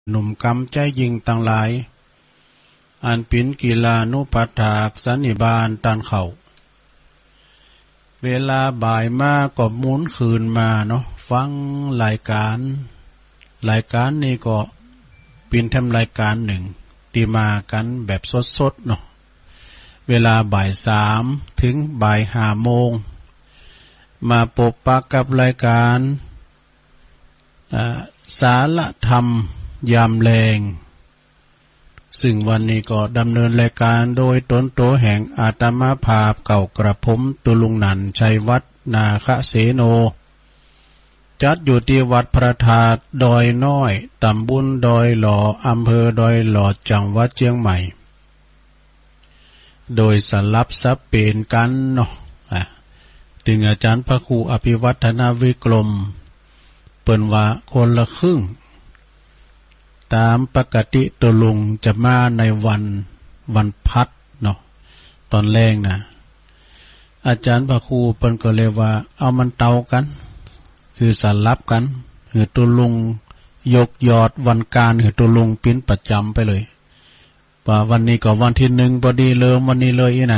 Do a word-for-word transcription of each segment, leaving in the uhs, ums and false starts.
หนุ่มกำใจยิงต่างหลายอันปินกีฬานุปัฏฐากสันนิบาตตันเข่าเวลาบ่ายมาก็หมุนคืนมาเนาะฟังรายการรายการนี้ก็เป็นทำรายการหนึ่งที่มากันแบบสดๆเนาะเวลาบ่ายสามถึงบ่ายห้าโมงมาปบปะกับรายการสารธรรมยามแรงซึ่งวันนี้ก็ดำเนินรายการโดยตนโตแห่งอาตมาภาพเก่ากระผมตุลุงนันชัยวัฒนาคเสโนจัดอยู่ที่วัดพระธาตุดอยน้อยตำบลดอยหล่ออำเภอดอยหล่อจังหวัดเชียงใหม่โดยสลับซับเปลี่ยนกันเนาะถึงอาจารย์พระครูอภิวัฒนาวิกรมเปิ้นว่าคนละครึ่งตามปกติตุลุงจะมาในวันวันพัดเนาะตอนแรกนะอาจารย์พระครูเปิ้นก็เลยว่าเอามันเตากันคือสลับกันคือตุลุงยกยอดวันการคือตุลุงปิ้นประจำไปเลยว่าวันนี้ก็วันที่หนึ่งพอดีเริ่มวันนี้เลยนะ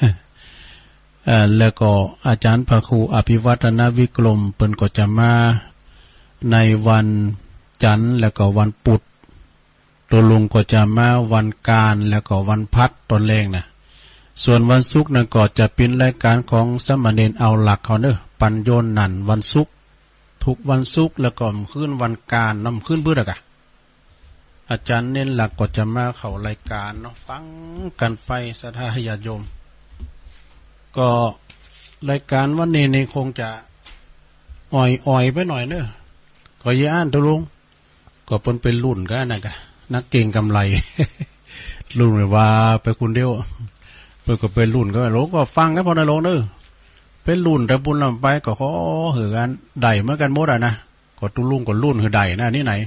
แล้วก็อาจารย์พระครูอภิวัฒนาวิกรมเปิ้นก็จะมาในวันจันทร์แล้วก็วันพุธตัวลุงก็จะมาวันการแล้วก็วันพัดตอนแรกนะส่วนวันศุกร์นั้นก็จะเป็นรายการของสมณเณรเอาหลักเขาเนอะปัญโยนนั่นวันศุกร์ทุกวันศุกร์แล้วก็ขึ้นวันการน้ำขึ้นเพื่อกะอาจารย์เน้นหลักก็จะมาเข้ารายการเนาะฟังกันไปศรัทธาญาติโยมก็รายการวันนี้นี่คงจะอ่อยๆไปหน่อยเนอะก็อย่าอ่านตัวลุงก็เป็นเป็นรุ่นก็นั่นกะนักเก่งกำไร รุ่นว่าไปคุณเดียวเพื่อก็เป็นรุ่นก็โลก็ฟังกันพอในโลกเนอะเป็นรุ่นแต่บุญลำไปก็ขอเหือกันใดเมื่อกันหมดอ่ะนะก็ตุ้ลุงก็รุ่นคือใดนะนี่ไหน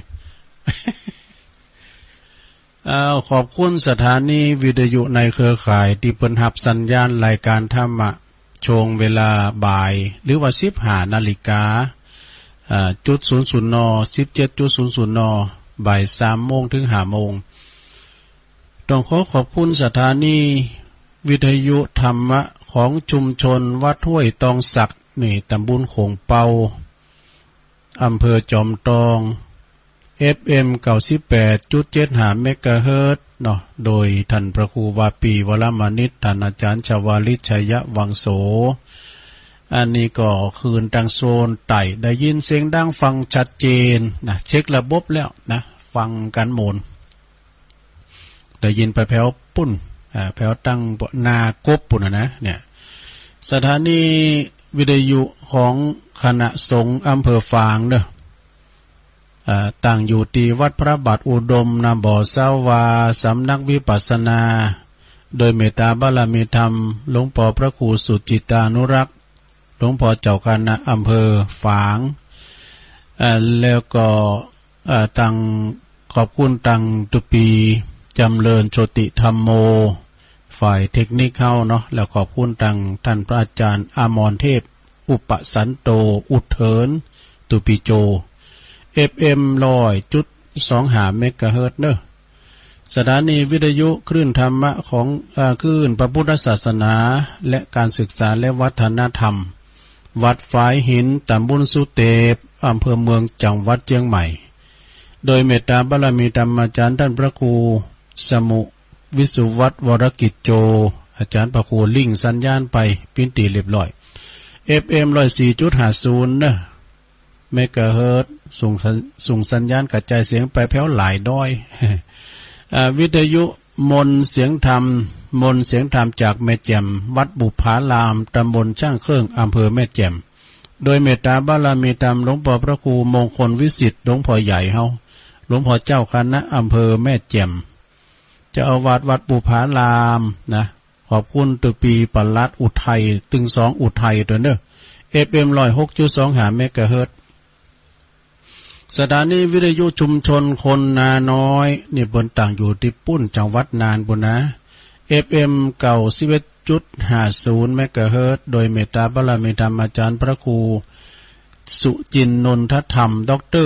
ขอบคุณสถานีวิทยุในเครือข่ายที่เปิดหับสัญญาณรายการธรรมะช่วงเวลาบ่ายหรือว่าสิบห้านาฬิกาจุดศูนย์ศูนย์นสิบเจ็ดจุดศูนย์ศูนย์นบ่ายสามโมงถึงห้าโมงต้องขอขอบคุณสถานีวิทยุธรรมะของชุมชนวัดห้วยตองสักนี่ตำบลโขงเปาอำเภอจอมทอง เอฟ เอ็ม เก้าสิบแปดจุดเจ็ดห้า เมกะเฮิรตซ์เนาะโดยท่านพระครูวาปีวรมานิตท่านอาจารย์ชวาลิชัยวังโสอันนี้ก็คืนทางโซนไต่ได้ยินเสียงดังฟังชัดเจนนะเช็คระบบแล้วนะฟังกันหมดได้ยินไปแผ่วปุ้นอ่าแผ่วตั้งนากบปุ่นนะเนี่ยสถานีวิทยุของคณะสงฆ์อำเภอฝางเด้ออ่าตั้งอยู่ที่วัดพระบาทอุดมนาบ่อสาวาสำนักวิปัสสนาโดยเมตตาบารมีธรรมหลวงพ่อพระครูสุจิตานุรักษ์หลวงพ่อเจ้าคณะอำเภอฝางแล้วก็ตั้งขอบคุณตั้งตุปีจำเริญโชติธรรมโมฝ่ายเทคนิคเข้าเนาะแล้วขอบคุณตั้งท่านพระอาจารย์อมรเทพอุปสันโตอุเถินตุปีโจ เอฟ เอ็ม ร้อยจุดสองห้า เมกะเฮิรตซ์เนอะสถานีวิทยุคลื่นธรรมะของคลื่นพระพุทธศาสนาและการศึกษาและวัฒนธรรมวัดฝายหินตำบลสุเตปอำเภอเมืองจังหวัดเชียงใหม่โดยเมตตาบารมีธรรมอาจารย์ท่านพระครูสมุวิสุวัตรวรกิจโจอาจารย์พระครูลิงสัญญาณไปปิ้นตีเรียบร้อย เอฟ เอ็ม ร้อยสี่จุดห้าศูนย์ นะเมกะเฮิรตซ์ส่งส่งสัญญาณกระจายเสียงไปแผ่วหลายด้อยวิทยุมนเสียงธรรมมนเสียงธรรมจากแม่แจ่มวัดบุพารามตำบลช่างเครื่องอำเภอแม่แจ่มโดยเมตตาบารมีธรรมหลวงพ่อพระครูมงคลวิสิทธิ์หลวงพ่อใหญ่เฮาหลวงพ่อเจ้าคณะอำเภอแม่แจ่มเจ้าอาวาสวัดบุพารามนะขอบคุณตุปีปลัดอุทัยตึงสองอุทัยตัวเด้อ เอฟ เอ็ม ร้อยหกจุดสองห้า เมกะเฮิรตซ์สถานีวิทยุชุมชนคนนาน้อยนี่บนต่างอยู่ที่ปุ้นจังหวัดนานบุนะ เอฟ เอ็ม เก้าสิบเอ็ดจุดห้าศูนย์ เมกะเฮิรตซ์โดยเมตตาบารมีธรรมอาจารย์พระครูสุจินนนทธรรมด็อกเตอร์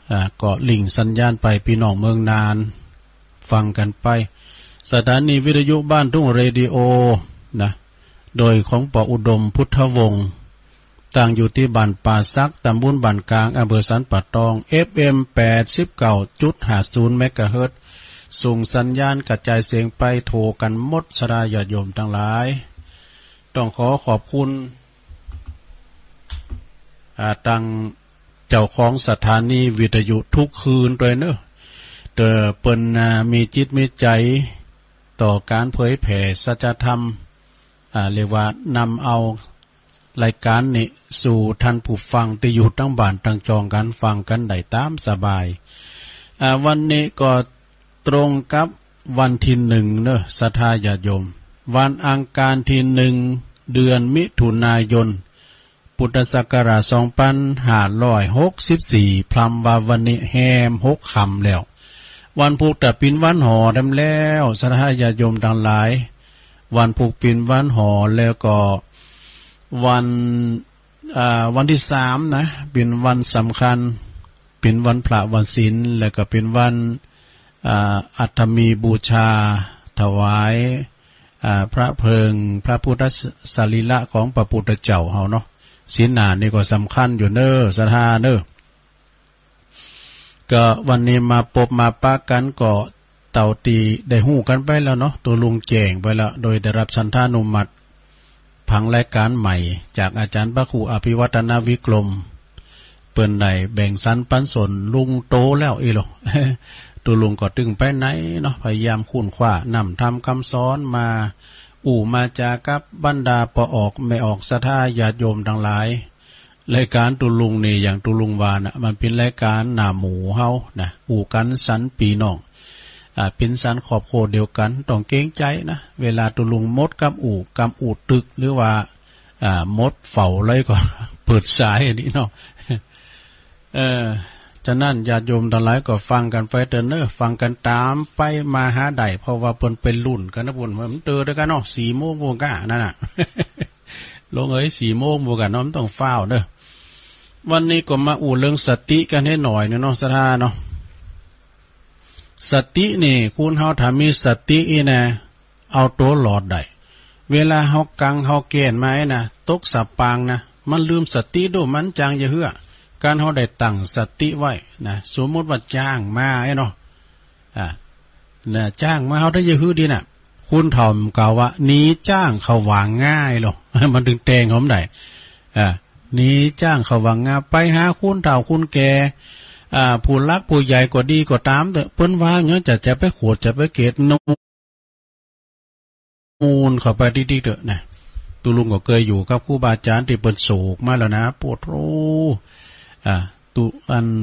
อ่าก็ลิงสัญญาณไปพี่น้องเมืองนานฟังกันไปสถานีวิทยุบ้านทุ่งเรดิโอนะโดยของปออุดมพุทธวงศ์ตั้งอยู่ที่บ้านป่าซักตำบลบ้านกลางอำเภอสันป่าตอง เอฟ เอ็ม แปดสิบเก้าจุดห้าศูนย์ เมกะเฮิรตซ์ส่งสัญญาณกระจายเสียงไปโทรกันหมดสรายาติโยมทั้งหลายต้องขอขอบคุณอาตังเจ้าของสถานีวิทยุทุกคืนด้วยเนอะเตอเปิ้นมีจิตมีใจต่อการเผยแผ่สัจธรรมอ่าเรียกว่านำเอารายการนี้สู่ท่านผู้ฟังที่อยู่ทั้งบ้านทั้งจองกันฟังกันได้ตามสบายอ่าวันนี้ก็ตรงกับวันที่หนึ่งเนอะศรัทธาญาติโยมวันอังคารที่หนึ่งเดือนมิถุนายนพุทธศักราชสองพันห้าร้อยหกสิบสี่พลัมวาวันนี้แฮมหกค่ำแล้ววันพุธแต่ปินวันหอดำแล้วศรัทธาญาติโยมทั้งหลายวันพุธปินวันหอแล้วก็วันอ่าวันที่สามนะเป็นวันสำคัญเป็นวันพระวันศีลแล้วก็เป็นวันอ่าอัฐมีบูชาถวายอ่าพระเพลิงพระพุทธสรีระของพระพุทธเจ้าเฮาเนาะศีลหนานี่ก็สำคัญอยู่เน้อศรัทธาเน้อก็วันนี้มาพบมาปะกันก็เต่าตีได้หู้กันไปแล้วเนาะตัวลุงแจ้งไปแล้วโดยได้รับฉันทานุมัติผังรายการใหม่จากอาจารย์พระครูอภิวัฒนวิกรมเปิ้นได้แบ่งสรรปันส่วนลุงโตแล้วอีหรอ ตัวลุงก็ตึงไปไหนเนาะพยายามคุ้นคว้านำทำคำสอนมาอู่มาจากับบรรดาปอออกไม่ออกศรัทธาญาติโยมทั้งหลายรายการตุลุงนี่อย่างตุลุงวานะมันเป็นรายการหน้าหมูเฮานะอู่กันสันปีน้องอ่าเป็นสันขอบโคเดียวกันต้องเกรงใจนะเวลาตุลุงมดกับอู่กับอู่ตึกหรือว่าอ่ามดเฝ้าเลยก็ เปิดสายอันนี้เนาะ เออฉะนั้นญาติโยมทั้งหลายก็ฟังกันไปเถอะเนอะฟังกันตามไปมาหาได้เพราะว่าเพิ่นเป็นรุ่นกันนะพุ่นมันเตอด้วยกันเนาะสี่โมงโมงกะนั่นน่ะ ลงเอ้ยสี่โมงโมงกะเนาะมันต้องฟ้าวเด้อวันนี้ก็มาอู่เรื่องสติกันให้หน่อยเนาะศรัทธาเนาะสตินี่คุณเฮาถ้ามีสติอีนะเอาตัวหลอดได้เวลาเฮากังเฮาเกณฑ์มาไอ้นะตกสับปางนะมันลืมสติดูมันจางอย่าเหือการเฮาได้ตั้งสติไว้นะสมมุติว่าจ้างมาไอ้เนาะอ่าน่ะจ้างมาเฮาได้อย่าหือดีน่ะคุณถ่อมกล่าวว่าหนีจ้างเขาวางง่ายหรอก มันถึงแตงหอมได้อ่าหนีจ้างเขาวางง่ายไปหาคุณเฒ่าคุณแก่อ่าผู้รักผู้ใหญ่ก็ดีก็ตามเถอะเปิ้นว่าเงี้ยจะจะไปโขดจะไปเกตนูนเข้าไปดิๆเถอะนะตุลุงก็เคยอยู่กับครูบาอาจารย์ที่เปิ้นโศกมาแล้วนะปวดรู้อ่าตุอัน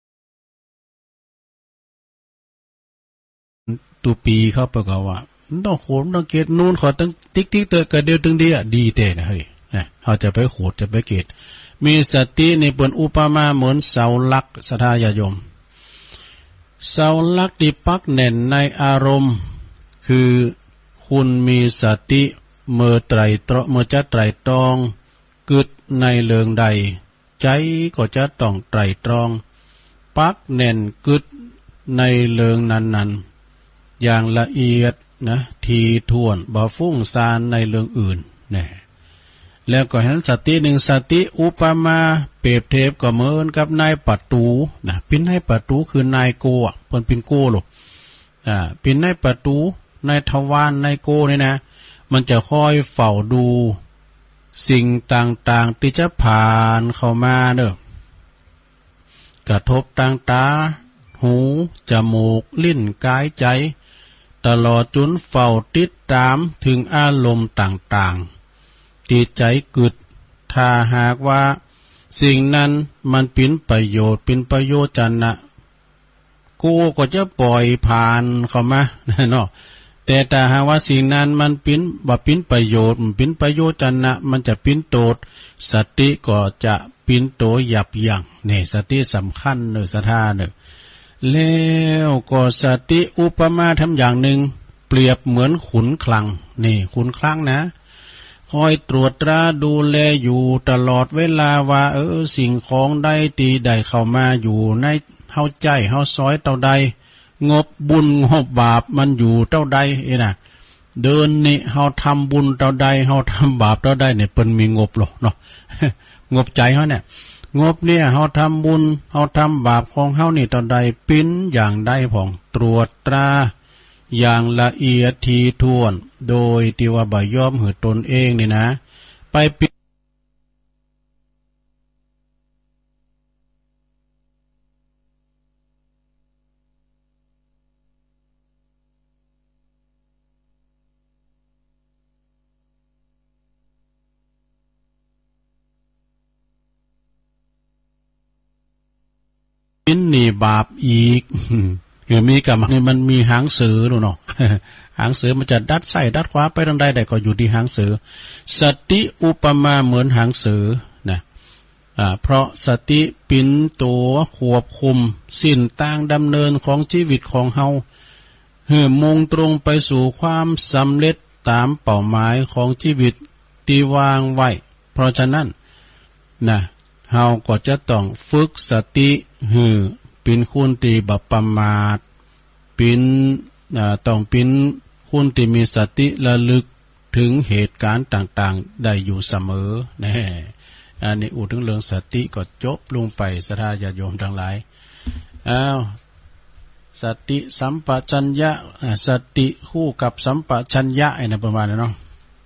ตุปีเข้าไปก็ว่าต้องโขดต้องเกตนูนขอตั้งติ๊กๆเตอะก็เดียวตึงเดียดีเตนะเฮ้ยนะเฮาจะไปโขดจะไปเกตมีสติในเปิ้นอุปมาเหมือนเสาหลักศรัทธาญาติโยมเสาหลักที่ปักแน่นในอารมณ์คือคุณมีสติเมื่อไตรตรองเมื่อจะไตรตรองกึดในเรื่องใดใจก็จะต้องไตรตรองปักแน่นกึดในเรื่องนั้นๆอย่างละเอียดนะทีท่วนบ่ฟุ้งซ่านในเรื่องอื่นแน่แล้วก็เห็นสติหนึ่งสติอุปมาเปรียบเทียบก็เหมือนกับนายประตูนะปินให้ประตูคือนายโกอ่ะเปิ้นปินโกหรอกอ่าปินให้ประตูนายทวารนายโกนี่นะมันจะคอยเฝ้าดูสิ่งต่างๆที่จะผ่านเข้ามาเด้อกระทบทางตาหูจมูกลิ้นกายใจตลอดจนเฝ้าติดตามถึงอารมณ์ต่างๆติดใจกึดถ้าหากว่าสิ่งนั้นมันเป็นประโยชน์เป็นประโยชน์จันนะกูก็จะปล่อยผ่านเข้ามาเนาะแต่ถ้าหากว่าสิ่งนั้นมันเป็นบ่เป็นประโยชน์มันเป็นประโยชน์จันนะมันจะเป็นโทษสติก็จะเป็นโตยับยั้งนี่สติสำคัญเนอะศรัทธาเนอะแล้วก็สติอุปมาทำอย่างหนึ่งเปรียบเหมือนขุนคลังนี่ขุนคลังนะคอยตรวจตราดูแลอยู่ตลอดเวลาว่าเออสิ่งของใดตีใดเข้ามาอยู่ในเฮาใจเฮาซอยเท่าใดงบบุญงบบาปมันอยู่เท่าใดเอ้น่ะเดินนี่เฮาทำบุญเท่าใดเฮาทำบาปเท่าใดเนี่ยเปิ้นมีงบหรอกเนาะ งบใจเฮาเนี่ยงบเนี่ยเฮาทำบุญเฮาทำบาปของเฮานี่เท่าใดปิ้นอย่างใดผ่องตรวจตราอย่างละเอียดถี่ถ้วนโดยที่ว่าบ่ยอมหือตนเองนี่นะไปปิดปินนี่บาปอีกเออมีกับมันนี่มันมีหางเสือเนาะ หางเสือมันจะดัดไส้ดัดขวาไปทางใดแต่ก็อยู่ที่หางเสือสติอุปมาเหมือนหางเสือนะอ่าเพราะสติปินตัวควบคุมสิ้นต่างดำเนินของชีวิตของเฮาเหื่อมุ่งตรงไปสู่ความสำเร็จตามเป้าหมายของชีวิตที่วางไว้เพราะฉะนั้นนะเฮาก็จะต้องฝึกสติหือเป็นคุณที่บ่ประมาทเป็นต้องเป็นคุณที่มีสติระลึกถึงเหตุการณ์ต่างๆได้อยู่เสมอแน่อันนี้อุถึงเรื่องสติก็จบลงไปศรัทธาญาติโยมทั้งหลายอ้าวสติสัมปชัญญะสติคู่กับสัมปชัญญะไอ้นั่นประมาณนั้นเนาะ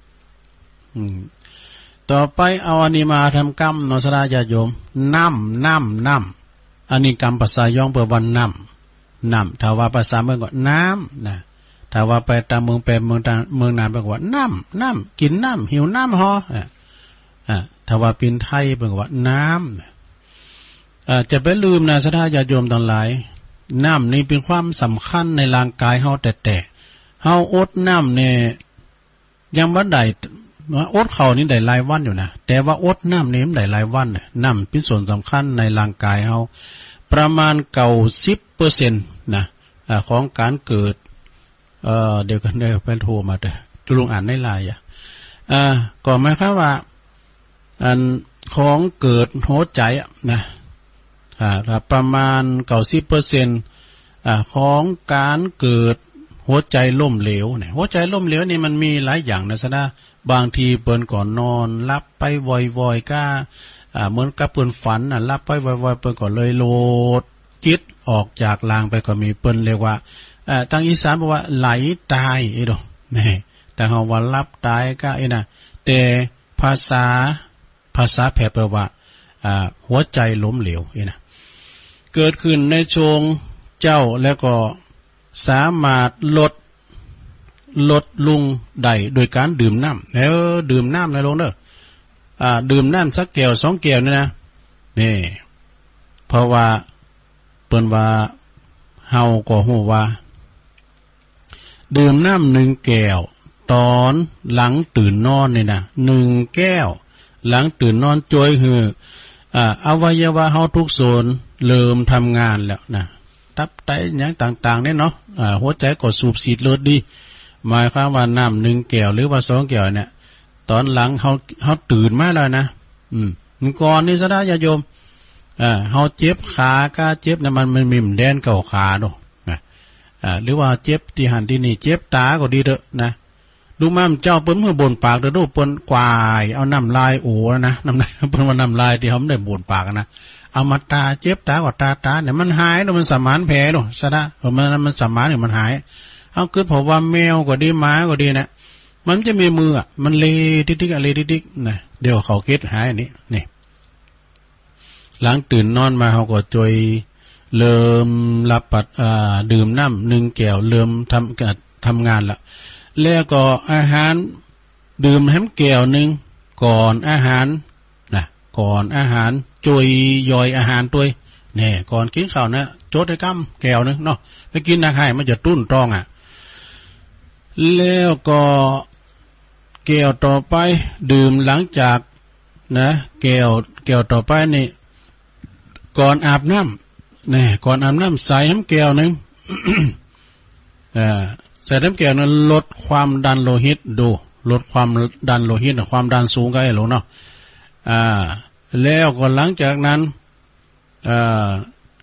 ต่อไปเอาอันนี้มาทำกรรมเนาะศรัทธาญาติโยมน้ำน้ำน้ำอันนี้กรรมภาษาย่องเปิดวันน้ำน้ำถ้าว่าภาษาเมืองก็น้ำนะถ้าว่าไปตามเมืองแปลเมืองตามเมืองนานแปลว่าน้ำน้ำกินน้ำหิวน้ำฮออ่าถ้าว่าเป็นไทยแปลว่าน้ำอ่าจะไปลืมนะศรัทธาญาติโยมทั้งหลายน้ำนี่เป็นความสำคัญในร่างกายเฮาแต่แต่เฮาอดน้ำเนี่ยยังบ่ได้อดเขานี่ได้หลายวันอยู่นะแต่ว่าอดน้ำนี่มันได้หลายวันน้ำเป็นส่วนสำคัญในร่างกายเฮาประมาณเก้าสิบเปอร์เซ็นต์นะของการเกิดเอ่อเดี๋ยวกันได้ไปโทรมาเด้อจุลงอ่านในไลน์อ่ะอ่าก็หมายความว่าอันของเกิดหัวใจนะอ่าประมาณเก้าสิบเปอร์เซ็นต์อ่าของการเกิดหัวใจล้มเหลวเนี่ยหัวใจล้มเหลวนี่มันมีหลายอย่างนะซะนะบางทีเปิ้นก่อนนอนรับไปวอยๆก้าอ่าเหมือนกับเปิ้นฝันน่ะรับไปวอยๆเปิ้นก็เลยโลดจิตออกจากลางไปก็มีเปิ้นเรียกว่าเอ่อทางอีสานบอกว่าไหลตายไอ้ดอกนี่แต่เฮาว่ารับตายก็ไอ้น่ะแต่ภาษาภาษาแพร่แปลว่าอ่าหัวใจล้มเหลวไอ้น่ะเกิดขึ้นในช่วงเจ้าแล้วก็สามารถลดลดลุงได้โดยการดื่มน้ำแล้วดื่มน้ำในลงเด้ออ่าดื่มน้ำสักแก้วสองแก้วนี่นะนี่เพราะว่าเปิ้นว่าเฮาก็ฮู้ว่าดื่มน้ำหนึ่งแก้วตอนหลังตื่นนอนนี่นะหนึ่งแก้วหลังตื่นนอนจอยหืออ่าอวัยวะเฮาทุกส่วนเริ่มทำงานแล้วนะตับไตอย่างต่างๆเนี่ยเนาะอ่าหัวใจก็สูบฉีดเลือดดีหมายความว่าน้ำหนึ่งแก้วหรือว่าสองแก้วเนี่ยตอนหลังเฮาเฮาตื่นมาแล้วนะอืมก่อนนี่ซะนะญาติโยมอ่าเฮาเจ็บขาก็เจ็บเนี่ยมันมันมีแดนเก่าขาเนาะนะอ่าหรือว่าเจ็บที่หันที่นี่เจ็บตาก็ดีเด้อนะดูมั่มเจ้าเปิ้นเมื่อบนปากเด้อดูเปิ้นกวายเอาน้ำลายโอ้นะน้ำลายเปิ้นว่าน้ำลายที่เฮาได้บนปากนะเอามาตาเจ็บตาก็ตาตาเนี่ยมันหายแล้วมันสมานแผลเนาะซะนะเพราะมันมันสมานเนี่ยมันหายเอาคือเพราะว่าแมวก็ดีหมาก็ดีนะมันจะมีมืออ่ะมันเลติ๊กๆอะไรติ๊กๆนะเดี๋ยวเขาเก็ดหายอันนี้นี่หลังตื่นนอนมาเขาก็จอยเริ่มรับปัดอ่าดื่มน้ำหนึ่งแก้วเริ่มทำทำงานละแล้วก็อาหารดื่มแฮมแก้วหนึ่งก่อนอาหารนะก่อนอาหารจอยย่อยอาหารตัวเนี่ยก่อนกินข้าวนะโจดได้กำแก้วนึงเนาะไปกินอาหารมันจะตุ้นตรองอ่ะแล้วก็แก้วต่อไปดื่มหลังจากนะแก้วแก้วต่อไปนี่ก่อนอาบน้ำเนี่ยก่อนอาบน้ำใส่น้ำแก้วนึง อ่าใส่น้ำแก้วนั้นลดความดันโลหิตดูลดความดันโลหิตความดันสูงก็ไอ้หลงเนาะอ่าแล้วก็หลังจากนั้นอ่า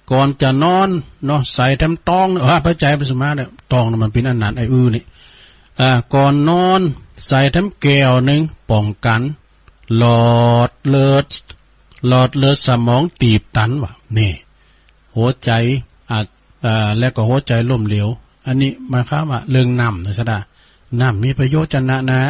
ก่อนจะนอนเนาะใส่แถมตองเออพระใจไปสมาเนี่ยตองมันเป็นอันนั้นไอ้อื้อนี่อ่าก่อนนอนใส่แถมแก้วนึงป้องกันหลอดเลือดหลอดเลือดสมองตีบตันว่ะนี่หัวใจอาจอ่าแล้วก็หัวใจล้มเหลวอันนี้หมายความว่าเรื่องน้ำนะซะดาน้ำมีประโยชน์จะนะนะ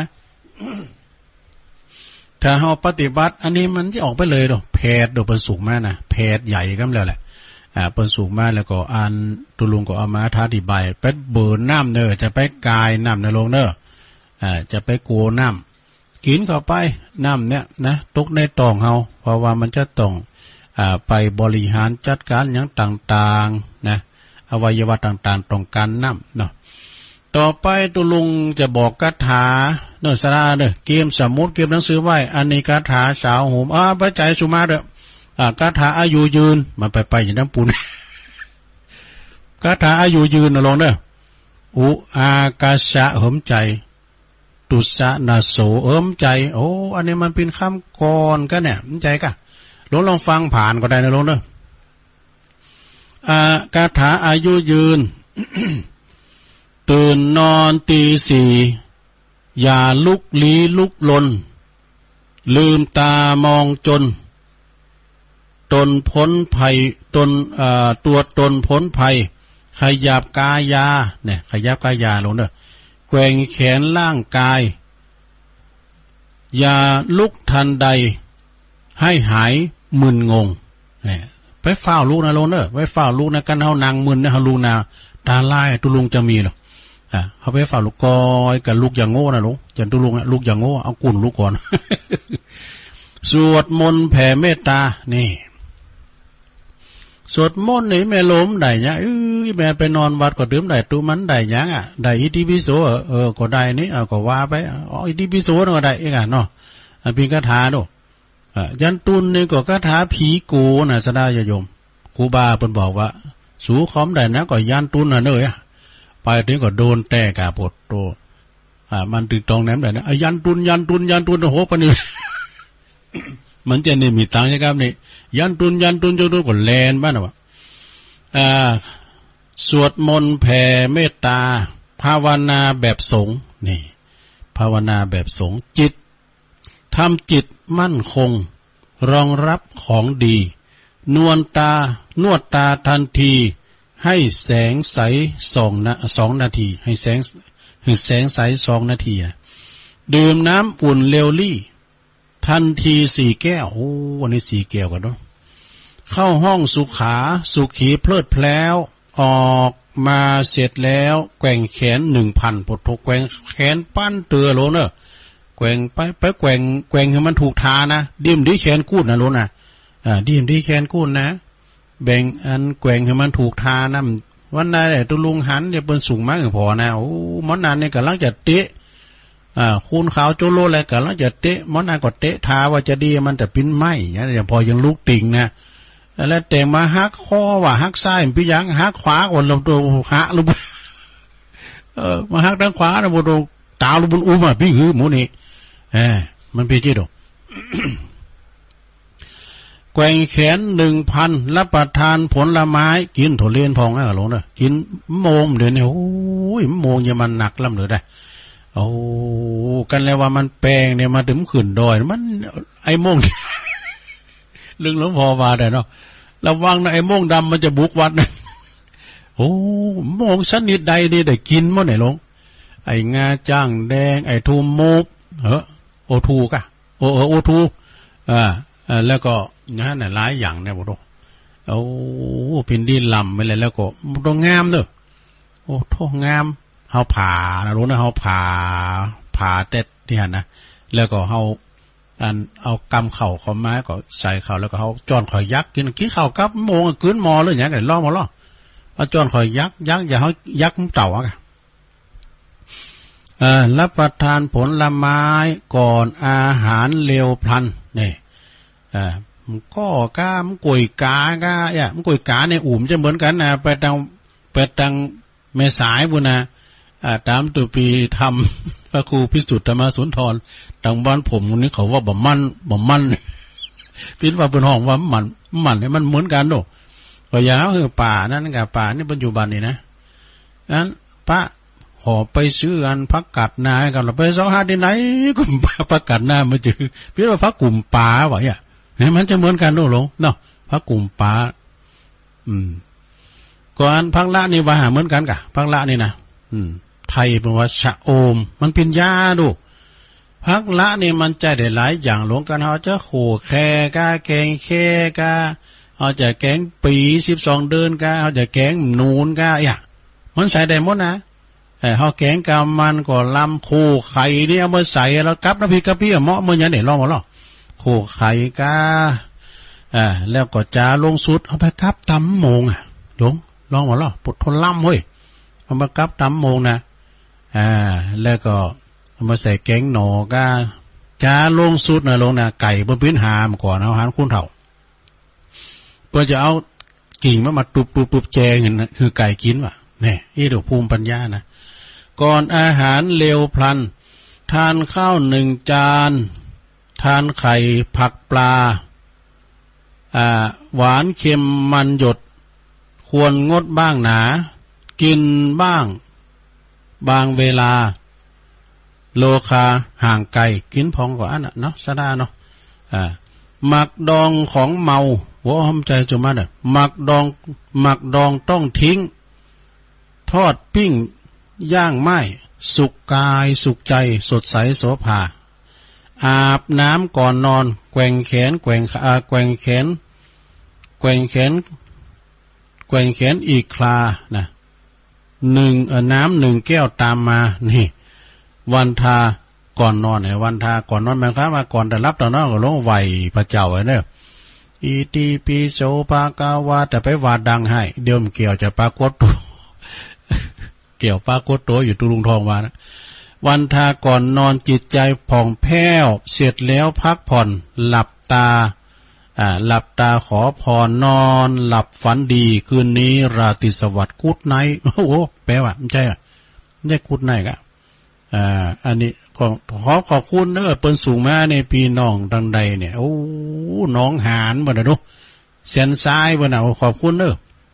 ถ้าเฮาปฏิบัติอันนี้มันจะออกไปเลยดอกแพทย์โดยประสูงมานะแพทย์ใหญ่ก็แล้วแหละอ่าประสูงมาแล้วก็อ่านตุลุงก็เอามาอธิบายไปเบิร์นน้ำเด้อจะไปกายน้ำในโลงเด้ออ่าจะไปโกน้ำกินเข้าไปน้ำเนี่ยนะตกในท้องเฮาเพราะว่ามันจะต้องอ่าไปบริหารจัดการอย่างต่างๆนะอวัยวะต่างๆต้องการน้ำเนาะต่อไปตุลุงจะบอกคาถาเนื้อสาระเด้อเกมสมุดเกมหนังสือไว้อันนี้คาถาสาวโหมอ่าพระใจสุมาเด้ออ่าคาถาอายุยืนมันไปไปอย่างน้ำปูน คาถาอายุยืนนะลองเด้ออุอากาศะเหิมใจตุสะนาโสเหิมใจโอ้อันนี้มันเป็นคำกรก็เนี่ยมันใจกะลองลองฟังผ่านก็ได้นะลองเด้ออ่าคาถาอายุยืน ตื่นนอนตีสี่อย่าลุกลี้ลุกลนลืมตามองจนตนพ้นภัยตนอ่าตัวตนพ้นภัยขยับกายาเนี่ยขยับกายาลงเด้อแกว่งแขนล่างกายอย่าลุกทันใดให้หายมึนงงเนี่ยไปเฝ้าลูกนะลงเด้อไปเฝ้าลูกนะกันเฮานางมึนนะเฮาลูกนะตาลายตุลุงจะมีหรออ่ะเขาไปฝ่าลูกกอยกับลูกอย่างโง่นะลูกจันตุลุงลูกอย่างโง่เอากุ่นลูกก่อน สวดมนต์แผ่เมตตานี่สวดมนต์นี่แม่ล้มได้เนี่ยเอ้ยแม่ไปนอนวัดก็ดื่มได้ตุมันได้ยังอ่ะได้อิติปิโสเออก็ได้นี่เอาก็ว่าไปอ๋ออิติปิโสก็ได้เองอ่ะเนาะเป็นคาถาดูอ่ะยันตุนนี่ก็คาถาผีโกน่ะสดาโยมครูบาเพิ่นบอกว่าสูขอมได้นะก็ยันตุนน่ะเด้อไปถึงก็โดนแต้กาปดโตอ่ามันถึงตรงนั้นแบบนั้นยันตุนยันตุนยันตุนโอ้โหปะนี่ มันจะนี่มีตังค์ใช่ครับนี่ยันตุนยันตุนจนตัวก็แลนบ้านวะอ่าสวดมนต์แผ่เมตตาภาวนาแบบสงฆ์นี่ภาวนาแบบสงฆ์จิตทำจิตมั่นคงรองรับของดีนวลตานวดตาทันทีให้แสงใสสองนะสองนาทีให้แสงให้แสงใสสองนาทีนะดื่มน้ำอุ่นเร็วลี่ทันทีสี่แก้วโอ้วันนี้สี่แก้วกันเนาะเข้าห้องสุขาสุขีเพลิดเพล้วออกมาเสร็จแล้วแกว่งแขนหนึ่งพันปดแกว่งแขนปั้นเตือโลเนอะแกว่งไปไปแกว่งแกว่งให้มันถูกทานะดิ้มดีแขนกู้นะโลนะอ่าดิ้มดีแขนกู้นะแบ่งอันแกว่งให้มันถูกทานะวันนั้นเนี่ยตุลุงหันเนี่ยเป็นสูงมากพอนะโอ้หมอนนั้นเนี่ยกำลังจะเตะอ่าคูณขาวโจโลอะไรกำลังจะเตะหมอนนั้นก็เตะทาว่าจะดีมันแต่ปิ้นไม้เนี่ยพอยังลูกติ่งนะแล้วแต่มาหักคอว่าหักซ้ายพี่ยังหักขวาก่อนลงตัวหักลงเออมาหักด้านขวานะบนตาลงบนอุ้มอ่ะพี่หือหมูนี่เออมันเป็นที่ดอกแกว่งแขนหนึ่งพันรับประทานผลไม้กินถั่วเลี้ยนพองอ่ะหลงเนอะกินโมมเดี๋ยวนี้โอ้ยโมงยังมันหนักล่ำเหลือได้โอ้กันแล้วว่ามันแปลงเนี่ยมาถึงขืนดอยมันไอ้โมงเรื่องหลวงพ่อมาได้เนาะระวังนะไอ้โมงดำมันจะบุกวัดนะโอ้โมงชนิดใดนี่ได้กินมั้งไหนหลงไอ้งาจ้างแดงไอ้ทูมูกเออโอทูกะโอเออโอทูอ่าแล้วก็นั่นน่ะหลายอย่างเนี่ยบ่รู้โอ้พินดินลำไปเลยแล้วก็ต้องงามเด้อโอ้โทงามเฮาผ่านะรู้นะเฮาผ่าผ่าเต็ดที่หั่นนะแล้วก็เฮาอันเอากำเข่าเข้ามาก็ใส่เข่าแล้วก็เฮาจ้อนข่อยยักกินกินข้าวกับโมงกืนหมอเลยหยังได้ล้อมาล้อเอาจ้อนข่อยยักยักอย่าเฮายักเต่าอ่ะเอ่อรับประทานผลไม้ก่อนอาหารเร็วพลันนี่อ่ามันก็ก้ามันกุยกาก้าอ่ะมันกุยกาในอุ่มจะเหมือนกันนะไปทางไปทางเมษายบุญนะอ่าตามตัวปีทำพระครูพิสุทธิ์ธรรมสุนทรทางบ้านผมคนนี้เขาว่าบ่มันบ่มันพิจว่าเป็นห้องว่ามันมันให้มันเหมือนกันโดก็ยาวคือป่านั่นกับป่านี่ปัจจุบันนี่นะนั้นพระหอไปซื้ออันพักกัดนากันเราไปสองหาที่ไหนกลุ่มพักกัดนามาจือพี่ว่าพักกลุ่มป่าวะเนี่ยมันจะเหมือนกันด้วยหรอเนาะพักกลุ่มป่าอืมก่อนพักละนี่ว่าเหมือนกันกะพักละนี่นะอืมไทยเป็นว่าชะโอมมันเป็นยาดูพักละนี่มันใจได้หลายอย่างหลงกันเขาจะโขแค่กาแกงแค่กาเขาจะแกงปีสิบสองเดือนกาเขาจะแกงนูนกาอย่ามันใส่ได้หมดนะแต่เขาแกงกามันก็ลำโขไข่นี่เอามาใส่แล้วกับน้ำพริกกะปิเหมาะเมื่อยันเดี๋ยวลองมาลองโขไข่กาอ่าแล้วก็จาลงสุดเอาไปกับตำโมงอ่ะหลงลองมาลองปุดทนล่ำเฮ้ยเอามากับตำโมงนะอ่าแล้วก็เอามาใส่แกงหน่อกาจาลงสุดนะลงนะไก่บนพื้นหามก่อนเอาหารคุ้นเถ่าเพื่อจะเอากิ่งมามาตุบตุบตุบแจงเห็นนะคือไก่กินว่ะเนี่ยอีเดี๋ยวภูมิปัญญานะก่อนอาหารเร็วพลันทานข้าวหนึ่งจานทานไข่ผักปลาอ่าหวานเค็มมันหยดควรงดบ้างหนากินบ้างบางเวลาโลคาห่างไกลกินพองกว่าอันน่ะเนาะสะดาเนาะอ่าหมักดองของเมาหัวหอมใจจุมาเนี่ยหมักดองหมักดองต้องทิ้งทอดปิ้งย่างไม้สุขกายสุขใจสดใสโสภาอาบน้ำก่อนนอนแกว่งแขนแกว่งขาแกว่งแขนแกว่งแขนแกว่งแขนอีกคลานะหนึ่งเออน้ำหนึ่งแก้วตามมานี่วันทาก่อนนอนไอ้วันทาก่อนนอนบางครั้งว่าก่อนแต่รับตอนนอนก็ร้องไหวพระเจ้าไอ้เนี่ยอีตีปีโสภากาวาแต่ไปวาดดังให้เดี๋ยวมันเกี่ยวจะปรากฏตัวเกี่ยวปรากฏตัวอยู่ตุลุงทองวานะวันทาก่อนนอนจิตใจผ่องแผ้วเสร็จแล้วพักผ่อนหลับตาอ่าหลับตาขอพรนอนหลับฝันดีคืนนี้ราตรีสวัสดิ์กุดไนท์โอ้โหแปลว่าไม่ใช่อ่ะไม่ใช่กุดไนท์กะอ่าอันนี้ขอขอขอบคุณเนอะเปิ้นสูงมาในพี่น้องดังใดเนี่ยโอ้น้องหานบ่น่ะดูเส้นซ้ายบ่น่ะขอบคุณเนอะ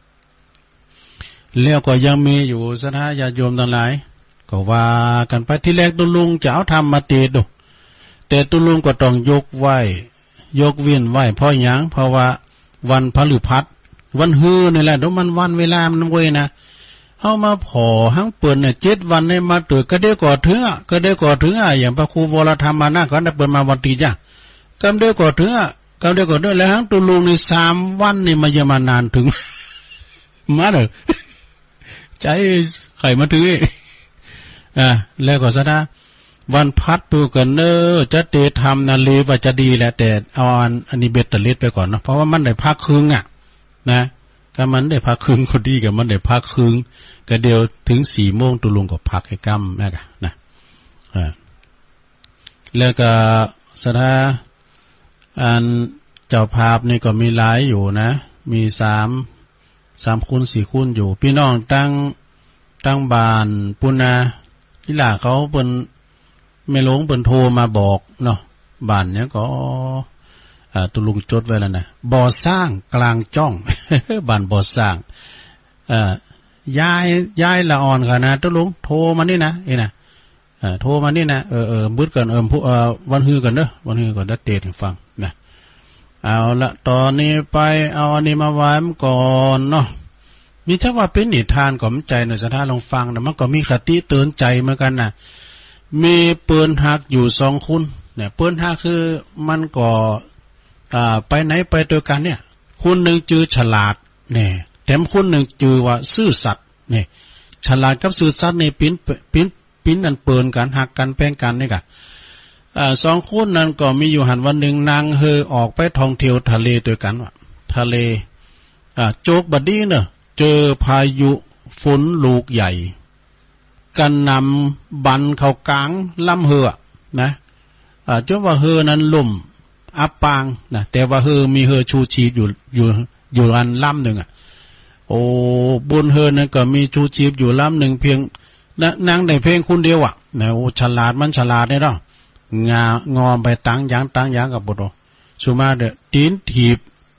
แล้วก็ยังมีอยู่สถาญาติโยมทั้งหลายก็ว่ากันไปที่แรกตุลุงจะเอาทำมาเตดดูแต่ตุลุงก็ต้องยกไหวยกเวียนไหวเพราะหยังเพราะว่าวันพฤหัสวันฮือนี่แหละเดี๋ยวมันวันเวลามันเว้ยนะเอามาพอหังเปิดเนี่ยเจ็ดวันในมาเกิดก็ได้ก่อถึงอ่ะก็ได้ก่อถึงอ่ะอย่างพระครูวรธรรมานะก็ได้เปิดมาวันตีจ้ะก็ได้ก่อถึงอ่ะก็ได้ก่อด้วยแล้วหังตุลุงในสามวันนี่มาเยามานานถึงมาเด้อใจไข่มาถืออ่ะแล้วก็ซะนะวันพัดปูกันเนอจะเตทำนาลีว่าจะดีแหละแต่เอาอันอันนี้เบ็ดตะเล็ดไปก่อนนะเพราะว่ามันได้พักครึ่งอ่ะนะก็มันได้พักครึ่งก็ดีกับมันได้พักครึ่งก็เดียวถึงสี่โมงตุลุงก็พักให้กั้มแม่กะนะอ่าแล้วก็สถาอันเจ้าภาพนี่ก็มีหลายอยู่นะมีสามสามคูณสี่คูณอยู่พี่น้องตั้งตั้งบานปุณณาที่หล่าเขาเป็นไม่หลงเป็นโทรมาบอกเนาะบ้านเนี้ยก็อ่าตุลุงจดไว้แล้วนะบ่อสร้างกลางจ้อง บ้านบ่อสร้างเอ่อย้ายย้ายละอ่อนกันนะตุลุงโทรมานี่นะเอ้นะเอ่อโทรมานี่นะเออเออบึดกันเออผู้เอ่อวันฮือกันเด้อวันฮือก่อนได้เตะให้ฟังนะเอาละตอนนี้ไปเอาอันนี้มาไว้ก่อนเนาะมีถ้าว่าเป็นนิทานก็มใจหน่อยสถานลองฟังนะมันก็มีคติเตือนใจเหมือนกันนะมีปืนหักอยู่สองคุณเนี่ยปืนหักคือมันก็อ่าไปไหนไปด้วยกันเนี่ยคุณหนึ่งจือฉลาดเนี่ยแถมคุณหนึ่งจือว่าซื่อสัตย์เนี่ยฉลาดกับซื่อสัตย์ในปิ้นปิ้นปิ้นนั่นเปินกันหักกันแป้งกันนี่กะอ่าสองคุณนั้นก็มีอยู่หันวันหนึ่งนางเฮอออกไปท่องเที่ยวทะเลด้วยกันว่ะทะเลอ่าโจกบัดดี้เนอะเจอพายุฝนลูกใหญ่กันนำบันเข้ากลางลำเหือนะอ่าจนว่าเหือนั้นล่มอับปางนะแต่ว่าเหือมีเหือชูชีพอยู่อยู่อยู่อันลำหนึ่งอ่ะโอ้บนเหือนั้นก็มีชูชีพอยู่ลำหนึ่งเพียงนางได้เพียงคนเดียวอ่ะนะโอ้ฉลาดมันฉลาดเนี่ยเนาะงางอมไปตั้งยางตั้งยางกับบุตรสุมาเดตีนถีบ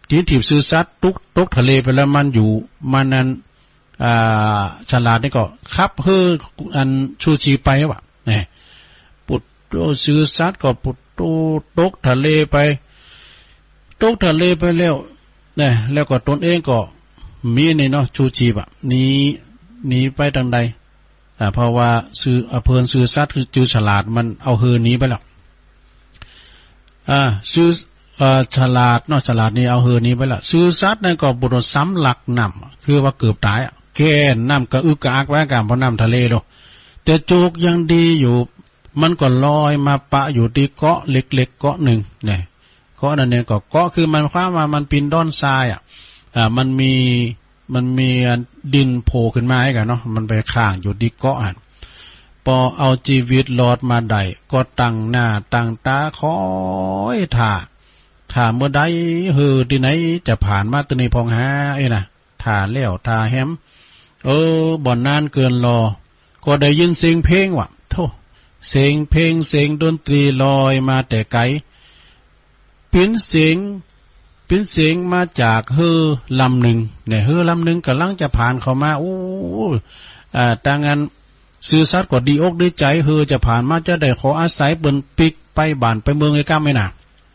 ทีถีบซื้อซัดตุกตกทะเลไปแล้วมันอยู่มันนั้นอ่าฉลาดนี่ก็ขับเฮออันชูชีไปวะเนี่ยปุดโตซื้อซัดก็ปุดโตตกทะเลไปตกทะเลไปแล้วเนี่ยแล้วก็ตนเองก็มีนี่เนาะชูชีบะหนีหนีไปทางใดอ่าเพราะว่าซื้ออเพิ่นซื้อซัดคือจือฉลาดมันเอาเฮอหนีไปแล้วอ่าซื้อเอ่อฉลาดเนาะฉลาดนี่เอาเฮอนี้ไปละซื้อซัดนั่นก็บุรุษซ้ำหลักนำคือว่าเกือบตายอ่ะแค่น้ำกระอึกกระอักไว้กันเพราะน้ำทะเลโลแต่โจกยังดีอยู่มันก็ลอยมาปะอยู่ที่เกาะเล็กๆเกาะหนึ่งเนี่ยเกาะนั่นเนี่ยก็เกาะคือมันคว้ามามันปีนด้อนทรายอ่ะอ่ามันมีมันมีดินโผล่ขึ้นมาให้กันเนาะมันไปข้างอยู่ที่เกาะอ่ะพอเอาชีวิตรอดมาได้ก็ตั้งหน้าตั้งตาคอยท่าถ้าเมื่อใดเฮอที่ไหนจะผ่านมาตนีพองหาไอ้น่ะท่าเลี้ยวท่าแฮมเออบ่อนนานเกินรอก็ได้ยินเสียงเพลงว่ะโธ่เสียงเพลงเสียงดนตรีลอยมาแต่ไกลเป็นเสียงเป็นเสียงมาจากเฮอลำหนึ่งเนี่ยเฮอลำหนึ่งกำลังจะผ่านเข้ามาโอ้อ่าต่างกันซื้อซัดก็ดีอกดีใจเฮอจะผ่านมาจะได้ขออาศัยเปิ้นปิกไปบ้านไปเมืองไอ้ก้ามไม่น่ะ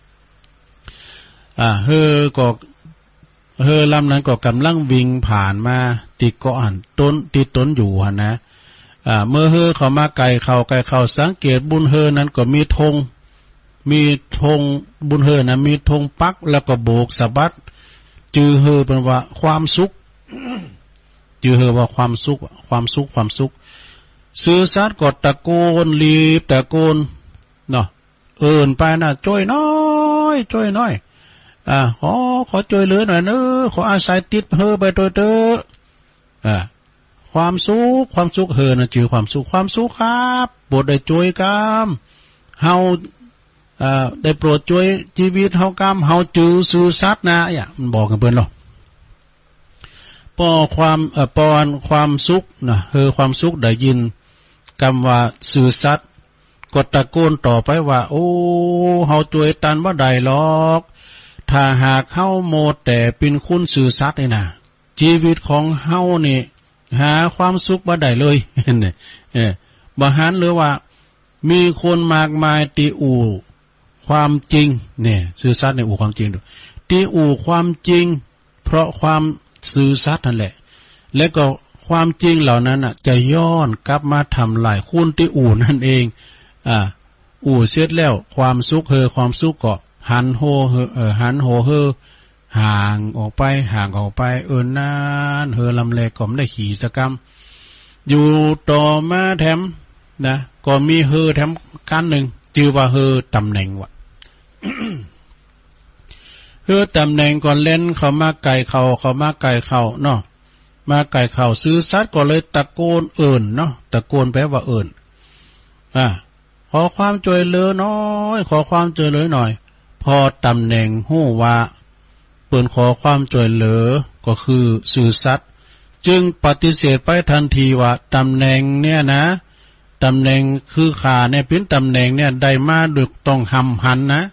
อ่าเฮอก็เฮอลำนั้นก็กำลังวิ่งผ่านมาติดเกาะหันต้นติดต้นอยู่หันนะอ่าเมื่อเฮอเข้ามาไกลเข้าไกลเข้าสังเกตบุญเฮอนั้นก็มีธงมีธงบุญเฮอนะมีธงปักแล้วก็โบกสะบัดจือเฮอเป็นว่าความสุขจือเฮอว่าความสุขความสุขความสุขซื้อซัดก็ตะโกนรีบตะโกนเนาะเอิ้นไปน่ะช่วยน้อยช่วยน้อยอ่าขอขอช่วยเหลือหน่อยเนอะขออาศัยติดเฮอไปตัวเตออ่าความสุขความสุขเฮอนะจือความสุขความสุขครับโปรดได้ช่วยกามเฮาอ่าได้โปรดช่วยชีวิตเฮากามเฮาจือซื้อซัดนะอย่ามันบอกกันเพิ่นหรอปอความเอ่อปอนความสุขนะเฮอความสุขได้ยินคำว่าซื้อซัดก็ตะโกนต่อไปว่าโอ้เฮาช่วยตันบ่ได้หรอกถ้าหากเฮาโมแต่เป็นคุณสื่อสัตย์นี่นะชีวิตของเฮานี่หาความสุขบ่ได้เลยเนี่ยเออบ่หันหรือว่ามีคนมากมายตีอู่ความจริงเนี่ยสื่อสัตย์ในอู่ความจริงดูตีอู่ความจริงเพราะความสื่อสัตย์นั่นแหละและก็ความจริงเหล่านั้นน่ะจะย้อนกลับมาทำลายคุณตีอู่นั่นเองอ่าอู่เสร็จแล้วความสุขเฮอความสุขก็หันโหเฮอเออหันโหเฮอห่างออกไปห่างออกไปเอินนานเฮอลำแลก็ไม่ได้ขี่สกรรมอยู่ต่อมาแถมนะก็มีเฮอแถมกันหนึ่งชื่อว่าเฮอตำแหน่งวะ เฮอตำแหน่งก่อนเล่นเขามาไก่เขาเขามาไก่เขาเนาะมาไก่เขาซื้อซัดก็เลยตะโกนเอิญเนาะตะโกนแปลว่าเอิญอ่าขอความช่วยเหลือน้อยขอความช่วยเหลือหน่อยพอตำแหน่งหู้ว่าเปิ่นขอความช่วยเหลือก็คือสื่อสัตย์จึงปฏิเสธไปทันทีว่าตำแหน่งเนี่ยนะตำแหน่งคือขาเนี่ยเป็นตำแหน่งเนี่ยได้มาด้วยต้องหำหันนะ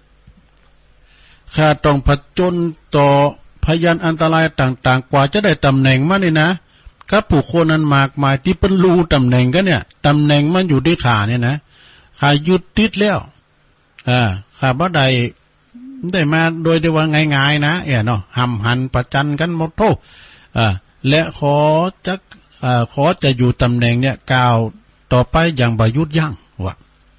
ข้าต้องผจญต่อพยานอันตรายต่างๆกว่าจะได้ตำแหน่งมานี่นะกับผู้คนนั้นมากมายที่เป็นรู้ตำแหน่งกันเนี่ยตำแหน่งมันอยู่ที่ขาเนี่ยนะขาหยุดติดแล้วอ่าข้าบ่ได้ได้มาโดยที่ว่าง่ายๆนะเอ๋เนาะหำหันประจันกันหมดโตอ่าและขอจะอ่าขอจะอยู่ตำแหน่งเนี่ยก้าวต่อไปอย่างบ่หยุดยั้งว่า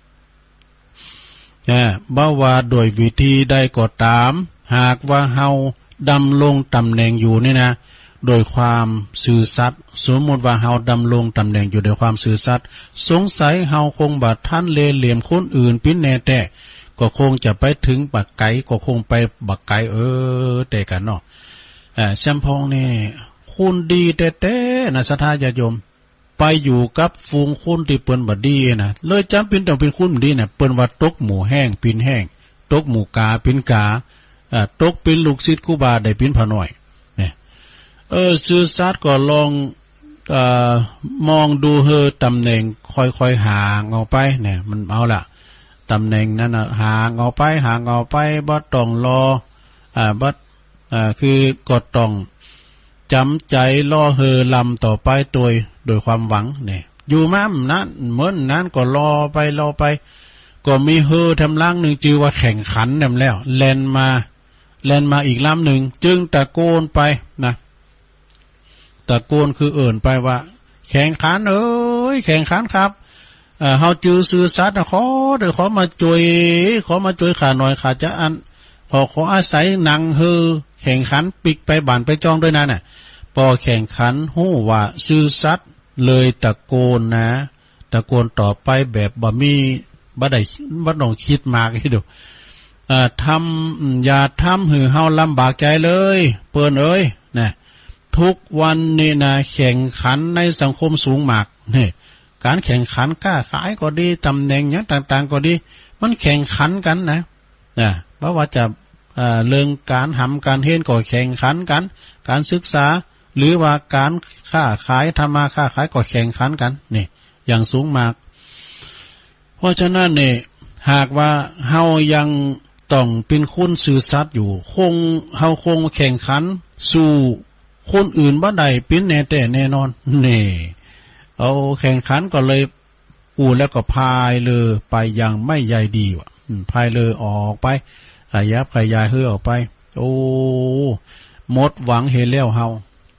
เออบ่ว่าโดยวิธีใดก็ตามหากว่าเฮาดำลงตำแหน่งอยู่นี่นะโดยความซื่อสัตย์สมมติว่าเฮาดำลงตำแหน่งอยู่โดยความซื่อสัตย์สงสัยเฮาคงบ่ท่านเลเหลี่ยมคนอื่นปิ้นแน่แต่ก็คงจะไปถึงบักไก่ก็คงไปบักไก่เออแต่กันเนาะเอ่อแชมพองนี่คุณดีแท้ๆนะศรัทธาญาติโยมไปอยู่กับฝูงคนที่เปิ้นบ่ดีนะเลยจำเป็นต้องเป็นคุณดีน่ะเปิ้นว่าตกหมูแห้งปินแห้งตกหมูกาปินกาอ่าตกเป็นลูกศิษย์ครูบาได้ปินพะน้อยเนี่ยเออซื่อสัตย์ก็ลองเอ่อมองดูเฮอตำแหน่งค่อยๆห่างออกไปเนี่ยมันเอาล่ะตำแหน่งนั้นน่ะห่างออกไปห่างออกไปบ่ต้องรออ่าบ่อ่าคือก็ต้องจำใจล่อเฮอลำต่อไปโดยโดยความหวังเนี่ยอยู่มานั้นเหมือนนั้นก็รอไปรอไปก็มีเฮอทำล่างหนึ่งจือว่าแข่งขันนำแล้วแลนมาแลนมาอีกลำหนึ่งจึงตะโกนไปนะตะโกนคือเอิ่นไปว่าแข่งขันเอ้ยแข่งขันครับเอ่อเฮาจือซื้อสัตว์ขอเด้อขอมาช่วยขอมาช่วยข้าหน่อยข้าจะอันพอขออาศัยหนังเฮอแข่งขันปิกไปบ้านไปจองด้วยนั่นน่ะพอแข่งขันฮู้ว่าซื้อสัตว์เลยตะโกนนะตะโกนต่อไปแบบบ่มีบ่ได้บ่ต้องคิดมากให้ดูอ่าทำอย่าทำให้เฮาลำบากใจเลยเปิ้นเอ้ยนะทุกวันนี่นะแข่งขันในสังคมสูงมากนี่การแข่งขันกล้าขายก็ดีตำแหน่งอย่างต่างๆก็ดีมันแข่งขันกันนะนะเพราะว่าจะอ่าเรื่องการทำการเฮ็ดก็แข่งขันกันการศึกษาหรือว่าการค้าขายทำมาค้าขายก็แข่งขันกันนี่อย่างสูงมากเพราะฉะนั้นเนี่ยหากว่าเฮายังต้องเป็นคนซื่อสัตย์อยู่คงเฮาคงแข่งขันสู่คนอื่นบ่ได้เป็นแน่แต่แน่นอนนี่เอาแข่งขันก็เลยอูแล้วก็พายเลยไปยังไม่ใยดีว่ะพายเลยออกไปขยับขยายเฮือออกไปโอ้หมดหวังเห็นแล้วเฮา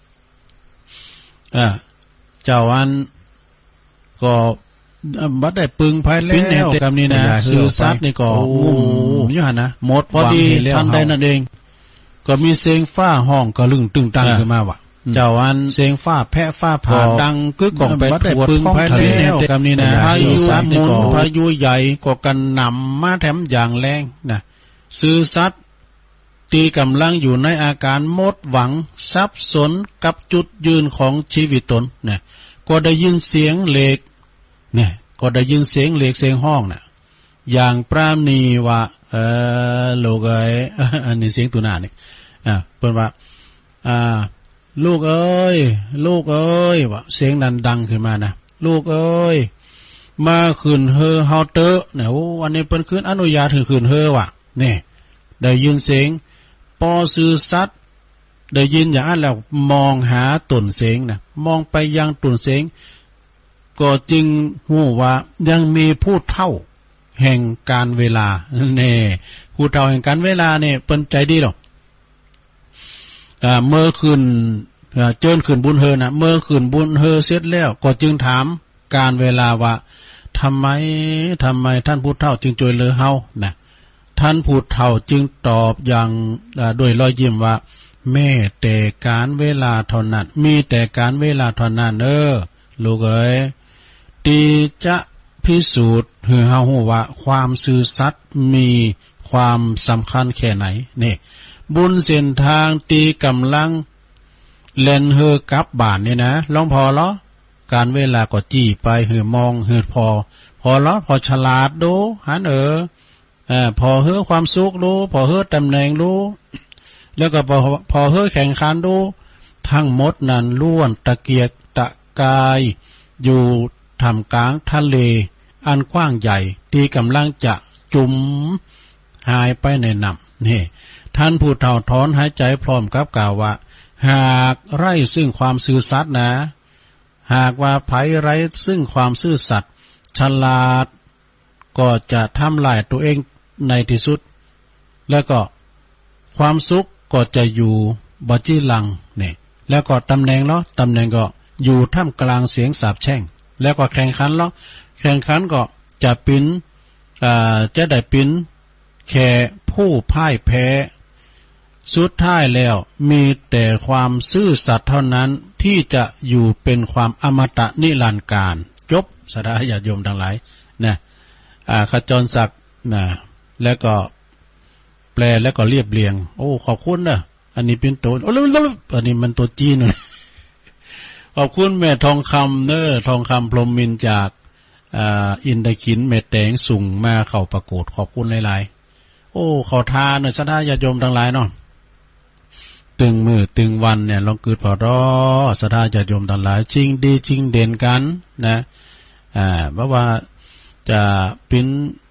อ่าเจ้าอันก็บัดได้ปึงภายแล้วกับนี่นะซื้อซัดนี่ก็งุ่มอยู่หั่นนะหมดพอดีทันใดนั่นเองก็มีเสียงฟ้าห้องก็ลึงตึงตังขึ้นมาว่ะเจ้าอันเสียงฟ้าแพะฟ้าผ่าดังกึกก้องไปทั่วท้องทะเลกับนี่นะพายุหมุนพายุใหญ่ก็กันนำมาแถมอย่างแรงนะซื้อซัดตีกำลังอยู่ในอาการหมดหวังสับสนกับจุดยืนของชีวิตตนเนี่ยก็ได้ยินเสียงเหล็กเนี่ยก็ได้ยินเสียงเหล็กเสียงห้องน่ะอย่างปราณีว่าเออโลกเอ้ยอันนี้เสียงตัวหน้านี่อ่าเพิ่นว่าอ่าลูกเอ้ยลูกเอ้ยว่าเสียงนั้นดังขึ้นมานะลูกเอ้ยมาขึ้นเฮอเฮาเตอเนี่ยโอ้อันนี้เพิ่นขึ้นอนุญาตให้ขึ้นเฮอว่ะนี่ได้ยินเสียงปอซื้อสัตว์ได้ยินอย่างนั้นแล้วมองหาต้นเสียงนะมองไปยังต้นเสียงก็จึงหู้ว่ายังมีผู้เฒ่าแห่งการเวลาเน่ผู้เฒ่าแห่งการเวลาเนี่ยเปิ้นใจดีหรอกอ่าเมื่อคืนอ่าเจิญคืนบุญเฮอนะเมื่อคืนบุญเฮอเสร็จแล้วก็จึงถามการเวลาว่าทำไมทำไมท่านผู้เฒ่าจึงช่วยเหลือเฮานะท่านผู้เฒ่าจึงตอบอย่างด้วยรอยยิ้มว่าแม่แต่การเวลาเท่านั้นมีแต่การเวลาเท่านั้นเด้อลูกเอ๋ยตีจะพิสูจน์ให้เฮาฮู้ว่าความซื่อสัตย์มีความสำคัญแค่ไหนนี่บุญเส้นทางตีกำลังเล่นเฮอกลับบ้านนี่นะลองพอเหรอการเวลาก็จี้ไปเฮอมองเฮอพอพอเหรอพอฉลาดดูหันเอออ่าพอเฮอความสุขดูพอเฮอตำแหน่งดูแล้วก็พอพอเฮอแข่งขันดูทั้งหมดนั้นล้วนตะเกียกตะกายอยู่ท่ามกลางทะเลอันกว้างใหญ่ที่กำลังจะจุ่มหายไปในน้ำนี่ท่านผู้เฒ่าถอนหายใจพร้อมกับกล่าวว่าหากไร้ซึ่งความซื่อสัตย์นะหากว่าไผไร้ซึ่งความซื่อสัตย์ฉลาดก็จะทำลายตัวเองในที่สุดแล้วก็ความสุขก็จะอยู่บ่จี้หลังนี่แล้วก็ตำแหน่งเนาะตำแหน่งก็อยู่ท่ามกลางเสียงสาปแช่งแล้วก็แข่งขันเนาะแข่งขันก็จะเป็นอ่าจะได้เป็นแค่ผู้พ่ายแพ้สุดท้ายแล้วมีแต่ความซื่อสัตย์เท่านั้นที่จะอยู่เป็นความอมตะนิรันดร์กาลจบสาธุญาติโยมทั้งหลายนะอ่าขจรศักดิ์นะแล้วก็แปลแล้วก็เรียบเรียงโอ้ขอบคุณนะอันนี้เป็นตัวโอ้แล้วอันนี้มันตัวจีนเลยขอบคุณแม่ทองคำเนอทองคำพรหมมินจากอ่าอินทขินแม่แตงสุ่งมาเข้าประกวดขอบคุณหลายๆโอ้ขอทานเนอะสาธุญาติโยมทั้งหลายเนาะตึงมือตึงวันเนี่ยลองเกิดพอรอสาธุญาติโยมทั้งหลายจริงดีจริงเด่นกันนะอ่าเพราะว่าจะเป็น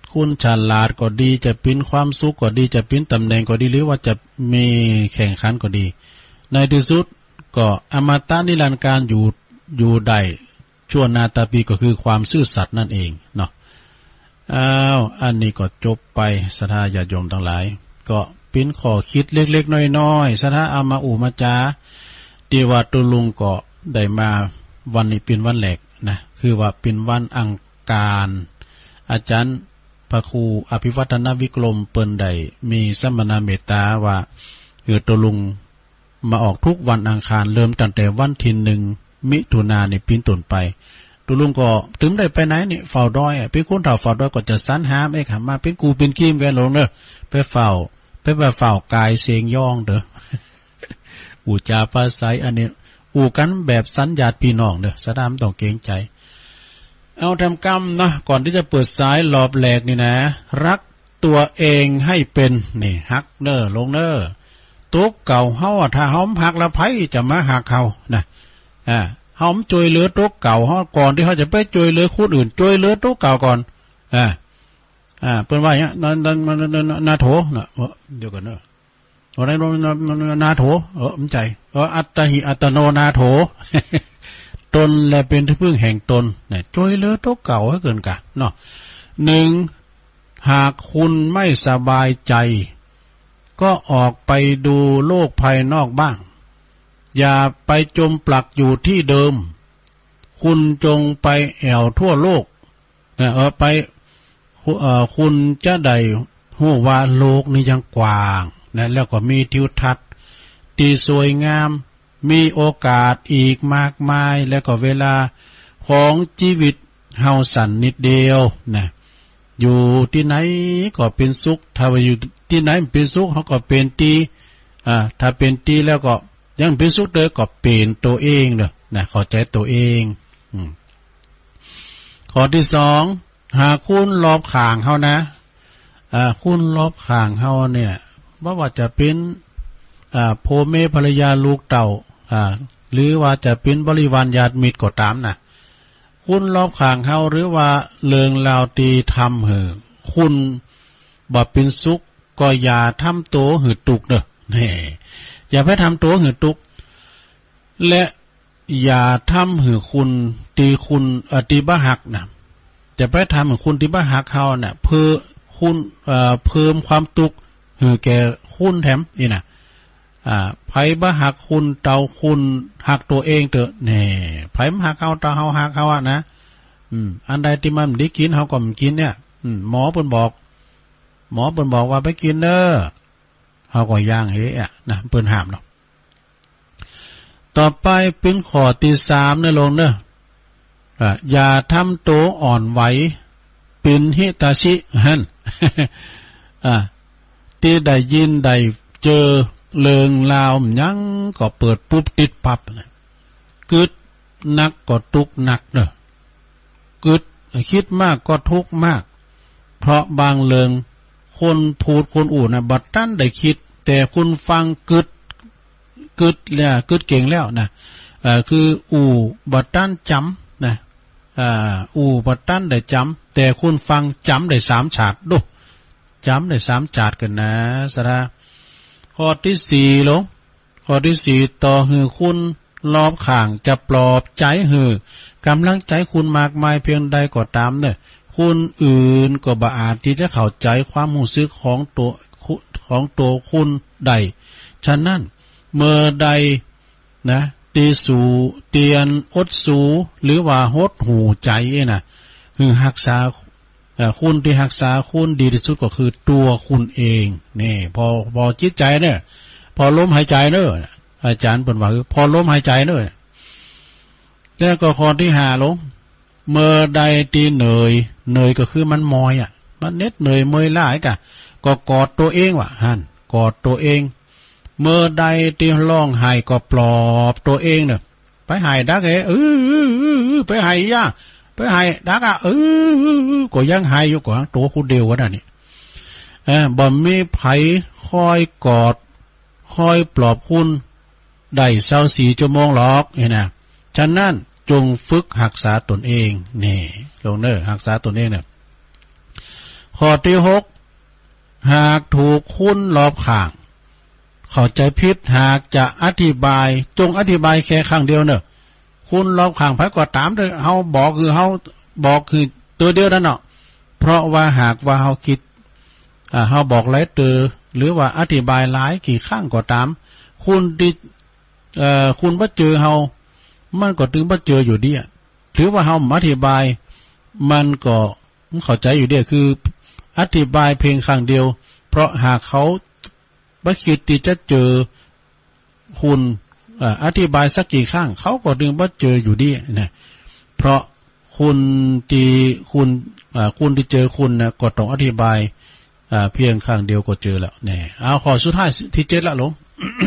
คุณฉลาดก็ดีจะเป็นความสุขก็ดีจะเป็นตำแหน่งก็ดีหรือว่าจะมีแข่งขันก็ดีในที่สุดก็อมตะนิรันดร์การอยู่อยู่ได้ชั่วนาตาปีก็คือความซื่อสัตย์นั่นเองเนาะอ้าวอันนี้ก็จบไปศรัทธาญาติโยมทั้งหลายก็เป็นข้อคิดเล็กๆน้อยๆศรัทธาเอามาอู่มาจาที่ว่าตุลุงก็ได้มาวันนี้เป็นวันแรกนะคือว่าเป็นวันอังคารอาจารย์พระครูอภิวัฒนวิกรมเปิ้นได้มีสัมมนาเมตตาว่าเออตุลุงมาออกทุกวันอังคารเริ่มตั้งแต่วันที่หนึ่งมิถุนายนนี่ปีนต้นไปตุลุงก็ถึงได้ไปไหนนี่เฝ้าดอยเป็นคนเฒ่าเฝ้าดอยก็จะสรรหาไอ้ขามาเป็นกูเป็นกิ้มแกลงเด้อไปเฝ้าไปไปเฝ้ากายเสียงย่องเด้อ อูจาภาษาอันนี้อูกันแบบสัญญาติพี่น้องเด้อสะดามต้องเกรงใจเอาทำกรรมนะก่อนที่จะเปิดสายรอบแรกนี่นะรักตัวเองให้เป็นนี่ฮักเด้อลงเด้อตุ๊กเก่าเฮาถ้าเฮาหักละไผจะมาหักเฮานะอ่าเฮาช่วยเหลือตุ๊กเก่าเฮาก่อนที่เฮาจะไปช่วยเหลือคนอื่นช่วยเหลือตุ๊กเก่าก่อนอ่าอ่าเปิ้นว่าอย่างเงี้ยนานาโถน่ะเดี๋ยวก่อนเด้อว่าได้นาโถเออมใจเอออัตหิอัตโนนาโถ ตนและเป็นที่พึ่งแห่งตนเนี่ยช่วยเหลือตุ๊กเก่าให้เกินกะเนาะหนึ่งหากคุณไม่สบายใจก็ออกไปดูโลกภายนอกบ้างอย่าไปจมปลักอยู่ที่เดิมคุณจงไปแอวทั่วโลกเออไปเอ่อคุณจะได้ฮู้ว่าโลกนี้ยังกว้างนะแล้วก็มีทิวทัศน์ที่สวยงามมีโอกาสอีกมากมายแล้วก็เวลาของชีวิตเฮาสั่นนิดเดียวนะอยู่ที่ไหนก็เป็นสุขถ้าว่าอยู่ที่ไหนเป็นสุขเขาก็เป็นตีอ่าถ้าเป็นตีแล้วก็ยังเป็นสุขเด้อก็เป็นตัวเองเด้อนะเข้าใจตัวเองอืมข้อที่สองหากคุณรอบข้างเฮานะอ่าคุณรอบข้างเฮาเนี่ยบ่ว่าจะเป็นอ่าพ่อแม่ภรรยาลูกเต่าอ่าหรือว่าจะเป็นบริวารญาติมิตรก็ตามนะคุณรอบข้างเฮาหรือว่าเรื่องราวตีทำเหอคุณบ่เป็นสุขก็อย่าทำตัวหือตุกเด้อนี่อย่าไปทำตัวหือตุกและอย่าทำหือคุณตีคุณอตีบ้าหักนะจะไปทำหือคุณตีบ้าหักเฮาเนี่ยเพื่อคุณเอ่อเพิ่มความตุกหือแก่คุณแถมนี่นะอ่าไผบ่หักคุณเตาคุณหักตัวเองเถอะแน่ไผมาหักเฮาเตาเฮาหักเฮาอ่ะนะอืมอันใดที่มันได้กินเฮาก็ไม่กินเนี่ยอืมหมอเพิ่นบอกหมอเพิ่นบอกว่าไปกินเด้อเฮาก็ย่างเฮ้อ่ะนะเพิ่นห้ามเนาะต่อไปเป็นข้อที่สามนะลงเด้ออ่าอย่าทำตัวอ่อนไหวเป็นหิตาชิหั่น อ่าที่ได้ยินได้เจอเลิงลาวยังก็เปิดปุ๊บติดปับกึดนักก็ทุกข์หนักเด้อกึดคิดมากก็ทุกข์มากเพราะบางเลิงคนพูดคนอู่นะบัดตั้นได้คิดแต่คุณฟังกึดกึดแล้วกึดเก่งแล้วนะเอ่อคืออู่บัดตั้นจำนะอ่าอู่บัดตั้นได้จำแต่คุณฟังจำได้สามฉากดูจำได้สามฉากกันนะสระข้อที่สี่ลงข้อที่สี่ต่อหือคุณรอบข้างจะปลอบใจหือกำลังใจคุณมากมายเพียงใดก็ตามเนี่ยคุณอื่นก็บ่อาจที่จะเข้าใจความรู้สึกของตัวของตัวคุณใดฉะนั้นเมื่อใดนะตีสูเตียนอดสูหรือว่าหดหูใจน่ะคือรักษาคุณที่รักษาคุณดีที่สุดก็คือตัวคุณเองนี่พอพอจิตใจเนี่ยพอลมหายใจเนอะอาจารย์เปิ่นว่าพอลมหายใจเนอะแล้วก็ข้อที่ห้าลงเมื่อใดที่เหนื่อยเหนื่อยก็คือมันมอยอ่ะมันเน็ดเหนื่อยเมื่อยล้ากะก็กอดตัวเองว่ะหั่นกอดตัวเองเมื่อใดที่ร้องไห้ก็ปลอบตัวเองเนอะไปไห้ดักเออไปไห้ย่าไปไห้ดักอ่ะเออก็ยังไห้อยู่กว่าตัวคุณเดียววะนั่นนี่เออบ่มีไผคอยกอดคอยปลอบคุณได้เศร้าสี่ชั่วโมงหรอกเห็นนะฉะนั้นจงฝึกรักษาตนเองนี่ลงเนอรักษาตนเองเนี่ยขข้อที่หกหากถูกคุ้นรอบข้างเข้าใจผิดหากจะอธิบายจงอธิบายแค่ครั้งเดียวเนอะคุณรอบข้างไผก็ตามเด้อเฮาบอกคือเฮาบอกคือตัวเดียวนั่นเนาะเพราะว่าหากว่าเฮาคิดอ่าเฮาบอกหลายเตอหรือว่าอธิบายหลายกี่ครั้งก็ตามคุณดิเอ่อคุณบ่เจอเฮามันก็ถึงบ่เจออยู่ดีอ่ะถือว่าเฮาอธิบายมันก็เข้าใจอยู่เดียคืออธิบายเพียงครั้งเดียวเพราะหากเขาบ่คิดที่จะเจอคุณอธิบายสักกี่ครั้งเขาก็ดึงบ่เจออยู่ดีนะเพราะคุณที่คุณคุณที่เจอคุณนะก็ต้องอธิบายเพียงครั้งเดียวก็เจอแล้วแน่เอาข้อสุดท้ายที่เจ็ดละหลง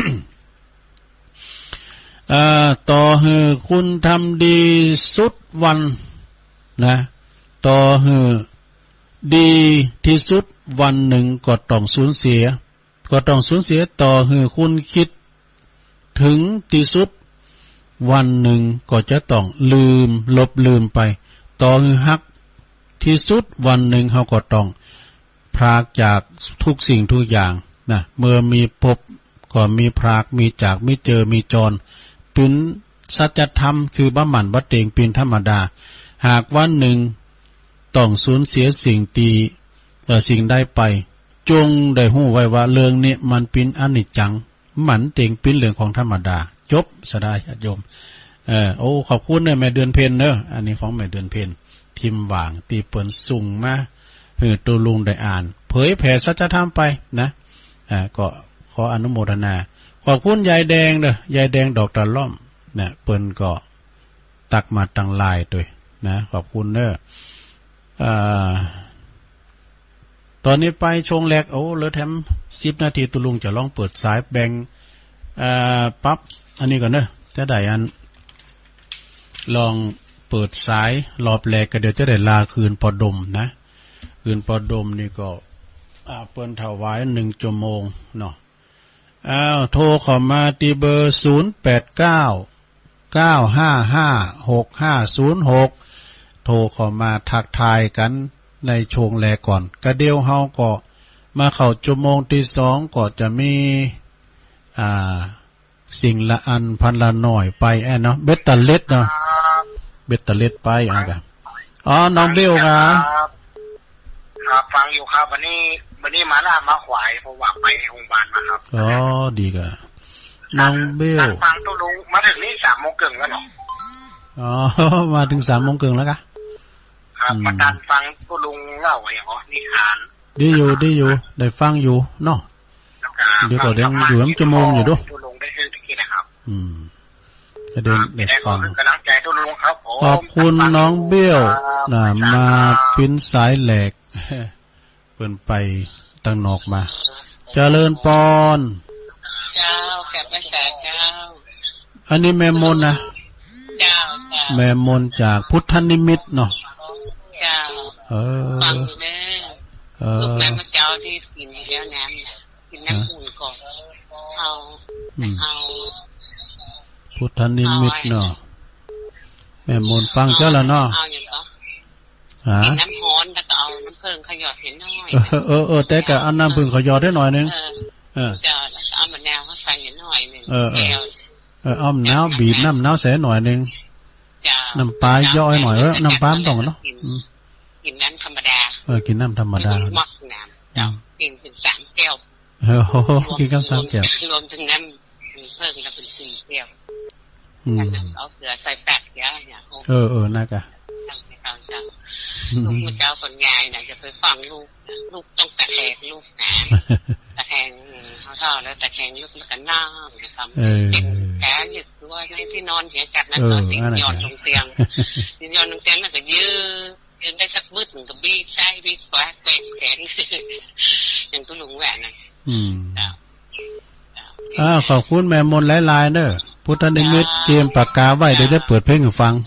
ต่อให้คุณทำดีสุดวันนะต่อให้ดีที่สุดวันหนึ่งก็ต้องสูญเสียก็ต้องสูญเสียต่อให้คุณคิดถึงที่สุดวันหนึ่งก็จะต้องลืมลบลืมไปต่อให้ฮักที่สุดวันหนึ่งเขาก็ต้องพรากจากทุกสิ่งทุกอย่างนะเมื่อมีพบก็มีพรากมีจากมีเจอมีจรเป็นสัจธรรมคือบ่หมั่นบ่เตงเป็นธรรมดาหากวันหนึ่งต้องสูญเสียสิ่งตีเอ่อสิ่งได้ไปจงได้หู้ไว้ว่าเรื่องนี้มันเป็นอนิจจังมันเต็งเป็นเรื่องของธรรมดาจบสดาญาติโยมเออโอ้ขอบคุณเนี่ยแม่เดือนเพ็ญเนอะอันนี้ของแม่เดือนเพ็ญทิมว่างตีเปิ้นสุ่งมาเฮือตัวลุงได้อ่านเผยแผ่สัจธรรมไปนะอ่าก็ขออนุโมทนาขอบคุณยายแดงเด้อยายแดงดอกตะล่อมเนี่ยเปิ้นก็ตักมาตั้งลายด้วยนะขอบคุณเด้ออ่าตอนนี้ไปชงแรกโอ้เหลือแถมสิบนาทีตุลุงจะลองเปิดสายแบ่งอ่าปั๊บอันนี้ก่อนเด้อจะได้อันลองเปิดสายรอบแรกก็เดี๋ยวจะได้ลาคืนปอดมนะคืนปอดมนี่ก็อ่าเปิ้นถวายหนึ่งชั่วโมงเนาะอ้าวโทรเข้ามาที่เบอร์ศูนย์แปดเก้า เก้าห้าห้า หกห้าศูนย์หกโทรเข้ามาทักทายกันในช่วงแรกก่อนกระเดียวเฮาก็มาเข้าชั่วโมงที่สองก็จะมีอ่าสิ่งละอันพันละหน่อยไปแอเนาะเบ็ดตะเล็ดเนาะเบ็ดตะเล็ดไปอ่ะกันอ๋อน้องเบลครับครับฟังอยู่ครับวันนี้วันนี้มาล่ามาขวายเพราะว่าไปโรงพยาบาลมาครับอ๋อดีกะน้องเบลฟังตัวลุงมาถึงนี่สามโมงครึ่งแล้วเนาะอ๋อมาถึงสามโมงครึ่งแล้วกะครับมาดันฟังตัวลุงเล่าไว้อ๋อนิทานดีอยู่ดีอยู่ได้ฟังอยู่เนาะเดี๋ยวก็ยังอยู่น้ำชั่วโมงอยู่ด้วยตัวลุงได้ชื่อตะกี้นะครับอืมจะเดินได้ฟังกำลังใจตัวลุงครับขอบคุณน้องเบี้ยวน่ะมาปิ้นสายแหลกเปิ้นไปตั้งนอกมาเจริญปอนเจ้าแก่ภาษาเจ้าอันนี้แม่มนนะเจ้าแม่มนจากพุทธนิมิตเนาะเจ้าเออฟังแม่เออลูกแม่มาเจ้าที่กินแล้วน้ำน่ะกินน้ำอุ่นก่อนเอาเอาพุทธนิมิตเนาะแม่มนฟังเจ้าแล้วเนาะเอาอย่างเหรอฮะน้ำฮ้อนแล้วก็เอาน้ำผึ้งขยอดเห็นน้อยเออเออแต่ก็เอาน้ำผึ้งขยอดได้หน่อยนึงเออเจ้าแล้วเอามะนาวเขาใส่เห็นหน่อยนึงเออเออเอออ้อมน้ำบีบน้ำน้ำแสหน่อยนึงน้ำปลาย่อยหน่อยเออน้ำปลาต้องเนาะกินน้ำธรรมดาเออกินน้ำธรรมดามักน้ำเจ้ากินเป็นสามแก้วเออกินกับสามแก้วรวมถึงน้ำเพิ่มแล้วเป็นสี่แก้วเอาเกลือใส่แปดเยอะเนี่ยเออเออน่ากะลูกมันเจ้าคนงานน่ะจะไปฟังลูกลูกต้องตะแคงลูกนะตะแคงเขาเท่าแล้วตะแคงลูกแล้วก็นั่งนะครับเป็นแขนหยุดด้วยในที่นอนเหียกัดนั่นก็ติดยอนตรงเตียงติดยอนตรงเตียงแล้วก็ยืดยืนได้สักมืดหนึ่งก็บีบใช้บีบขวาเตะแขนอย่างตัวลุงแหวนน่ะอืมอ่าขอบคุณแม่มนหลายๆเด้อพุทธนิมิตเกมปากกาไว้เดี๋ยวได้เปิดเพลงให้ฟัง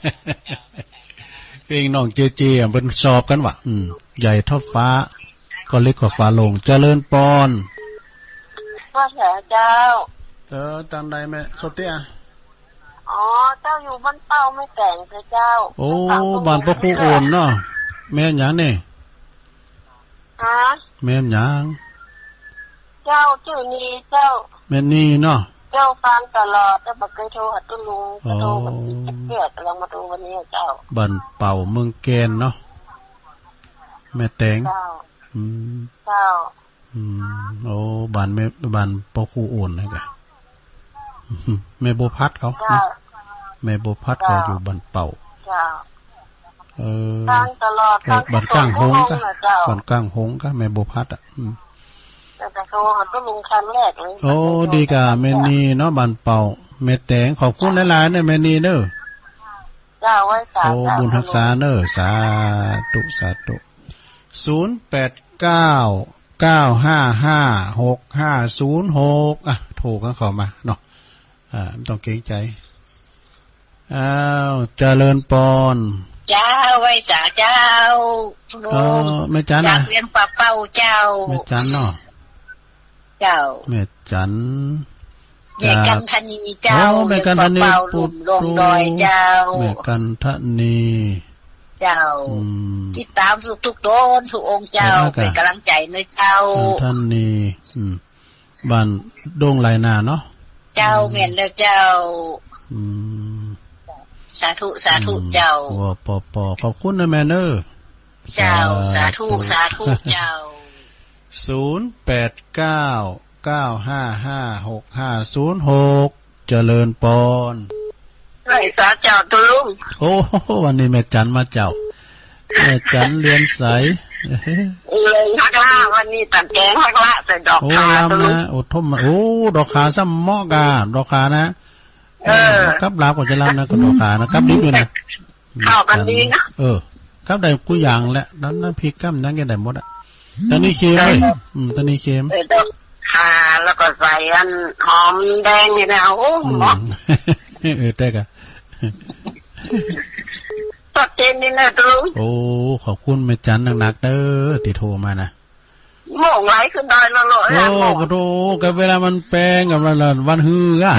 เพลงน้องเจเจเป็นสอบกันว่ะอืมใหญ่เท่าฟ้าก็เล็กกว่าฟ้าลงเจริญปอนพ่อแผ่เจ้าเออตังใดแม่สดเตี้ยอ๋อเจ้าอยู่บ้านเป้าไม่แต่งเจ้าโอ้บ้านพ่อครูโอนเนาะแม่หยังนี่ะแม่นหยังเจ้าชื่อนี้เจ้าแม่นนี่เนาะเจ้าฟังตลอดแต่บ่เคยโทรหาตุลุงโทรมันเกียดกำลังมาดูวันนี้เจ้าบันเป่าเมืองแกนเนาะแม่แตงเจ้าอืมเจ้าอืมโอ้บ้านแม่บ้านพ่อครูโอนนะกะแม่โบพัดเขาแม่โบพัดก็อยู่บ้านเป่าเจ้าเออตั้งตลอดตั้งบ้านก้างหงก็บ้านก้างหงก็แม่โบพัดอ่ะอืมแต่โทรหาตุลุงครั้งแรกเลยโอ้ดีกะแม่นีเนาะบ้านเป่าแม่แตงขอบคุณหลายๆเด้อแม่นีเด้อเจ้าไว้สาธุโอ้บุญรักษาเด้อสาธุสาธุศูนย์ แปด เก้า เก้า ห้า ห้า หก ห้า ศูนย์ หกอ่ะโทรกันเข้ามาเนาะอ่าไม่ต้องเกรงใจอ้าวเจริญปอนเจ้าไว้สาเจ้าอ๋อแม่จันน่ะเรียนป่าเป้าเจ้าแม่จันเนาะเจ้าแม่จันแม่กันธนีเจ้าแม่กันธนีปุตลงดอยเจ้าแม่กันธนีเจ้าติดตามทุกทุกตนทุกองค์เจ้าเป็นกำลังใจในเจ้าท่านนี้บ้านดงไหลนาเนาะเจ้าเมียนแล้วเจ้าสาธุสาธุเจ้าว่าปอปอขอบคุณนะแม่เนอร์เจ้าสาธุสาธุเจ้าศูนย์ แปด เก้า เก้า ห้า ห้า หก ห้า ศูนย์ หกเจริญปอนไอ้สาเจ้าตุลุงโอ้วันนี้แม่จันมาเจ้าแม่จันเรียนใสเลยฮักล่าวันนี้ตัดแกงฮักล่าใส่ดอกขาตุลุงโอ้ทมโอ้ดอกขาซ้ำเหมาะกาดอกขานะเออกับลาวก็จะลำนะกับดอกขานะกับดิบด้วยนะเข้ากันดีนะเออกับได้กูอย่างแหละนั้นน้ำพริกกับนั่นแกได้หมดอ่ะตอนนี้เค็มเลยอืมตอนนี้เค็มค่ะแล้วก็ใส่อันหอมแดงนี่นะโอ้หมอเออแต่กะตัดเจนนี่นะตุลุงโอ้ขอบคุณแม่จันหนักๆเด้อที่โทรมานะโม่งไหลขึ้นได้แล้วเลยโอ้โหกับเวลามันแปลงกับวันวันฮืออ่ะ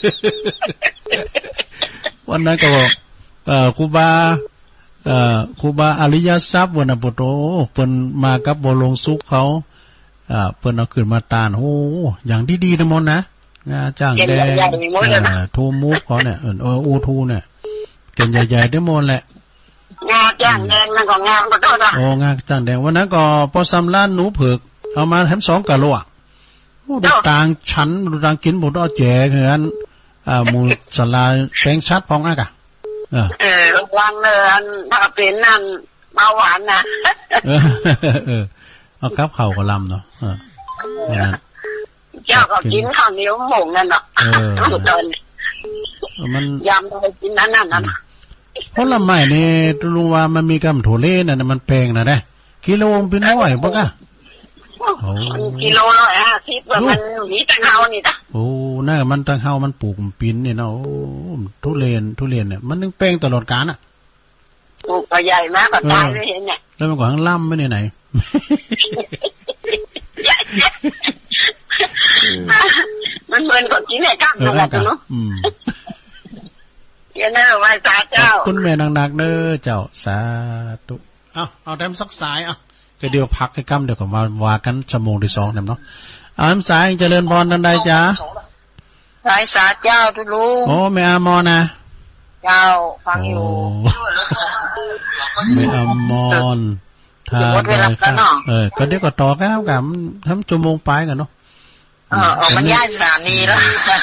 วันนั้นก็บอกเอ่อครูบาเอ่อครูบาอริยทรัพย์วันน่ะปุโตเพิ่นมากับบ่ลงสุขเขาอ่าเพิ่นเอาขึ้นมาตานโอ้อย่างดีๆนะมนนะงาจ้างแดงอ่าทูมูฟเขาเนี่ยเอออูทูเนี่ยเก่งใหญ่ๆได้หมดแหละงาจ้างแดงมันก็งามก็โตนะโอ้งาจ้างแดงวันนั้นก็พอซ้ำล้านหนูเผือกเอามาแถมสองกะโลอ่ะโอ้ดอกต่างชั้นดางกินบ่ดอกแจกเหมือนอ่าหมู่ศาลาแปลงชัดพองอ่ะกะเออเออวางเนินถ้าเป็นนั่นเบาหวานนะเออเอากับข้าวก็ลำเนาะเออนั่นเจ้าก็กินข้าวเหนียวหม่งนั่นเนาะเออตอนมันยำไปกินนั่นนั่นน่ะเพราะละไม้นี่ลุงว่ามันมีกำโถเล่น่ะมันแพงน่ะเด้กิโลเป็นน้อยบ่กะโอ้กิโลละห้าสิบมันหวีตังเฮานี่จ้ะโอ้น่ามันตังเฮามันปลูกปิ่นนี่เนาะโอ้ทุเรียนทุเรียนเนี่ยมันนึงแป้งตลอดกาลอ่ะปลูกก็ใหญ่มากก็ตายเลยเห็นเนี่ยแล้วมันก็ข้างล่ำไม่ไหนมันเหมือนคนกินไอ้กั้งนั่นแหละเนาะอืมเดี๋ยวนะไหว้สาเจ้าคุณแม่นักๆเด้อเจ้าสาธุเอาเอาแต้มสักสายเอาก็เดี๋ยวพักให้กั้มเดี๋ยวก็มาว่ากันชั่วโมงที่สองเนาะเอาแต้มสายเจริญพรดันใดจ้าไหว้สาเจ้าทุลุงโอ้แม่อามอนะเจ้าฟังอยู่แม่อามอนทาได้ค่ะเออก็เดี๋ยวก็ต่อกันแล้วกันทำชั่วโมงไปกันเนาะเออออกมันย่าสถานีแล้ว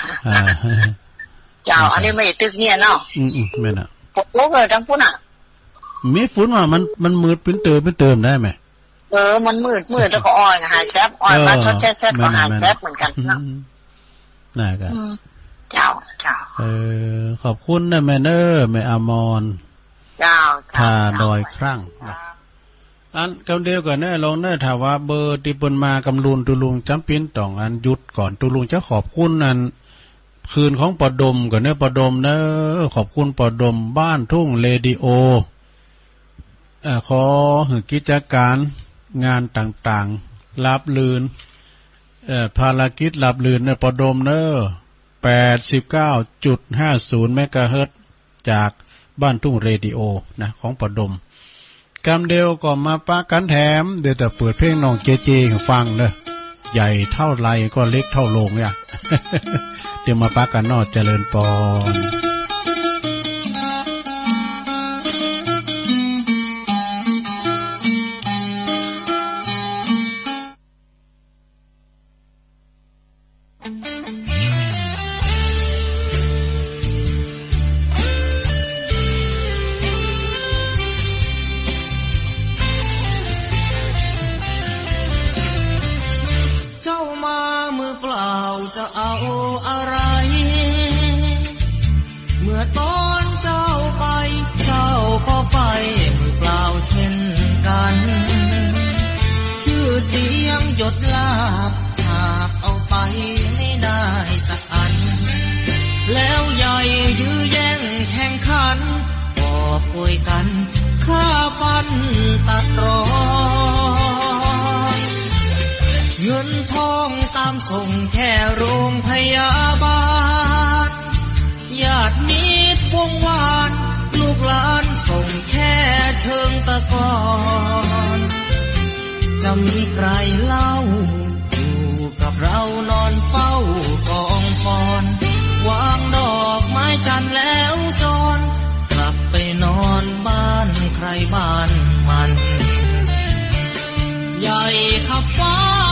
เจ้าอันนี้ไม่ตึกเนี่ยเนาะอืมอืมไม่น่ะโอ้เลยทั้งพุ่นอ่ะมีฝุ่นว่ามันมันมืดเป็นเติมเป็นเติมได้ไหมเออมันมืดมืดแล้วก็อ่อยหาแซบอ่อยมาชดแซ่บก็หาแซบเหมือนกันเนาะน่ากันเจ้าเจ้าเออขอบคุณนะแม่เนอร์แม่อมรเจ้าท่าดอยครั่งอันกำเดียวกันเนอลองเนอถ้าว่าเบอร์ที่เปิ้นมากำลุนตุลุงจำเป็นต้องอันหยุดก่อนตุลุงจะขอบคุณอันคืนของปอดมก่อนเนอปอดมเนอขอบคุณปอดมบ้านทุ่งเรดิโอเอ่อขอหือกิจการงานต่างๆรับลื่นเอ่อภารกิจรับลื่นเนอปอดมเนอ แปดสิบเก้าจุดห้าศูนย์ เมกะเฮิรตซ์จากบ้านทุ่งเรดิโอนะของปอดมกำเดียวก็มาปะกันแถมเดี๋ยวแต่เปิดเพลงน้องเจเจให้ฟังเด้อใหญ่เท่าไรก็เล็กเท่าโลงเนี่ย เดี๋ยวมาปะกันนอดเจริญปอนจะเอาอะไรเมื่อตอนเจ้าไปเจ้าก็ไปมือเปล่าเช่นกันชื่อเสียงหยดลาบหากเอาไปไม่ได้สักอันแล้วใหญ่ยื้อแย่งแข่งขันก็ป่วยกันฆ่าฟันตัดรอนเงินทองตามส่งแค่โรงพยาบาลญาติมิตรวงวานลูกหลานส่งแค่เชิงตะกอนจะมีใครเล่าอยู่กับเรานอนเฝ้ากองฟอนวางดอกไม้จันทร์แล้วจรกลับไปนอนบ้านใครบ้านมันใหญ่ขับฟ้า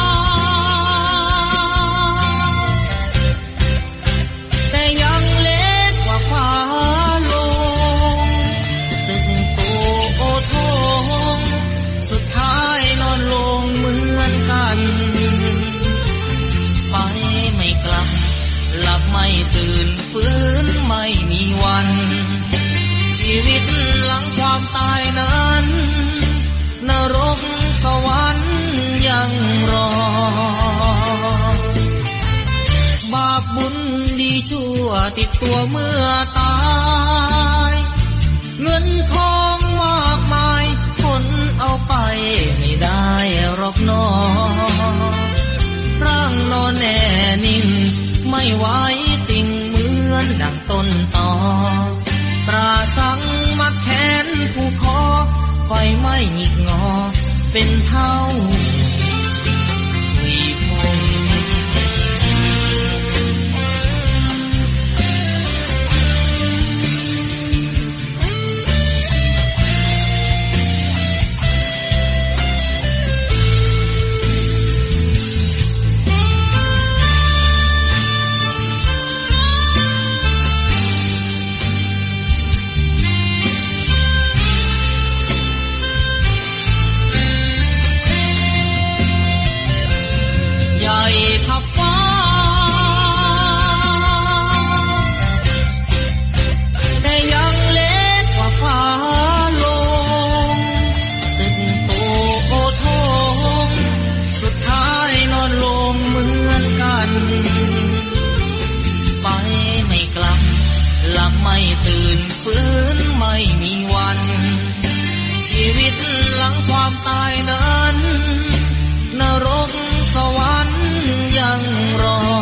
แต่ยังเล็กกว่าฟ้าลงตึกโตโอทงสุดท้ายนอนลงเหมือนกันไปไม่กลับหลับไม่ตื่นฟื้นไม่มีวันชีวิตหลังความตายนั้นนรกสวรรค์ยังรอบาปบุญดีชั่วติดตัวเมื่อตายเงินทองมากมายคนเอาไปไม่ได้หรอกน้อร่างนอนแน่นิ่งไม่ไหวติ่งเหมือนดังต้นตอตราสังมัดแขนผู้คอไฟไม่หงิกงอเป็นเท่าวีพงใหญ่ขับฟ้าแต่ยังเล็กกว่าฟ้าลงตึกโตโอทงสุดท้ายนอนลงเหมือนกันไปไม่กลับหลับไม่ตื่นฟื้นไม่มีวันชีวิตหลังความตายนั้นนรกสวรรค์ยังร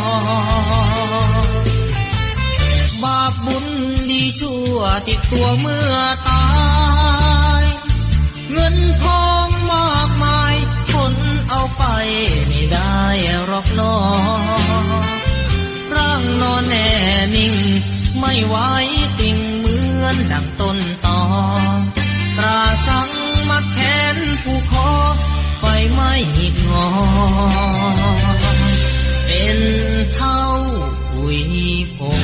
อบาปบุญดีชั่วติดตัวเมื่อตายเงินทองมากมายคนเอาไปไม่ได้หรอกน้อร่างนอนแน่นิ่งไม่ไหวติ่งเหมือนดังต้นตอตราสังมัดแขนผู้คอไฟไม่หงิกงอเป็นเท่าหุยพง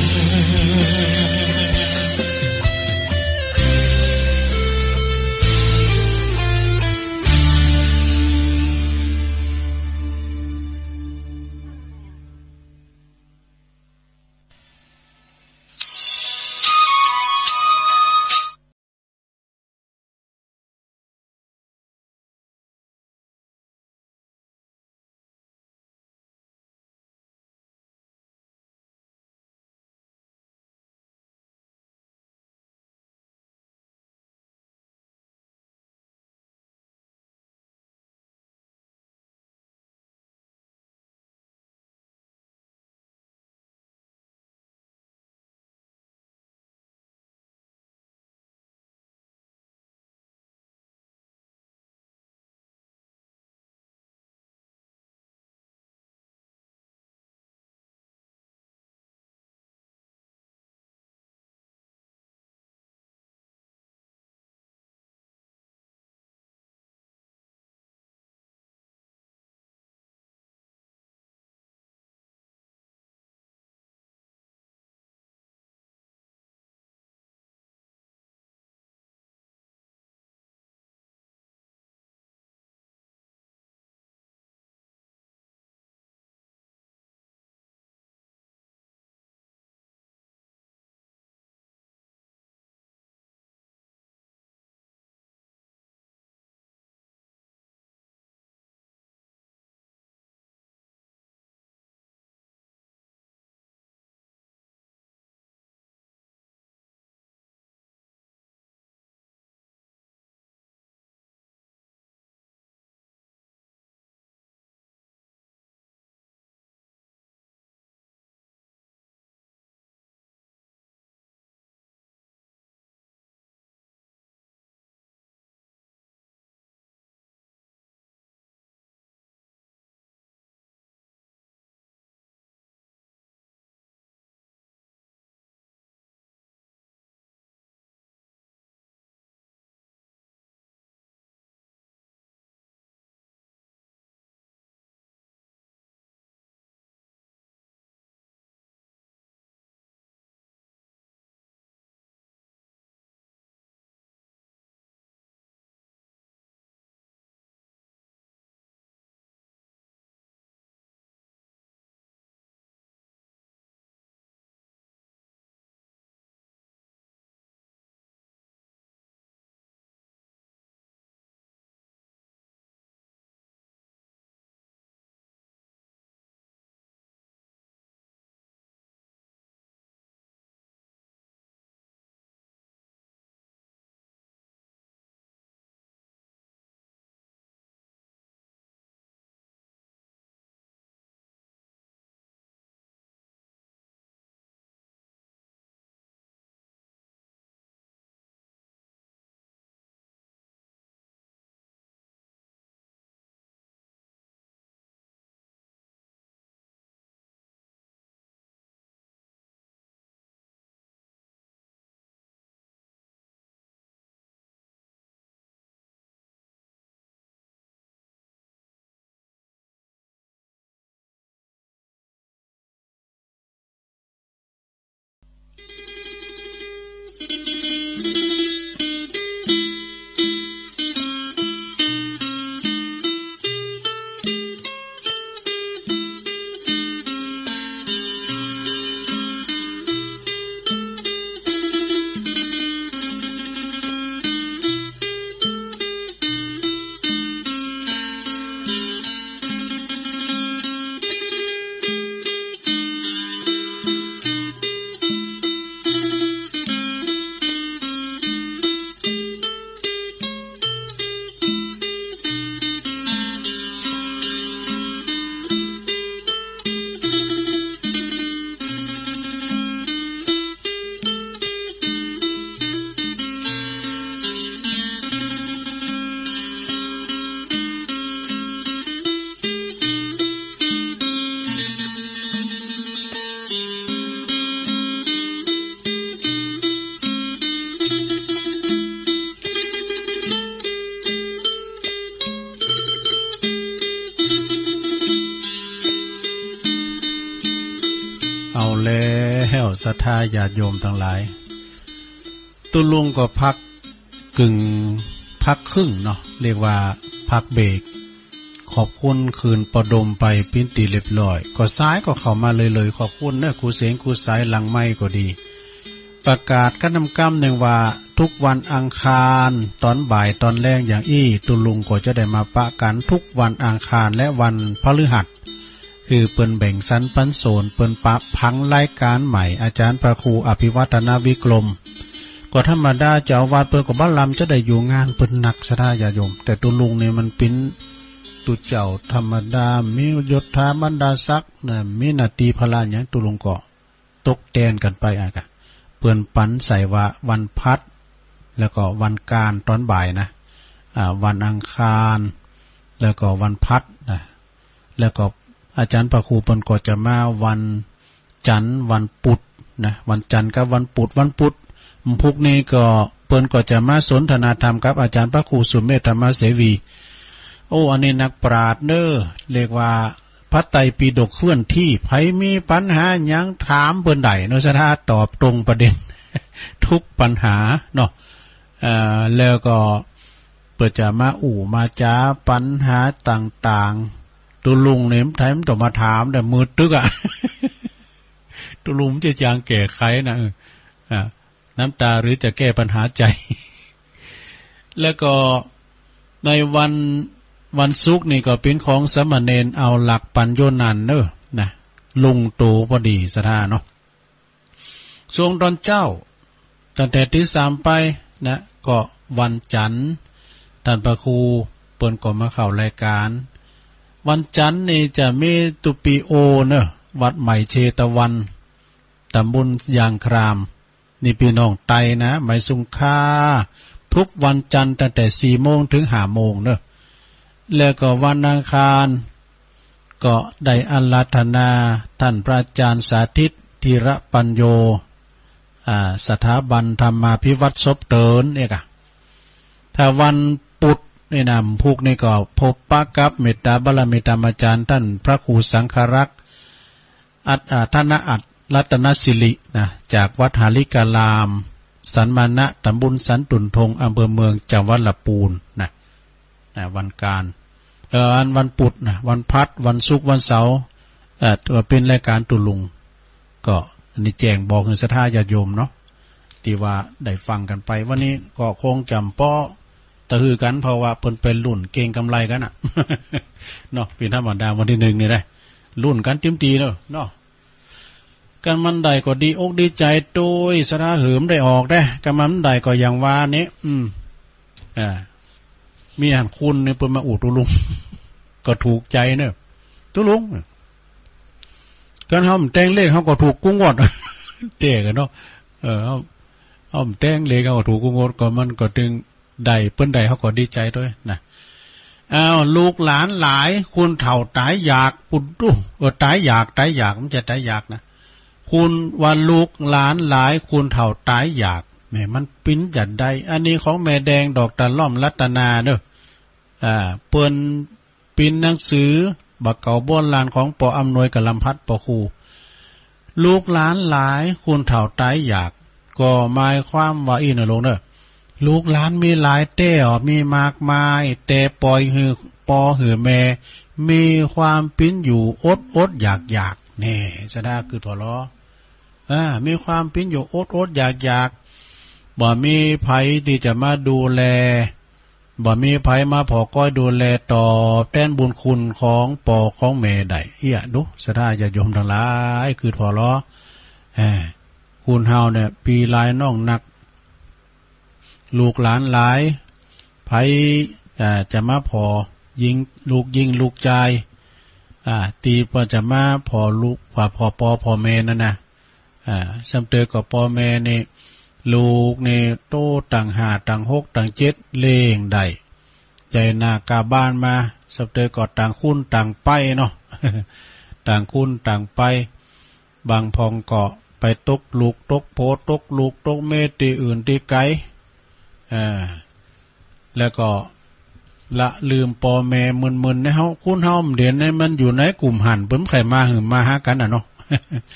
แล้วศรัทธาญาติโยมทั้งหลายตุลุงก็พักกึ่งพักครึ่งเนาะเรียกว่าพักเบรกขอบคุณคืนประดมไปปิ้นตีเรียบร้อยก็ซ้ายก็เข้ามาเลยเลยขอบคุณนะครูเสียงครูสายหลังไม้ก็ดีประกาศกันนำกำหนึ่งว่าทุกวันอังคารตอนบ่ายตอนแรกอย่างอี้ตุลุงก็จะได้มาปะกันทุกวันอังคารและวันพฤหัสคือเปิ้นแบ่งสันปันโซนเปิ้นปะพังรายการใหม่อาจารย์พระครูอภิวัฒนาวิกรมก็ธรรมดาเจ้าวาดเปิ้นก็บ้านลำจะได้อยู่งานเปิ้นหนักซะได้ญาติโยมแต่ตุลุงเนี่ยมันปิ้นตุเจ้าธรรมดามียศถาบรรดาศักดิ์นะมีนาทีพลานอย่างตุลุงก็ตกแตนกันไปอ่ะกะเปิ้นปันใส่ว่าวันพัดแล้วก็วันการตอนบ่ายนะอ่าวันอังคารแล้วก็วันพัดนะแล้วก็อาจารย์พระครูเปิ้นก็จะมาวันจันทร์วันพุธนะวันจันทร์กับวันพุธวันพุธพวกนี้ก็เปิ้นก็จะมาสนทนาธรรมกับอาจารย์พระครูสุเมธธรรมเสวีโอ้อันนี้นักปราชญ์เด้อเรียกว่าพระไตรปิฎกเคลื่อนที่ไผมีปัญหาหยังถามเปิ้นได้เนาะสถาตอบตรงประเด็นทุกปัญหาเนาะเอ่อแล้วก็เปิดจะมาอู่มาจ้าปัญหาต่างๆตุลุงเนี่ยไทยมันต้องมาถามแต่มือตึกอ่ะตุลุงจะจางแก้ไขนะอ่าน้ำตาหรือจะแก้ปัญหาใจแล้วก็ในวันวันศุกร์นี่ก็เป็นของสมณเณรเอาหลักปัญโยนันเนอะนะลุงโตพอดีสถาเนาะช่วงตอนเจ้าตั้งแต่ที่สามไปนะก็วันจันทร์ท่านพระครูเปิ้นก็มาเข้ารายการวันจันทร์นี่จะมีตุปีโอเนอะวัดใหม่เชตวันตำบลยางครามนี่พี่น้องไตนะไม่สุงค่าทุกวันจันทร์ตั้งแต่สี่โมงถึงห้าโมงเนอะแล้วก็วันอังคารก็ได้อาราธนาท่านพระอาจารย์สาธิตธีระปัญโยอ่าสถาบันธรรมาภิวัตรศพเตินเนี่ยค่ะถ้าวันพุธนี่นะพวกนี้ก็พบปะกับเมตตาบารมีธรรมอาจารย์ท่านพระครูสังฆรักษ์อัตธนอัตรัตนศิรินะจากวัดหาลิการามสันมานะตำบลสันตุนทงอำเภอเมืองจังหวัดลำพูนนะนะวันการเอออันวันพุธนะวันพัดวันศุกร์วันเสาร์เอ่อตัวเป็นรายการตุลุงก็อันนี้แจ้งบอกให้ศรัทธาญาติโยมเนาะที่ว่าได้ฟังกันไปวันนี้ก็คงจำป้อตะฮือกันเพราะว่าเพิ่นเป็นรุ่นเก่งกำไรกันอ่ะ เนาะเป็นธรรมดาวันที่หนึ่งนี่ได้รุ่นกันเต็มทีเนาะเนาะกันมันใดก็ดีอกดีใจโดยศรัทธาเหิมได้ออกได้กันมันใดก็อย่างว่านี้อืมอ่ามีอันคุณเนี่ยเพิ่นมาอู่ตุลุง ก็ถูกใจเนอะตุลุงกันเฮาแต่งเลขเฮาก็ถูกกุ้งงด เตะกันเนาะเออเฮาเฮาแต่งเลขเฮาก็ถูกกุ้งงดก็มันก็ถึงได้เพิ่นได้เฮาก็ดีใจด้วยนะอ้าวลูกหลานหลายคุณเฒ่าตายอยากปุดดุเออตายอยากตายอยากมันจะตายอยากนะคุณว่าลูกหลานหลายคุณเฒ่าตายอยากแม่มันปิ้นจัดใดอันนี้ของแม่แดงดอกตะล่อมรัตนาเด้ออ่าเปิ้นปิ้นหนังสือบักเก่าโบราณของปออำนวยกับลำพัดปอครูลูกหลานหลายคุณเฒ่าตายอยากก็หมายความว่าอีน่ะลงเด้อลูกหลานมีหลายเต้อมีมากมายแต่ปล่อยหือปอหือแม่มีความปิ้นอยู่อดอดอยากอยากแน่ซะดาคือถั่วล้ออ่ามีความปิ้นอยู่อดอดอยากอยากบ่มีไผที่จะมาดูแลบ่มีไผมาพอก้อยดูแลตอบแทนบุญคุณของปอของแม่ได้เอี้ยดุสะดาญาติโยมทั้งหลายคือถั่วล้อแหมคุณเฮาเนี่ยปีลายน้องนักลูกหลานหลายไผอ่าจะมาพอยิงลูกยิงลูกใจอ่าตีพอจะมาพอลูกพอพอปอพอแม่นั่นนะอ่าซ้ำเตอกับปอแม่นี่ลูกนี่โตต่างหาต่างหกต่างเจ็ดเล่งได้ใจนากาบ้านมาซ้ำเตอก็ต่างคุ้นต่างไปเนาะ ต่างคุ้นต่างไปบางพองเกาะไปตกลูกตกโพตกลูกตกเมตีอื่นตีไกอ่าแล้วก็ละลืมปอแม่มึนๆในเฮาคุณเฮาเดี๋ยวนี้มันอยู่ในกลุ่มหันเพิ่นไข่มาหืมมาหากันน่ะเนาะ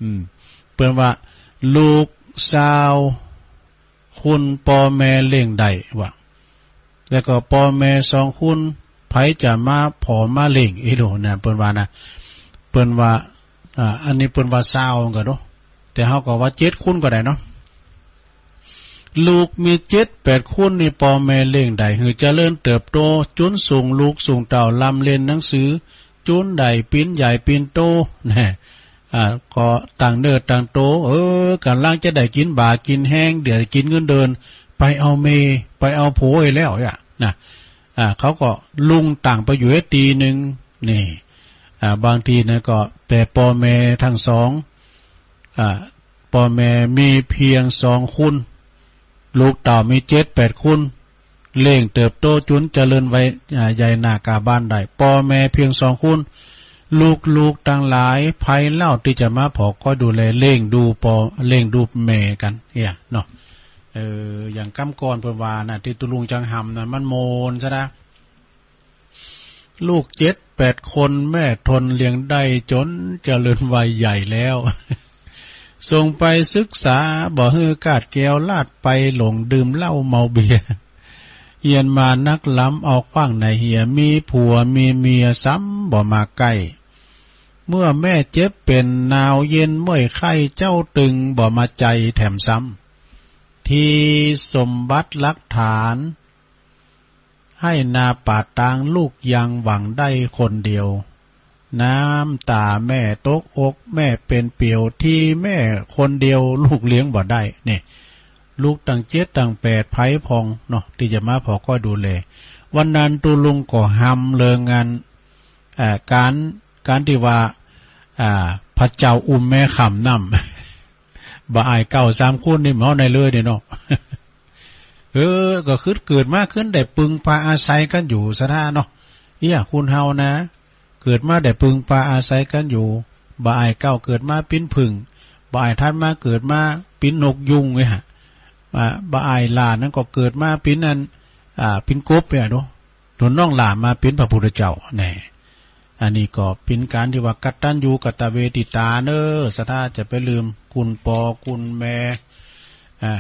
อืมเปิ้นว่าลูกสาวคุณพ่อแม่เลี้ยงได้ว่าแล้วก็พ่อแม่สองคุณไผจะมาผอมาเลี้ยงอีโดนะเปิ้นว่านะเปิ้นว่าอ่าอันนี้เปิ้นว่าสาวก็เนาะแต่เฮาก็ว่าเจ็ดคุณก็ได้เนาะลูกมีเจ็ดแปดคุณนี่พ่อแม่เลี้ยงได้คือเจริญเติบโตจนสูงลูกสูงเต่าลำเรียนหนังสือจนได้ปิ้นใหญ่ปิ้นโตแน่อ่าก็ต่างเนิดต่างโตเออกำลังจะได้กินบากินแห้งเดี๋ยวกินเงินเดินไปเอาเมไปเอาโผยแล้วอ่ะนะอ่าเขาก็ลุงต่างไปอยู่ตีหนึ่งนี่อ่าบางทีนะก็แต่พ่อแม่ทั้งสองอ่าพ่อแม่มีเพียงสองคุณลูกเต่ามีเจ็ดแปดคุณเล่งเติบโตจนเจริญไว้ใหญ่หน้ากาบ้านได้พ่อแม่เพียงสองคุณลูกๆต่างหลายภัยเล่าที่จะมาพอก็ดูแลเล่งดูปอเล่งดูแม่กันเฮียเนาะเอออย่างกำกรเพิ่นว่าน่ะที่ตุลุงจังหำน่ะมันโมนซะนะลูกเจ็ดแปดคนแม่ทนเลี้ยงได้จนเจริญวัยใหญ่แล้วส่งไปศึกษาบ่ฮือกาดแก้วลาดไปหลงดื่มเหล้าเมาเบียร์เฮียนมานักล้ำเอาขว้างในเหียมีผัวมีเมียซ้ำบ่มาใกล้เมื่อแม่เจ็บเป็นหนาวเย็นเมื่อยไข้เจ้าตึงบ่มาใจแถมซ้ำที่สมบัติหลักฐานให้นาป่าตางลูกยังหวังได้คนเดียวน้ำตาแม่ตกอกแม่เป็นเปี่ยวที่แม่คนเดียวลูกเลี้ยงบ่ได้เนี่ยลูกตั้งเจ็ดตั้งแปดไผ่พองเนาะที่จะมาพอก็ดูแลวันนั้นตูลุงก็หำเลิงงานอ่าการการที่ว่าอ่าพระเจ้าอุ้มแม่ขำน้ำบ่อายเก้าสามคนนี่เมาในเลยเนี่ยเนาะเออก็คือเกิดมาขึ้นได้ปึงปลาอาศัยกันอยู่ซะท่าเนาะเอี้ยคุณเฮานะเกิดมาได้ปึงปลาอาศัยกันอยู่บ่อายเก้าเกิดมาปิ้นผึ่งบ่อายท่านมาเกิดมาปิ้นนกยุงไงฮะบ่อายหลานนั้นก็เกิดมาปิ้นนั้นอ่าปิ้นกบเนี่ยเนาะโดนน้องหลานมาปิ้นพระพุทธเจ้าแน่อันนี้ก็เป็นการที่ว่ากัตตัญญูกตเวทิตาเนอสะท่าจะไปลืมคุณปอคุณแม่อ่า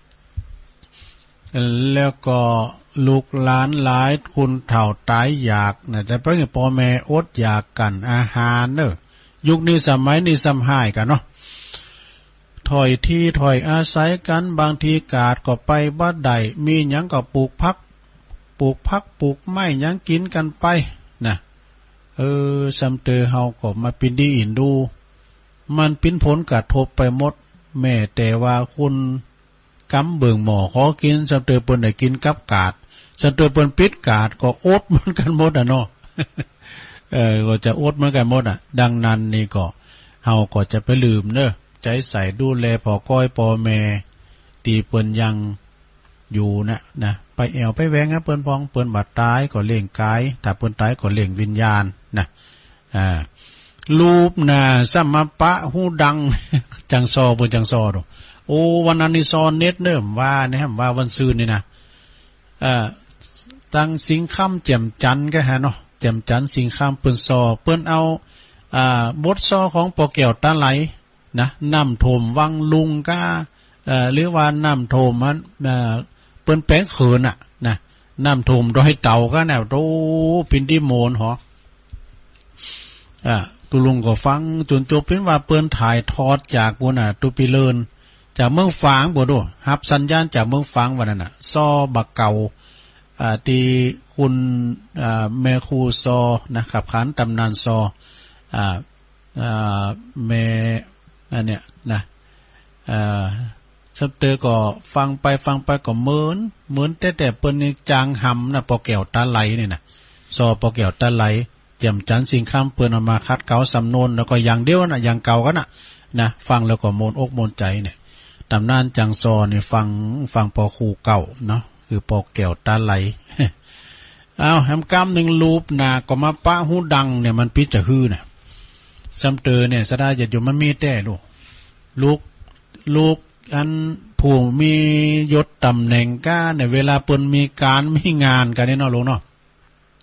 แล้วก็ลูกหลานหลายคุณเฒ่าตายอยากนะแต่เพิ่งพ่อแม่อดอยากกันอาหารเนอยุคนี้สมัยนี้ซ้ำหายกันเนาะถอยที่ถอยอาศัยกันบางทีกาดก็ไปบ้านใดมีหยังก็ปลูกพักปลูกพักปลูกไม้หยังกินกันไปนะเออซัมเตอเฮาก็มาปินดีอินดูมันปิ้นผลกระทบไปหมดแม่แต่ว่าคุณกำเบิ่งหมอขอกินซัมเตอเปิ้นได้กินกับกาดซัมเตอเปิ้นปิดกาดก็อดเหมือนกันหมดอ่ะเนาะ เออก็จะอดเหมือนกันหมดอ่ะดังนั้นนี่ก็เฮาก็จะไปลืมเด้อใจใส่ดูแลพ่อก้อยพ่อแม่ตีเปิ้นยังอยู่นะนะไปแอวไปแวงครับเปิ้นพองเปิ้นบาดตายก็เลี้ยงกายถ้าเปิ้นตายก็เลี้ยงวิญญาณนะอ่ารูปหน้าสัมมปะหูดัง จังซอเปิ้นจังซอดโอ้วันนั้นนี่ซอเน็ตเด้อว่านะครับว่าวันซืนนี่นะเอ่อตั้งสิงค่ำแจ่มจันทร์ก็ฮะเนาะแจ่มจันทร์สิงค่ำเปิ้นซอเปิ้นเอาอ่าบทซอของปอแก้วตาไหลนะน้ำโถมวังลุงก็เอ่อหรือว่าน้ำโถมมันเอ่อเปิ้นแป้งเขินอ่ะนะน้ำโถมดอยเต่าก็แนวโตปินที่โมนหออ่าตุลุงก็ฟังจนจบเป็นว่าเปิ้นถ่ายทอดจากบุน่ะตุปิเลินจากเมืองฝางบ่ดูรับสัญญาณจากเมืองฝางวันนั้นน่ะซอบักเก่าอ่าที่คุณอ่าแม่ครูซอนะครับขานตำนานซออ่าอ่าแม่อันเนี้ยนะอ่าซับเตอก็ฟังไปฟังไปก็เหมือนเหมือนแต่แต่เปิ้นนี่จางหำนะปอแก้วตาไหลนี่นะซอปอแก้วตาไหลแจ่มจันทร์สิงค่ำเปิ้นเอามาคัดเก่าสำนวนแล้วก็อย่างเดียวน่ะอย่างเก่ากันน่ะนะฟังแล้วก็โมนอกโมนใจเนี่ยตำนานจังซอนี่ฟังฟังปอครูเก่าเนาะคือปอแก้วตาไหล อ้าวแฮมกำหนึ่งรูปหน้าก็มาปะหูดังเนี่ยมันปิดจะฮื้อน่ะซัมเตอเนี่ยสะดาจะอยู่มันมีแต่ลูกลูกลูกอันผู้มียศตำแหน่งก้าในเวลาเปิ้นมีการมีงานกันเนี่ยเนาะลูกเนาะ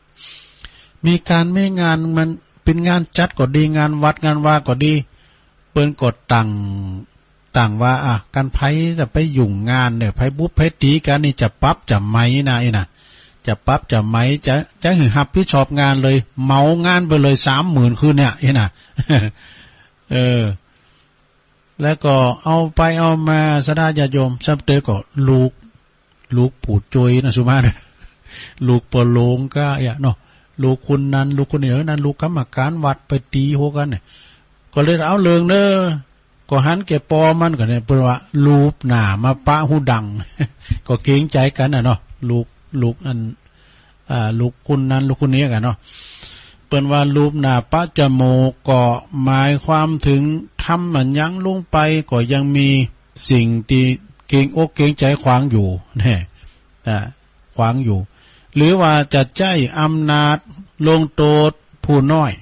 มีการมีงานมันเป็นงานจัดก็ดีงานวัดงานว่าก็ดีเปิ้นกดตั้งต่างว่าอ่ะการไผจะไปยุ่งงานเนี่ยไผบุบไผตีกันนี่จะปรับจะไหมนะไอ้น่ะจะปรับจะไหมจะจะหือรับผิดชอบงานเลยเมางานไปเลย สามหมื่น คืนเนี่ยไอ้น่ะ เออแล้วก็เอาไปเอามาสดาญาโยมซับเตอก็ลูกลูกปูดจอยนะสุมาเนี่ยลูกปโลงก็อ่ะเนาะลูกคุณนั้นลูกคนนี้เออนั้นลูกกรรมการวัดไปตีโหกันเนี่ยก็เลยเอาเลิงเด้อก็หันแกปอมันก็เนี่ยเปิ้นว่าลูบหน้ามาปะหูดัง ก็เกรงใจกันน่ะเนาะลูกลูกอันอ่าลูกคุณนั้นลูกคนนี้กันเนาะเปิ้นว่าลูบหน้าปะจมูกก็หมายความถึงทำมันยังลงไปก็ยังมีสิ่งที่เกรงอกเกรงใจขวางอยู่แน่อ่าขวางอยู่หรือว่าจะใจอำนาจลงโทษผู้น้อย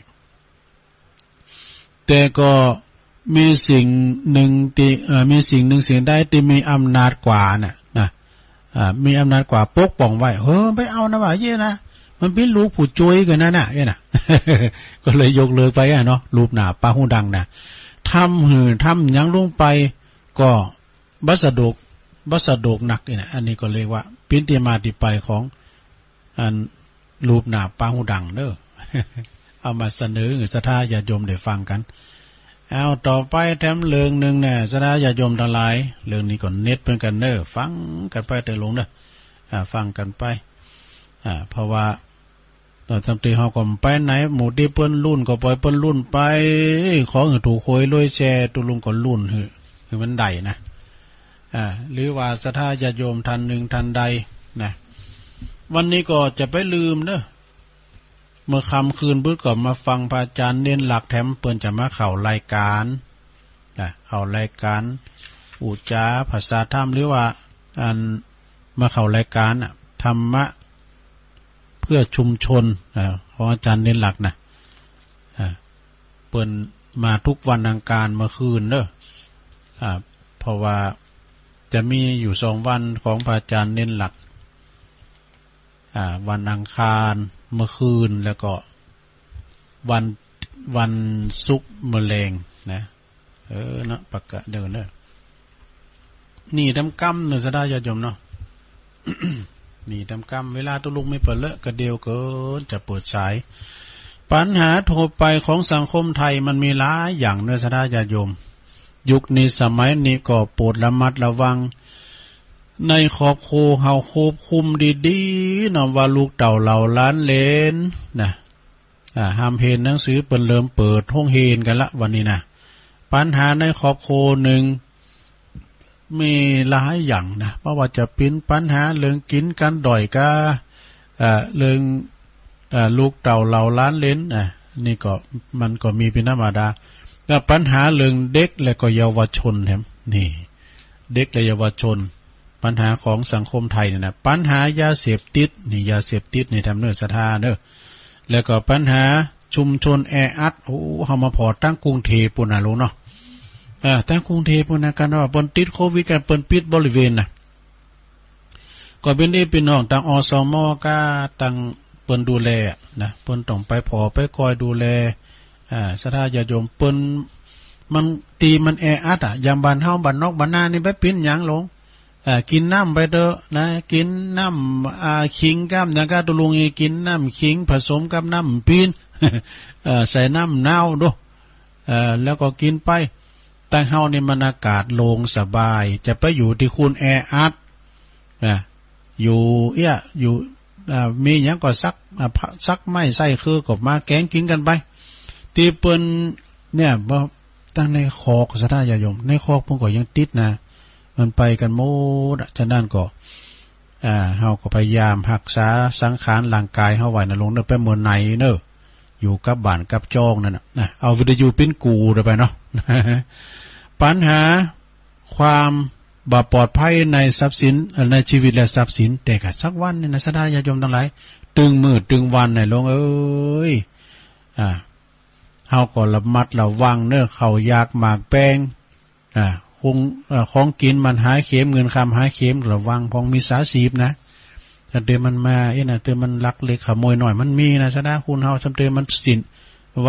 แต่ก็มีสิ่งหนึ่งที่มีสิ่งหนึ่งสิ่งใดที่มีอำนาจกว่าน่ะนะอ่ามีอำนาจกว่าปกป้องไว้เฮ้อไม่เอานะว่าเย่นะมันเป็นลูกผู้จวยกันนะน่ะเย่น่ะ ก็เลยยกเลิกไปอ่ะเนาะรูปหน้าปะหูดังน่ะทำหือทำยังลงไปก็บัสดกบัสดกหนักนี่นะอันนี้ก็เรียกว่าเป็นที่มาที่ไปของอันรูปหน้าปะหูดังเด้อ เอามาเสนอศรัทธาญาติโยมได้ฟังกันเอาต่อไปแถมเรื่องนึงเนี่ยศรัทธาญาติโยมทั้งหลายเรื่องนี้ก็เน็ตเพิ่นกันเด้อฟังกันไปแต่ลงเด้ออ่าฟังกันไปอ่าเพราะว่าตอนทำตีเฮาก็ไปไหนหมู่ที่เปิ้นรุ่นก็ปล่อยเปิ้นรุ่นไปของถูกโคยลอยแชร์ตุลุงก็รุ่นคือคือมันได้นะอ่าหรือว่าศรัทธาญาติโยมท่านนึงท่านใดนะวันนี้ก็จะไปลืมเด้อเมื่อค่ำคืนบึ้ดก็มาฟังพระอาจารย์เน้นหลักแถมเปิ้นจะมาเข้ารายการนะเข้ารายการอุจาภาษาธรรมหรือว่าอันมาเข้ารายการอ่ะธรรมะเพื่อชุมชนนะของอาจารย์เน้นหลักนะอ่าเปิ้นมาทุกวันอังคารเมื่อคืนเด้ออ่าเพราะว่าจะมีอยู่สองวันของพระอาจารย์เน้นหลักอ่าวันอังคารเมื่อคืนแล้วก็วันวันศุกร์มะเร็งนะเออนะประกาศเดินเด้อนี่ทำกรรมเนาะสดาญาติโยมเนาะ นี่ทำกรรมเวลาตุลุงไม่เปิดเลอะกระเดียวเกินจะเปิดสายปัญหาทั่วไปของสังคมไทยมันมีหลายอย่างเนาะสดาญาติโยมยุคนี้สมัยนี้ก็โปรดระมัดระวังในครอบครัวเฮาควบคุมดีๆเนาะว่าลูกเต่าเหล่าล้านเลนนะอ่าห้ามเห็นหนังสือเปิ้นเริ่มเปิดห้องเฮนกันละวันนี้นะปัญหาในครอบครัวหนึ่งมีหลายอย่างนะเพราะว่าจะเป็นปัญหาเรื่องกินกันด่อยกาอ่าเรื่องอ่าลูกเต่าเหล่าล้านเลนอ่ะนี่ก็มันก็มีเป็นธรรมดาแต่ปัญหาเรื่องเด็กและก็เยาวชนแฮมนี่เด็กและเยาวชนปัญหาของสังคมไทยเนี่ยนะปัญหายาเสพติดนี่ยาเสพติดนี่ทำเนื้อศรัทธาเนอะแล้วก็ปัญหาชุมชนแออัดโอ้เฮามาพอตั้งกรุงเทพปุ่นน่ะรู้เนาะอ่าตั้งกรุงเทพปุ่นน่ะกันว่าเปิ้นติดโควิดกันเปิ้นปิดบริเวณน่ะก็เป็นได้เป็นน้องทางอสมก็ตั้งเปิ้นดูแลนะเปิ้นต้องไปพอไปคอยดูแลอ่าศรัทธาญาติโยมเปิ้นมันตีมันแออัดอ่ะยามบ้านเฮาบ้านนอกบ้านนานี่ไปปิ้นหยังลงอ่ากินน้ำไปเถอะนะกินน้ำอ่าขิงกับอย่างก็ตุลุงอีกินน้ำขิงผสมกับน้ำปีน เอ่อใส่น้ำเน่าดูเอ่อแล้วก็กินไปแต่เฮานี่มันอากาศโล่งสบายจะไปอยู่ที่คุณแออัดนะอยู่เอี้ยอยู่อ่ามีหยังก็ซักอ่าซักไม้ใส่คือก็มาแกงกินกันไปที่เปิ้นเนี่ยบ่ตั้งในคอกศรัทธาญาติโยมในคอกเพิ่นก็ยังติดนะมันไปกันหมดฉะนั้นก็อ่าเฮาก็พยายามรักษาสังขารร่างกายเฮาไว้นะลงเด้อไปเมื่อไหนเด้ออยู่กับบ้านกับจ้องนั่นน่ะนะเอาวิทยุเป็นกูเด้อไปเนาะ ปัญหาความบ่ปลอดภัยในทรัพย์สินในชีวิตและทรัพย์สินแต่ก็สักวันนี่นะศรัทธาญาติโยมทั้งหลายตึงมืดตึงวันน่ะลงเอ้ยอ่าเฮาก็ระมัดระวังเด้อเข้ายากหมากแป้งอ่าคงของกินมันหาเข็มเงินคำหาเข็มระวังพองมีสาสีบนะถ้าเตือนมันมาเอ้นะเตือนมันลักเล็กขโมยหน่อยมันมีนะชนะคุณเฮาจำเตือนมันสินว่า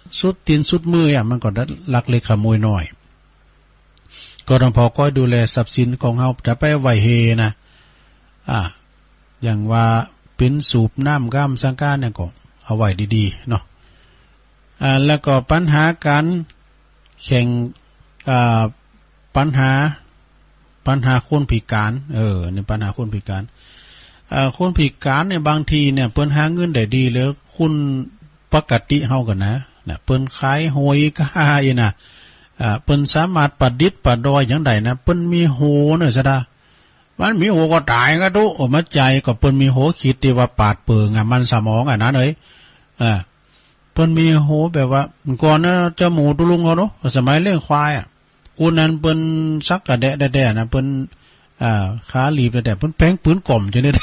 สุดตีนสุดมืออ่ะมันก็ลักเล็กขโมยน้อยก็ต้องพอก้อยดูแลทรัพย์สินของเฮาจะไปไว้เฮนะอ่าอย่างว่าเป็นสูบน้ำก้ามสังการเนี่ยก็เอาไว้ดีๆเนาะอ่าแล้วก็ปัญหาการแข่งอ่าปัญหาปัญหาคนพิการเออในปัญหาคนพิการอ่าคนพิการเนี่ยบางทีเนี่ยเปิ้นหาเงินได้ดีแล้วคุณปกติเฮากันนะน่ะเปิ้นขายหอยก็หาอีน่ะอ่าเปิ้นสามารถประดิษฐ์ประดอยจังได๋นะเปิ้นมีโหเด้อซะดามันมีโหก็ตายก็ตุออกมาใจก็เปิ้นมีโหคิดที่ว่าปาดเปิงอ่ะมันสมองอ่ะนะเอ้ยอ่าเปิ้นมีโหแบบว่าก่อนนะเจ้าหมูตุลุงเขาเนาะสมัยเลี้ยงควายอ่ะกูนั้นเปิ้นซักกะแดะแดะนะเปิ้นอ่าขาลีบแดะเปิ้นแป้งปืนกล่อมจังได๋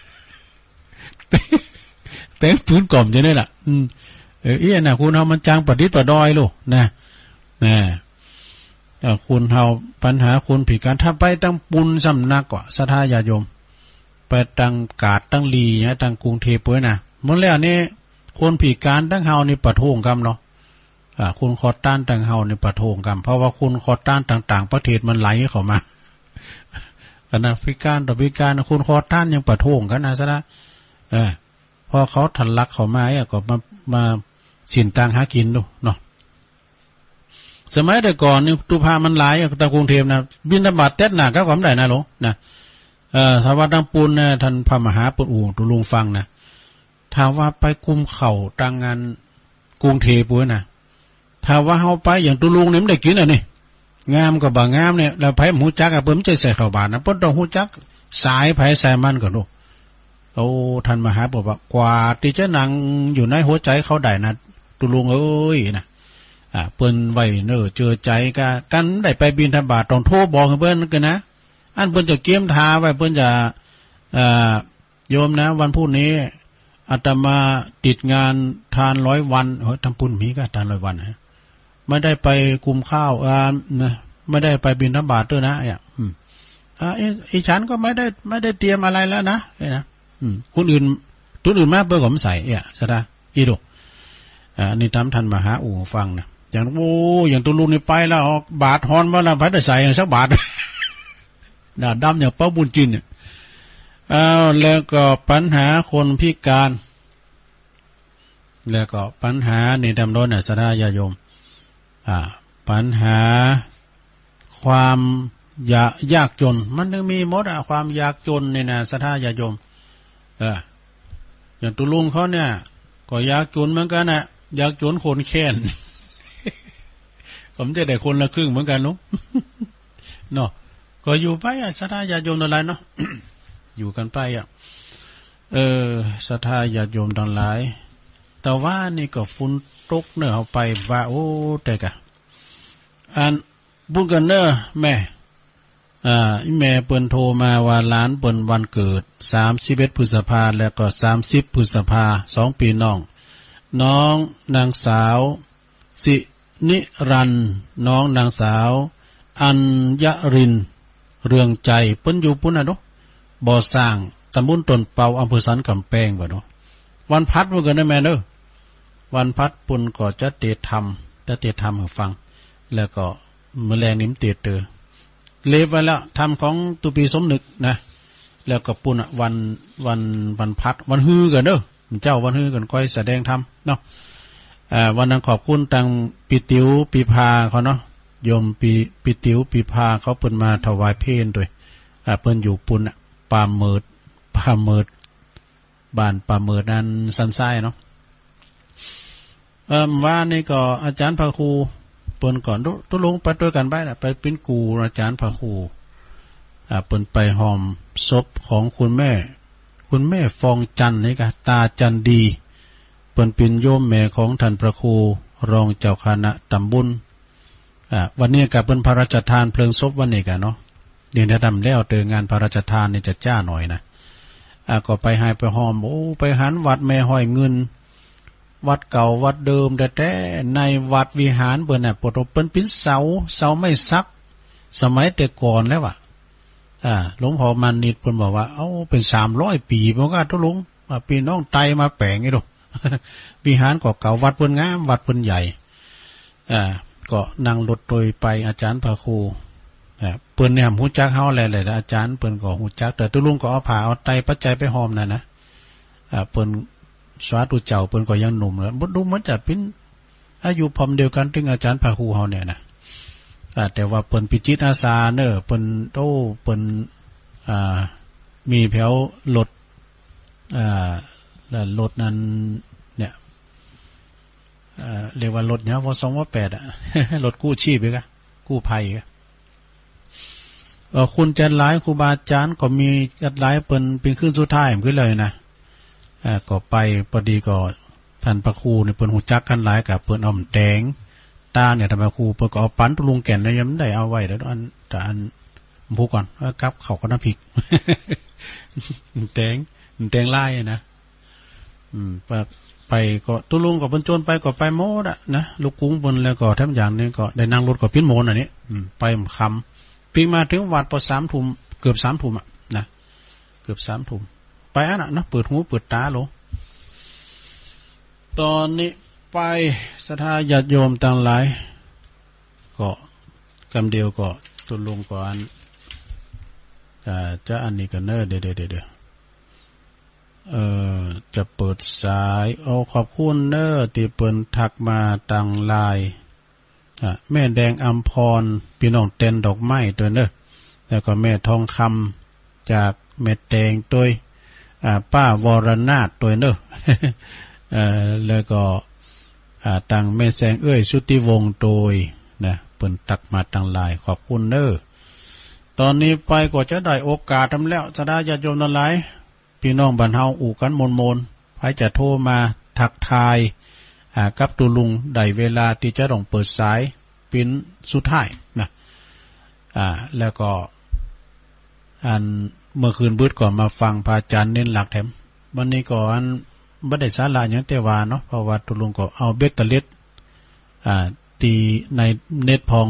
แป้งปืนกล่อมจังได๋ล่ะอืมเอออีน่ะคุณเฮามันจางประดิษฐ์ประดอยลูกนะนะเอ่อคุณเฮาปัญหาคนพิการถ้าไปตั้งปุนสำนักก็ศรัทธาญาติโยมไปตั้งกาดตั้งลีเนี่ยตั้งกรุงเทพเปิ้นน่ะหมดแล้วนี่คนพิการตั้งเฮานี่ประท้วงกันเนาะอ่าคุณขอต้านตั้งเฮานี่ประท้วงกันเพราะว่าคุณขอต้านต่างๆประเทศมันไหลเข้ามาขณะพิการต่อพิการคุณขอต้านยังประท้วงกันนะซะนะเออพอเขาทะลักเข้ามาอ่ะก็มามาสินต่างหากินดูเนาะสมัยแต่ก่อนนี่ตุภามันหลายตะกรุงเทพนะบิณฑบาตเต็ดหน้าก็ความได้นะหลวงนะเอ่อถ้าว่าตั้งปูนนะท่านพระมหาปุณอู่ตุลุงฟังนะถ้าว่าไปกุมเข่าตังงานกรุงเทพปุ้ยนะถ้าว่าเฮาไปอย่างตุลุงนี่มันได้กินอ่ะนี่งามก็บ่งามเนี่ยแล้วไผหูจักอ่ะเพิ่นใจใส่เข้าบาทนะเพิ่นต้องหูจักสายไผสายมันก็ดูโอ้ท่านมหาบอกว่ากว่าที่จะนั่งอยู่ในหัวใจเขาได้นะตุลุงเอ้ยนะอ่าเปิ้นไว้เน้อเจอใจกะกันได้ไปบิณฑบาตต้องโทรบอกเพิ่นกันนะอันเพิ่นจะเกียมทาไว้เพิ่นจะอ่าโยมนะวันพรุ่งนี้อาตมาติดงานทานร้อยวันเฮ้ยทำปุ้นมีก็ทานร้อยวันฮะไม่ได้ไปกุมข้าวอ่านะไม่ได้ไปบิณฑบาตด้วยนะอ่ะอืมอ่าอีฉันก็ไม่ได้ไม่ได้เตรียมอะไรแล้วนะเอ้นะอืมคนอื่นตัวอื่นมาเปิ้นก็บ่ใส่อ่ะซะดาอีโดอ่านี่ตามท่านมหาอู่ฟังนะอย่างโอ้อย่างตุลุนี่ไปแล้วบาทฮอนบ่ล่ะไผได้ใส่สักบาทดาดำอย่างเป้าบุญจินเนี่ยอ้าวแล้วก็ปัญหาคนพิการแล้วก็ปัญหานี่ดำร้อนน่ะศรัทธาญาติโยมอ่าปัญหาความยากยากจนมันยังมีหมดอ่ะความยากจนนี่นะศรัทธาญาติโยมเอออย่างตุลุงเขาเนี่ยก็ยากจนเหมือนกันน่ะยากจนคนแค้นผมจะได้คนละครึ่งเหมือนกันนุ๊กเนาะก็อยู่ไปอ่ะศรัทธาญาติโยมอะไรเนาะ อยู่กันไปอ่ะเออศรัทธาญาติโยมทั้งหลายแต่ว่านี่ก็ฝนตกเนอะเอาไปว่าโอ้แต่กะอันบุญกันเนอะแม่อ่าแม่เปิ้นโทรมาว่าหลานเปิ้นวันเกิดสามสิบเอ็ดพฤษภาแล้วก็สามสิบพฤษภาสองปีน้องน้องนางสาวสินิรันน้องนางสาวอัญญรินเรืองใจเปิ้นอยู่ปุ่นน่ะเนาะบ่อสร้างตำบลต้นเปาอำเภอสันกำแพงบ่เนาะวันพัดมื้อกันได้แม่เด้อวันพัดปุ่นก็จะเตะธรรมจะเตะธรรมให้ฟังแล้วก็มื้อแลงนี้เตะเตอเลฟไว้แล้วธรรมของตุปีสมนึกนะแล้วก็ปุ่นวันวันวันพัดวันฮือกันเด้อเจ้าวันฮือกันค่อยแสดงธรรมเนาะอ่าวันนั้นขอบคุณทางปิติ๋วปิภาเขาเนาะโยมปิปิติ๋วปิภาเขาเพิ่นมาถวายเพลด้วยอ่าเพิ่นอยู่ปุ่นป่าเมิดป่าเมิดบ้านป่าเมิดนั้นสันทรายเนาะเอิ่มว่านี่ก็อาจารย์พระครูเปิ้นก่อนตุลงไปด้วยกันไปน่ะไปเป็นกูอาจารย์พระครูอ่าเปิ้นไปหอมศพของคุณแม่คุณแม่ฟองจันทร์นี่ก็ตาจันดีเปิ้นเป็นโยมแม่ของท่านพระครูรองเจ้าคณะตำบลอ่าวันนี้ก็เปิ้นพระราชทานเพลิงศพวันนี้ก็เนาะเดี๋ยวถ้าทำแล้วเตองานพระราชทานนี่จะจ้าหน่อยนะอ่าก็ไปให้ไปหอมโอ้ไปหันวัดแม่ห้อยเงินวัดเก่าวัดเดิมแต่แต่ในวัดวิหารเปิ้นน่ะปฐมเปิ้นเป็นเสาเสาไม่ซักสมัยแต่ก่อนแล้วอ่ะอ่าหลวงพ่อมันนิดเพิ่นบอกว่าเอ้าเป็นสามร้อยปีบ่ก็ทุลุงมาพี่น้องไตมาแปลงไอ้ดูวิหารก็เก่าวัดเพิ่นงามวัดเพิ่นใหญ่อ่าก็นั่งรถโดยไปอาจารย์พระครูอ่าเปิ้นเนี่ยฮู้จักเฮาแหละๆอาจารย์เปิ้นก็ฮู้จักแต่ตุลุงก็เอาผ้าเอาไตปัจจัยไปหอมนั่นนะอ่าเปิ้นสาธุเจ้าเปิ้นก็ยังหนุ่มแล้วบ่ดูเหมือนจะเป็นอายุพร้อมเดียวกันถึงอาจารย์พระครูเฮาเนี่ยนะอ่าแต่ว่าเปิ้นพิจิตรอาสาเด้อเปิ้นโตเปิ้นอ่ามีแถวรถอ่าแล้วรถนั้นเนี่ยเอ่อเรียกว่ารถเนี่ยวสองวแปดอ่ะ รถกู้ชีพอีกอ่ะกู้ภัยอ่ะเอ่อคุณจันหลายครูบาอาจารย์ก็มีจัดหลายเปิ้นเป็นคืนสุดท้ายขึ้นเลยนะอ่าก็ไปพอดีก็ท่านพระครูเนี่ยเปิ้นฮู้จักกันหลายกับเปิ้นอ้อมแดงตาเนี่ยท่านพระครูเปิ้นก็เอาปันตุลุงแก่นเนี่ยยังได้เอาไว้เดี๋ยวอันแต่อันพูก่อนว่ากลับเขาก็น้ำพริก แดงแดงลายนะอืมไปไปก็ตุลุงกับเพิ่นโจนไปก็ไปโมดอ่ะนะลูกกุ้งเพิ่นแล้วก็แถมอย่างนึงก็ได้นั่งรถกับพิ้นโมนอันนี้อืมไปค่ำปีมาถึงวัดพอ สามทุ่มเกือบ สามทุ่มอ่ะนะเกือบ สามทุ่มไปอันน่ะนะเปิดหูเปิดตาโลตอนนี้ไปศรัทธาญาติโยมต่างหลายก็กำเดียวก็ตุลุงก็อันอ่าจะอันนี้ก็เน้อเดี๋ยวๆๆเอ่อจะเปิดสายเอาขอบคุณเน้อที่เปิ้นทักมาทางไลน์อ่ะแม่แดงอัมพรพี่น้องเต้นดอกไม้ด้วยเน้อแล้วก็แม่ทองคำจากแม่แดงตัวอ่าป้าวรนาถตัวเน้อ เอ่อแล้วก็อ่าทางแม่แสงเอ้ยสุติวงศ์โดยนะเปิ้นทักมาทางไลน์ขอบคุณเน้อตอนนี้ไปก็จะได้โอกาสทำแล้วศรัทธาญาติโยมทั้งหลายพี่น้องบ้านเฮาอู่กันมนๆใครจะโทรมาทักทายอ่ากับตุลุงได้เวลาที่จะต้องเปิดสายเป็นสุดท้ายนะอ่าแล้วก็อันเมื่อคืนบึดก่อนมาฟังพระอาจารย์เน้นหลักแถมวันนี้ก็อันบ่ได้สาระหยังแต่ว่าเนาะเพราะว่าตุลุงก็เอาเบ็ดตะเล็ดอ่าตีในเน็ตพอง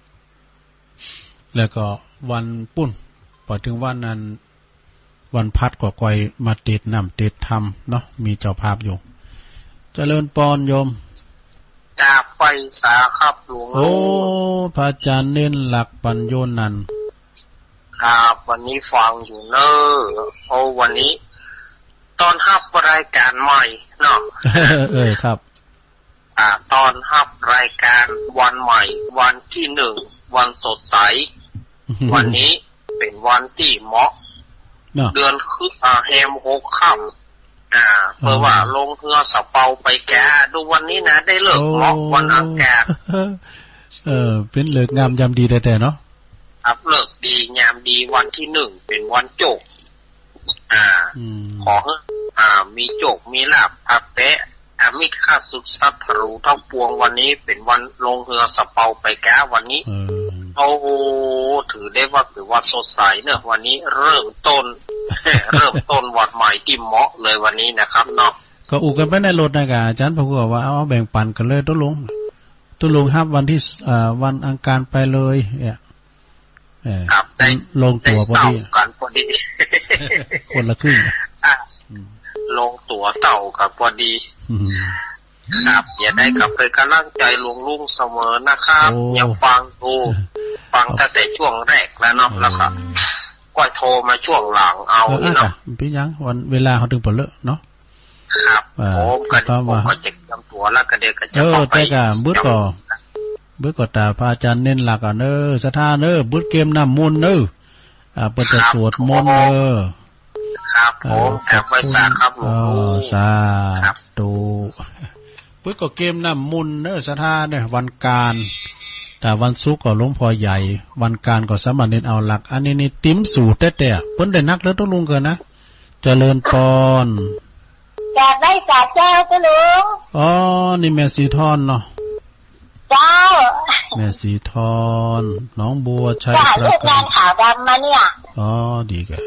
แล้วก็วันปุ้นพอถึงวันนั้นวันพัดก็ก่อยมาติดน้ำติดธรรมเนาะมีเจ้าภาพอยู่เจริญปอนโยมจากไปสาครับหลวงโอ้พระอาจารย์เน้นหลักปัญโยนันครับวันนี้ฟังอยู่เนอะโอ้วันนี้ตอนฮับรายการใหม่เนาะเออครับอ่าตอนฮับรายการวันใหม่วันที่หนึ่งวันสดใส วันนี้เป็นวันที่เหมาะเดือนคืออ่าแฮมหกค่ำอ่าเพราะว่าลงเรือสะเปาไปแกดูวันนี้นะได้เลิกเหมาะวันอากาศเออเป็นเลิกงามยามดีแต่ๆเนาะครับเลิกดียามดีวันที่หนึ่งเป็นวันโจกอ่าขออ่ามีโจกมีลาภอาเปะอามิตรข้าสุดสัตว์รู้ทั้งปวงวันนี้เป็นวันลงเรือสะเปาไปแกวันนี้โอ้โหถือได้ว่าถือว่าสดใสเนอะวันนี้เริ่มต้น เริ่มต้นวันใหม่ที่เหมาะเลยวันนี้นะครับเนาะก็อุกกันไปในรถนะกะอาจารย์พระครูบอกว่าเอาแบ่งปันกันเลยตุลุงตุลุงครับวันที่อ่าวันอังคารไปเลยเนี่ยเออลงตัวพอดีกันพอดีคนละครึ่งลงตัวเต่ากับพอดีครับอย่าได้กลับไปกำลังใจหลวงลุงเสมอนะครับอย่าฟังดูฟังตั้งแต่ช่วงแรกแล้วเนาะแล้วก็ก็โทรมาช่วงหลังเอาเนาะพี่ยังวันเวลาเขาถึงเปิดเลอะเนาะครับผมก็ผมก็จะจำตัวแล้วก็เดี๋ยวก็จะเข้าไปแต่ก็บึ้ดก่อบึ้ดก่อตาพระอาจารย์เน้นหลักอ่ะเนอศรัทธาเนอบึ้ดเกมน้ำมนต์เนออ่าเปิดจะสวดมนต์เนอครับผมแอบไว้สาครับหลวงปู่สาธุปึ๊กก็เกมน้ำมุนเนอศรัทธาเนี่ยวันการแต่วันศุกร์ก็หลวงพ่อใหญ่วันการก็สามเณรเอาหลักอันนี้นี่ติ้มสู่แต่แต่เพิ่นได้นักแล้วต้องลุงเกินนะเจริญปอนจากได้จากเจ้าก็ลุงอ๋อนี่แม่สีทอนเนาะเจ้าแม่สีทอนน้องบัวชัยประกันงานขาวดำมาเนี่ยอ๋อดีแก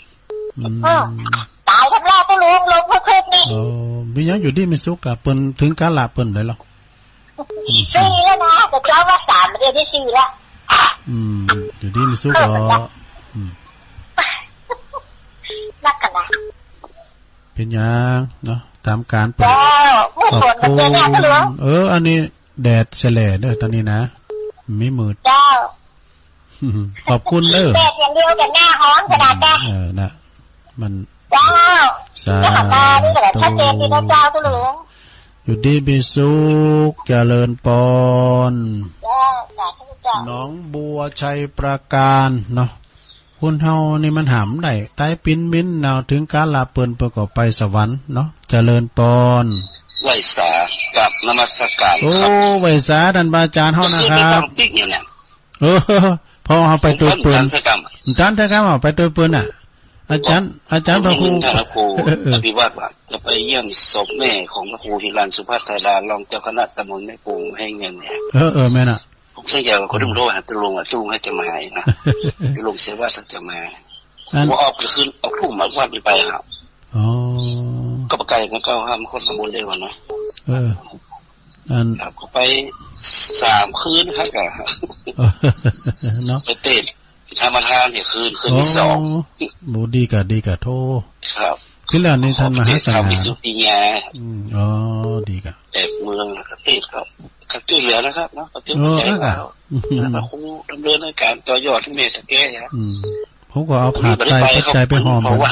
ตายทั้งแรกก็ลุงลงเพื่อนี่อ๋อมียังอยู่ดีไม่สุกอะเปิ้นถึงกาลาเปิ้นได้หรอสี่แล้วนะแต่เจ้าว่าสามเดือนที่สี่แล้วอืมอยู่ดีไม่สุกอ๋ออืมนักกันนะเพีเป็นยังเนาะตามการเปิดจ้าผู้ฝนมันเป็นแน่ก็เหลือเอออันนี้แดดแฉลเด้อตอนนี้นะไม่มืดจ้าขอบคุณเด้อแดดอย่างเดียวแต่หน้าร้อนขนาดนั้นเออนะมันจ้าสาธุชัดเจนดีนะเจ้าผู้หลวงอยู่ดีมีสุขเจริญปอนน้องบัวชัยประการเนาะคุณเฮานี่มันหำได้ใต้ปิ้นมิ้นแนวถึงการลาเปินประกอบไปสวรรค์เนาะเจริญปอนไหวสากับนมัสการโอ้ไหวสาดันบาอาจารย์เฮานะครับเออพอเฮาไปตัวเปิ้นท่านท่านครับเอาไปตัวเปิ้นอ่ะอาจารย์อาจารย์พระครูท่านพระครูอภิวัตว่าจะไปเยี่ยมศพแม่ของพระครูฮิรันสุภัทรดารองเจ้าคณะตำบลแม่ปูให้เงินเนี่ยเออเออแม่น่ะผมเสียใจว่าคนรุ่งโรจน์ตุลงอ่ะตุลงให้จะมาให้นะตุลงเสียว่าจะมาผมออกไปคืนออกทุ่มมาวัดไปครับอ๋อก็ประกาศกันก็ห้ามคนสมบูรณ์เลยก่อนนะเอออันครับก็ไปสามคืนครับเนาะไปเตะธรรมทานเนี่ยคืนคืนที่สองโหดีกะดีกะโทครับคือแล้วนี่ท่านมหาสังฆาสุติญาอ๋อดีกะแบบเมืองกเทศครับกระตุ้นเหลือนะครับเนาะกระตุ้นใจแล้วแล้วครูดำเนินในการต่อยอดที่เมตแก้ครับผมก็เอาผ่าใจปัจจัยไปหอมไป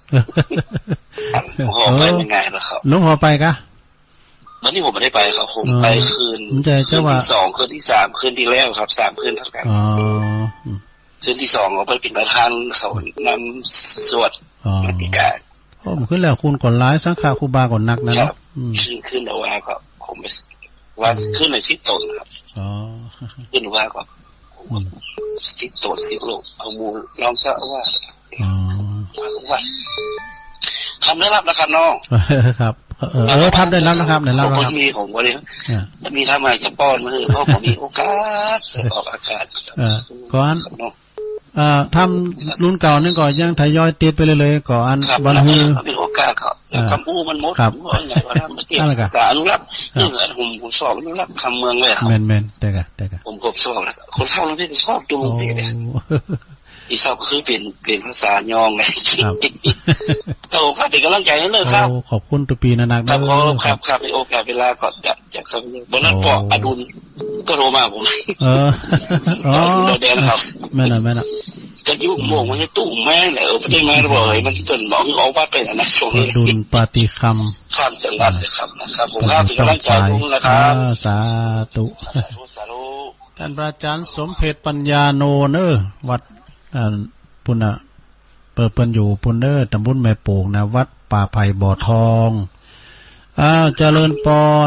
หอมไปยังไงล่ะครับลุงหอไปกะวันนี้ผมไม่ได้ไปครับผมไปคืนคืนที่สองคืนที่สามคืนที่แล้วครับสามคืนเท่ากันคืนที่สองเราไปเป็นประธานเขานำสวดมติกาโอ้ขึ้นแล้วคุณก่อนร้ายสังฆาครูบาก่อนนักนะเนาะขึ้นขึ้นเอาว่าก็ผมว่าขึ้นในสิบตนครับอ๋อขึ้นว่าก็สิบตนสิบโลเอามูน้องเจ้าว่าอ๋อว่าทำได้รับนะครับน้องครับเออทำได้รับนะครับได้รับนะครับมีของวันนี้มันมีทำไมจะป้อนมือเพราะผมมีโอกาสออกอากาศเออก่อนเอ่อทำรุ่นเก่านี่ก่อนยังทยอยติดไปเลยๆก่อนวันฮือมีโอกาสครับคำอู้มันหมดว่าไงว่าทำมาเก็บสาอนุรักษ์นี่แหละผมผมสอบอนุรักษ์คำเมืองเลยครับแม่นแม่นแต่กะแต่กะผมผมสอบแล้วคนเท่านั้นที่ชอบดูเตะเนี่ยอีชอบก็คือเปลี่ยนเปลี่ยนภาษายองไงโตครับเป็นกำลังใจให้เลยครับขอบคุณตุปีนานักครับครับครับเป็นโอกาสเวลาก่อนจากจากสมัยบนนั้นปออดุลก็โทรมาผมเอออ๋อแดงครับแม่น่ะแม่น่ะจะยุ่งโมงมันจะตู้แม่แหละเออไม่ได้แม่ระเบิดมันจนบอกให้เอาวัดไปนะช่วงนี้ดุลปฏิคำข้ามจังหวัดเลยครับนะครับผมครับเป็นกำลังใจผมนะครับสาธุท่านพระอาจารย์สมเพชปัญญาโนเนอวัดปุณะเปิดเปิ้นอยู่ปุณเนอตำบลแม่โป่งนะวัดป่าไผ่บ่อทองอ้าวเจริญปอน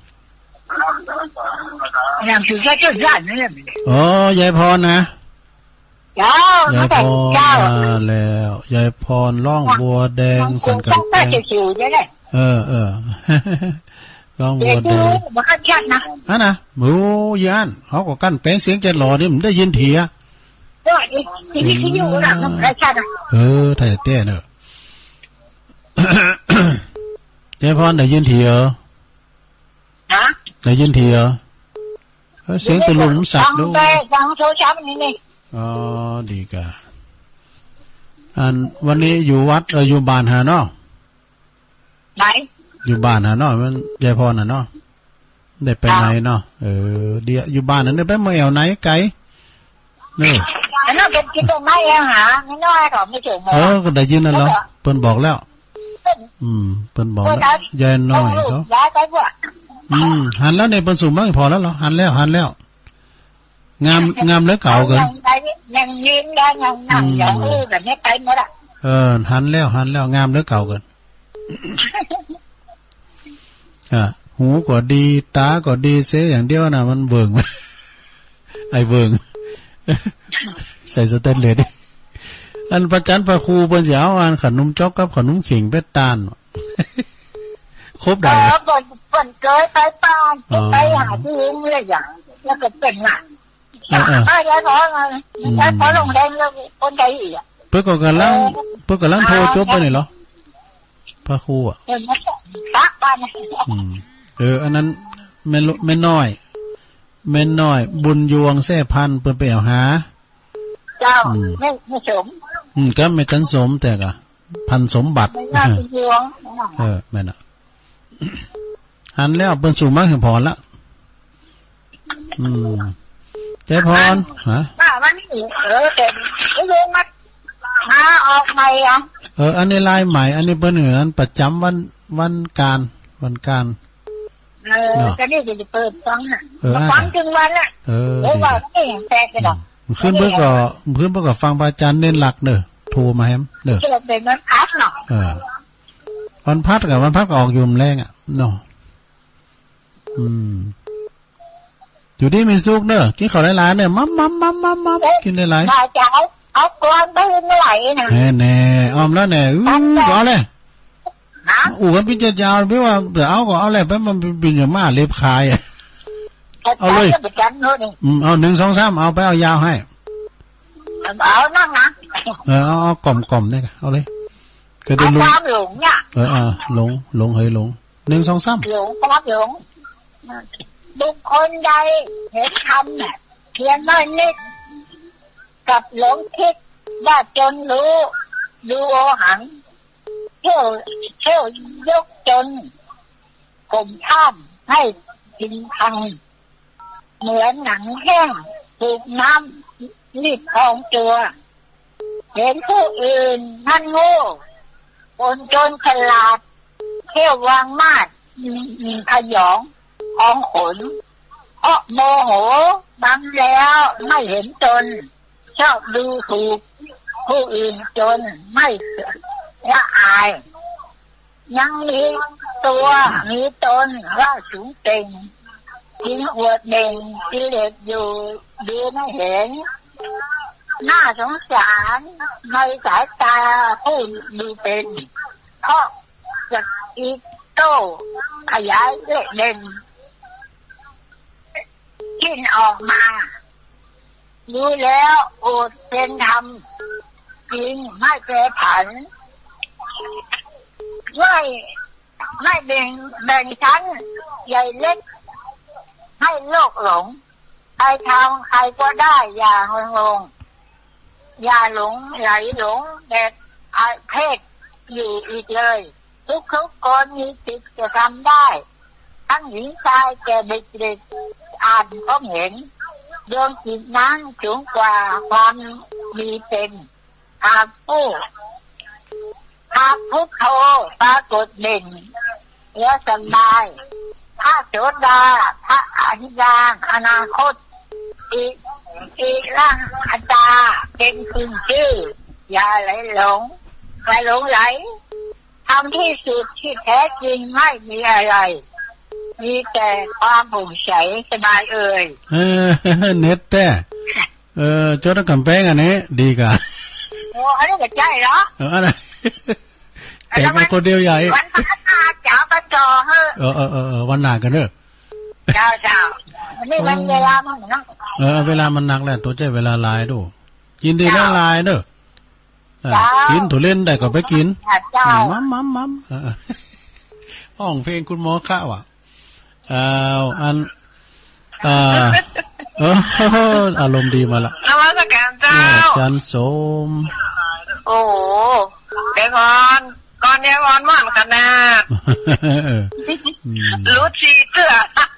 อย่างถือแค่เจ้าจ้านนี่อ๋อยายพรนะเจ้ายายพรมาแล้วยายพรล่องบัวแดงสันกันแป้งเออเออล่องบัวแดงมันก็ชัดนะฮะนะหมูยานเขาก็กั้นแป้งเสียงจะหล่อนี่มันได้ยินเถียเออถ่ายเต้เนอะยายพรได้ยินเถียฮะได้ยินเถียเสียงตะลุมสักดูฟังโทรศัพท์นี่นี่อ๋อดีกะอันวันนี้อยู่วัดเอออยู่บ้านหาเนาะไหนอยู่บ้านหาเนาะมันยายพรน่ะเนาะได้ไปไหนเนาะเออเดี๋ยวอยู่บ้านนั้นได้ไปเมื่อแอวไหนไกลนี่อันนั้นเป็นกินต้นไม้เองหาไม่น้อยหรอกไม่ถึงเออก็ได้ยินนั่นเหรอเปิ้นบอกแล้วอืมเปิ้นบอกแล้วยายน้อยเขาย้ายไปบ่อืมหันแล้วในเปิ้นสูงมากพอแล้วเหรอหันแล้วหันแล้วงามงามแล้วเก่าเกินยังยืนได้ยังนั่งอย่างเออแบบนี้ไปหมดอ่ะเออหันแล้วหันแล้วงามแล้วเก่าเกินอ่ะหูก็ดีตาก็ดีเสียอย่างเดียวน่ะมันเบิ่งไอ้เบิ่งใส่สเตนเลสอันประจันพระครูเปิ้นสิเอาอันขนมจ๊อกกับขนมขิงเป็ดตาลครบได้เออเปิ้นเปิ้นเคยไปป้านไปหาที่อื่นเลยอย่างแล้วก็เป็นน่ะป้ายายขอไงยายขอลงแดงแล้วคนใดอีกอ่ะเพิ่นก็กำลังเพิ่นกำลังโทรจบไปนี่เหรอพระครูอ่ะตักบ้านอืมเอออันนั้นแม่แม่น้อยแม่น้อยบุญยวงแซ่พันเปิ้นไปเอาหาเจ้าไม่ไม่สมอืมก็ไม่กันสมแต่ก็พันสมบัติเออแม่น่ะหันแล้วเปิ้นสู่มาถึงพรละอืมเจ้พรฮะว่าวันนี้เออแต่ก็ลงมาหาออกใหม่อ่ะเอออันนี้ลายใหม่อันนี้เปิ้นเหมือนประจำวันวันการวันการเออจะนี่จะเปิดฟังน่ะฟังถึงวันน่ะเออว่าไม่แตกกันดอกขึ้นเพิ่นก็เพิ่นเพิ่นก็ฟังพระอาจารย์เน้นหลักเด้อโทรมาแฮมเด้อจะเป็นวันพัดเนาะเออวันพัดกับวันพัดก็ออกอยู่แรงอ่ะเนาะอืมอยู่ดีมีสุขเด้อกินข้าวหลายๆเด้อมัมมัมมัมมัมมัมกินหลายๆถ้าจะเอาเอากวนไปเมื่อไหร่น่ะแน่ๆอ้อมแล้วแน่อู้ก็เอาเลยฮะอู้กันพี่จะยาวพี่ว่าเดี๋ยวเอาก็เอาแหละไปมันเป็นอย่างมาเล็บคายอ่ะเอาเลยอืมเอาหนึ่งสองสามเอาไปเอายาวให้เอานั่งนะเออเอาเอากล่อมๆเนี่ยเอาเลยก็ได้ลุงหลงเนี่ยเอออ่าหลงหลงเฮ้ยหลงหนึ่งสองสามหลงความหลงบุคคลใดเห็นธรรมเนี่ยเพียงน้อยนิดกับหลงคิดว่าจนรู้ดูโอหังเที่ยวเที่ยวยกจนกลมท่ามให้กินพังเหมือนหนังแห้งถูกน้ำรีดพองตัวเห็นผู้อื่นนั่นโง่คนจนฉลาดเที่ยววางมาดมีขยองของขนเพราะโมโหบังแล้วไม่เห็นตนชอบดูถูกผู้อื่นจนไม่ละอายยังมีตัวมีตนว่าสูงเก่งกินอวดเด่งกิเลสอยู่ดูไม่เห็นน่าสงสารในสายตาผู้ดูเป็นเพราะจากอีโต้ขยายเล็กเด่นกินออกมารู้แล้วอดเป็นธรรมจริงไม่แปรผันไม่ไม่แบ่งแบ่งชั้นใหญ่เล็กให้โลกหลงใครทำใครก็ได้อย่างงงอย่าหลงไหลหลงแบบเพศอยู่อีกเลยทุกทุกคนมีสิทธิ์จะทำได้ทั้งหญิงชายแก่เด็กๆอ่านก็เห็นดวงจิตนั้นสูงกว่าความมีเป็นหากผู้หากพุทโธปรากฏเด่นและสบายพระโสดาพระอริยางอนาคตอีกอีกร่างอัตตาเป็นคุณชื่ออย่าไหลหลงใครหลงไหลทำที่สุดที่แท้จริงไม่มีอะไรมีแต่ความผ่องใสสบายเอ่ยเออเน็ตแต่เออจดกำแพงอันนี้ดีกว่าโอ้อันนี้ก็ใจเหรอเอออะไรแต่เป็นคนเดียวใหญ่วันพัฒนาเจ้าประจอเฮ้อเออเออเออวันหนากันเนอะเจ้าเจ้าวันนี้วันเวลามันนักเออเวลามันนักแหละตัวเจ้เวลาลายดูกินดีแล้วลายเนอะกินถั่วเล่นได้ก็ไปกินมัมมัมมัมห้องเพลงคุณหมอข้าวอ่ะอ้าวอันอ่าเอออารมณ์ดีมาละนมัสการเจ้าจันสมโอ้เดี๋ยวก่อนก่อนเดี๋ยวก่อนมันขนาดรู้ชีเตื้อ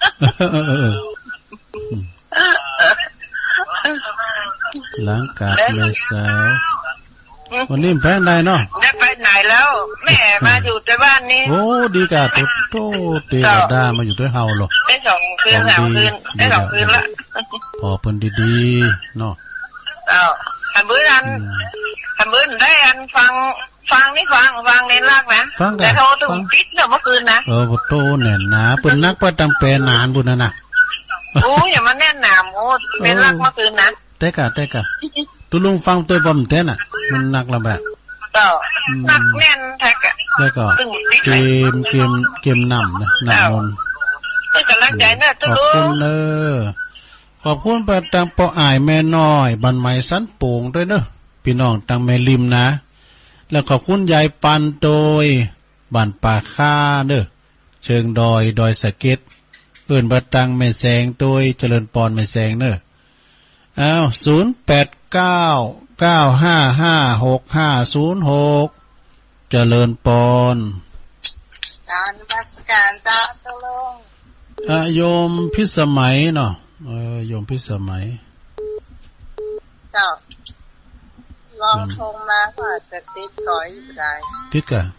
หลังกาดเลยสาววันนี้แพงได้เนาะได้ไปไหนแล้วแม่มาอยู่แต่บ้านนี้โอ้ดีกาตุ๊ดโตเตะดามาอยู่ด้วยเฮาหรอได้สองคืนสามคืนได้สองคืนละพอเพิ่นดีๆเนาะอ้าวทำมื้อนั้นทำมื้อได้อันฟังฟังนี่ฟังฟังเน้นลากนะแต่โทรถึงปิดเนาะเมื่อคืนนะเออโตแน่นหนาเพิ่นนักประจำแปรนานบุญน่ะน่ะโอ้ยอย่ามาแน่นหนาโอ้เน้นลากเมื่อคืนนะแต่กะแต่กะตุลุงฟังตัวบ่มแท้น่ะมันหนักละแบบก็นักแน่นแท้กะแล้วก็เกมเกมเกมนำนะนำมนเป็นกำลังใจเนอะตุลุงขอบคุณเนอขอบคุณประตังปออ้ายแม่น้อยบันไม้สันโป่งด้วยเนอะพี่น้องตังแม่ริมนะแล้วขอบคุณยายปันโดยบ้านป่าค่าเนอะเชิงดอยดอยสะเก็ดเอิ้นประตังแม่แสงโดยเจริญปอนแม่แสงเนอะอ้าวศูนย์แปดเก้าเก้าห้าห้าหกห้าศูนย์หกเจริญปอนการบัสการจ้าตะลงอ่ะโยมพิสมัยเนาะเออโยมพิสมัยเจ้าลองโทรมาก็อาจจะติดต่ออยู่ได้ติดกะ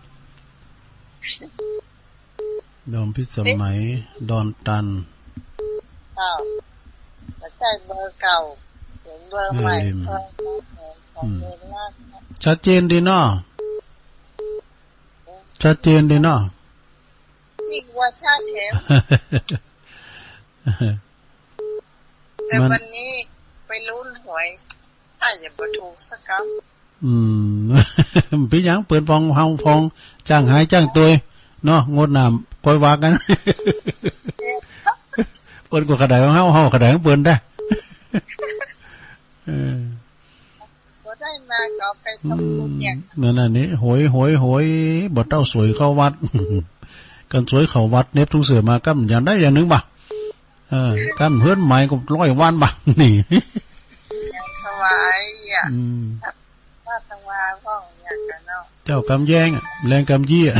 โยมพิสมัยดอนตันเจ้าแต่ใช้เบอร์เก่าเห็นเบอร์ใหม่เพิ่มของเบอร์ล่าชัดเจนดีเนาะชัดเจนดีเนาะยิ่งว่าชัดเจนแต่วันนี้ไปลุ้นหวยถ้าอย่าบ่ถูกสักคำอืมพี่ยังเปิดฟองเฮาฟองจ้างหายจ้างตัวเนาะงดน้ำคอยว่ากันเปิดกว่ากระดาษของเฮาเฮากระดาษของเปิดได้เออบ่ได้มาก็ไปทำบุญเนี่ยนั่นน่ะนี่โหยโหยโหยบ่เต้าสวยเข้าวัดกันสวยเข้าวัดเน็บทุ่งเสือมากํอย่างได้อย่างนึงบ่เออกํเฮือนใหม่ก็ร้อยวันบ่นี่ถวายอ่ะอืมว่าถวายพ่ออย่างกันเนาะเจ้ากำแยงอ่ะแรงกำยี่อ่ะ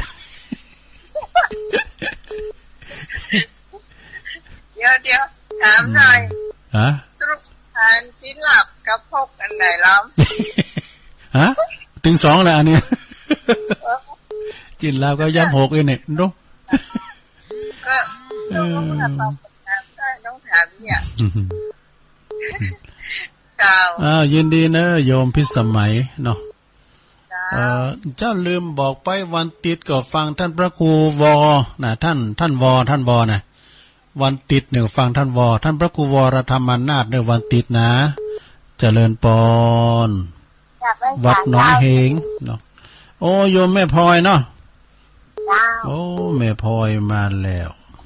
เดี๋ยวเดี๋ยวถามหน่อยฮะทานจินหลับกับพกอันไหนล้ำฮะถึงสองแล้วอันนี้จินหลับก็ย้ำหกเองเนี่ยดูก็ต้องถามต้องถามเนี่ยอ้าวยินดีนะโยมพิสมัยเนาะเอ่อเจ้าลืมบอกไปวันติดก็ฟังท่านพระครูวอน่ะท่านท่านวอท่านวอน่ะวันติดเนี่ยฟังท่านวอท่านพระครูวรธรรมนาถเนี่ยวันติดนะเจริญปอนวัดหนองเฮงเนาะโอ้โยมแม่พลอยเนาะโอ้แม่พลอยมาแล้ว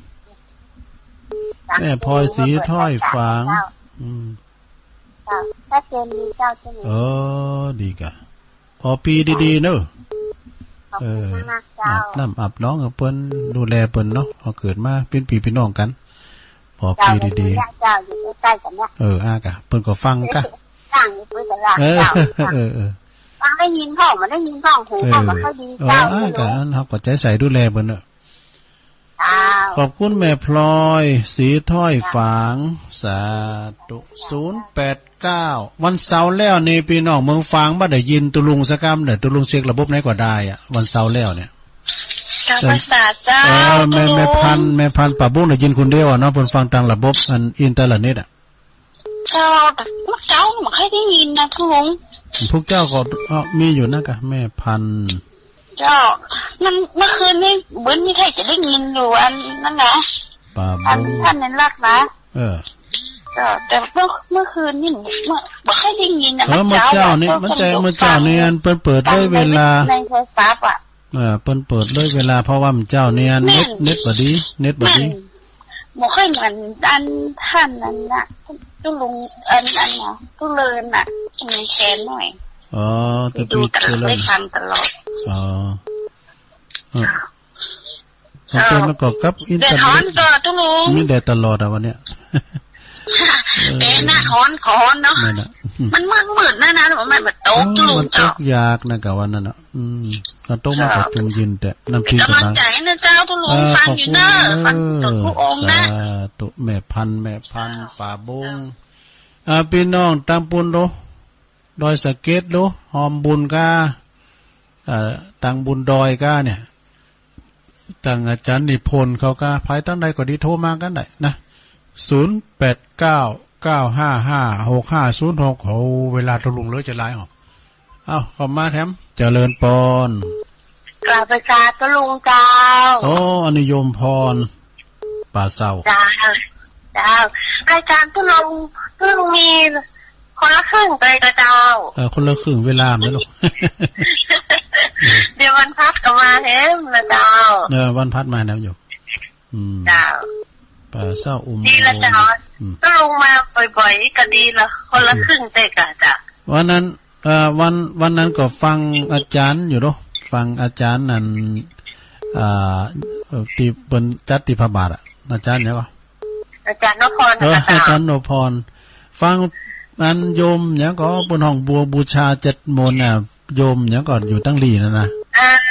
แม่พลอยสีถ้อยฝางอืมถ้าเจนดีเจ้าจะมีเออดีกะพอปีดีๆเนอะเอออาบน้ำอาบน้องกับเปิ้นดูแลเปิ้นเนาะพอเกิดมาเป็นพี่เป็นน้องกันพอปีดีๆเจ้าอยู่ใกล้ๆกันเนี่ยเอออากะเปิ้นก็ฟังกะฟังอยู่เปิ้นก็รักเจ้าเออเออฟังได้ยินพ่อมันได้ยินพ่อหูพ่อมันค่อยดีเจ้าเอออากะเฮาก็ใจใส่ดูแลเปิ้นเนาะขอบคุณแม่พลอยสีถ้อยฝางสาธุศูนย์แปดเก้าวันเสาร์แล้วนี่พี่น้องเมืองฝางบ่ได้ยินตุลุงสักคำเด้อตุลุงเช็คระบบไหนก็ได้อ่ะวันเสาร์แล้วเนี่ยกาภาษาเจ้าเออแม่แม่พันแม่พันป้าบุ้งได้ยินคนเดียวอ่ะเนาะเพิ่นฟังทางระบบอันอินเทอร์เน็ตอ่ะเจ้าแต่พวกเจ้าบ่ค่อยได้ยินนะทุกลุงพวกเจ้าก็มีอยู่นะกะแม่พันเจ้ามันเมื่อคืนนี้เบิ้นนี่ใครจะได้ยินอยู่อันนั่นนะป้าบุ้งท่านนั้นรักนะเออเจ้าแต่เมื่อเมื่อคืนนี่เมื่อบ่ค่อยได้ยินนะมันเจ้านี่มันใจมันเจ้านี่อันเปิดเปิดด้วยเวลาในโทรศัพท์อ่ะเออเปิดเปิดด้วยเวลาเพราะว่ามันเจ้านี่อันเน็ตเน็ตบ่ดีเน็ตบ่ดีบ่ค่อยเหมือนอันท่านนั้นน่ะตุลุงอันอันเนาะตุเลินน่ะมีแขนหน่อยอ๋อตุดูตลอดได้ฟังตลอดอ๋อโอเคมันก็กับอินเทอร์เน็ตมีแดดตลอดอ่ะวันเนี้ยเอ๊ะน่ะฮ้อนขอนเนาะมันมืดมืดนะนะมันแบบโต๊ะลุงเจ้ามันตกยากนะกะวันนั้นเนาะอืมก็โต๊ะมากกว่าจุ่มยินแต่น้ำพริกกำลังใจนะเจ้าตุลุงฟังอยู่เด้อฟังทุกองค์นะตุแม่พันแม่พันป่าบงอ่าพี่น้องตามปุนโดดอยสะเก็ดโดหอมบุญกาอ่าตังบุญดอยกาเนี่ยตังอาจารย์นิพนธ์เขาก็ภายตั้งใดก็ดีโทรมากันได้นะศูนย์แปดเก้าเก้าห้าห้าหกห้าศูนย์หกโอ้เวลาตะลุงเลยจะไล่ออกเอ้าขอมาแถมเจริญปอนกราบไปกราบตะลุงเจ้าโอ้อนิยมพรป่าเศร้าเจ้าเจ้ารายการตะลุงตะลุงมีคนละครึ่งไปกับเจ้าเออคนละครึ่งเวลาไหมลูกเดี๋ยววันพัดก็มาเห็นนะเจ้าเออวันพัดมาแล้วอยู่อืมเจ้าป่าเศร้าอุ้มดีละเจ้าก็ลงมาบ่อยๆก็ดีละคนละครึ่งเตกะจ้ะวันนั้นเอ่อวันวันนั้นก็ฟังอาจารย์อยู่เนาะฟังอาจารย์นั่นอ่าที่เป็นจัดติพบาทอ่ะอาจารย์เนี่ยว่าอาจารย์นพพรเอออาจารย์นพพรฟังอันโยมเนี่ยก็บนห้องบัวบูชาเจ็ดมนต์น่ะโยมเนี่ยก็อยู่ตั้งลีนั่นนะอ่า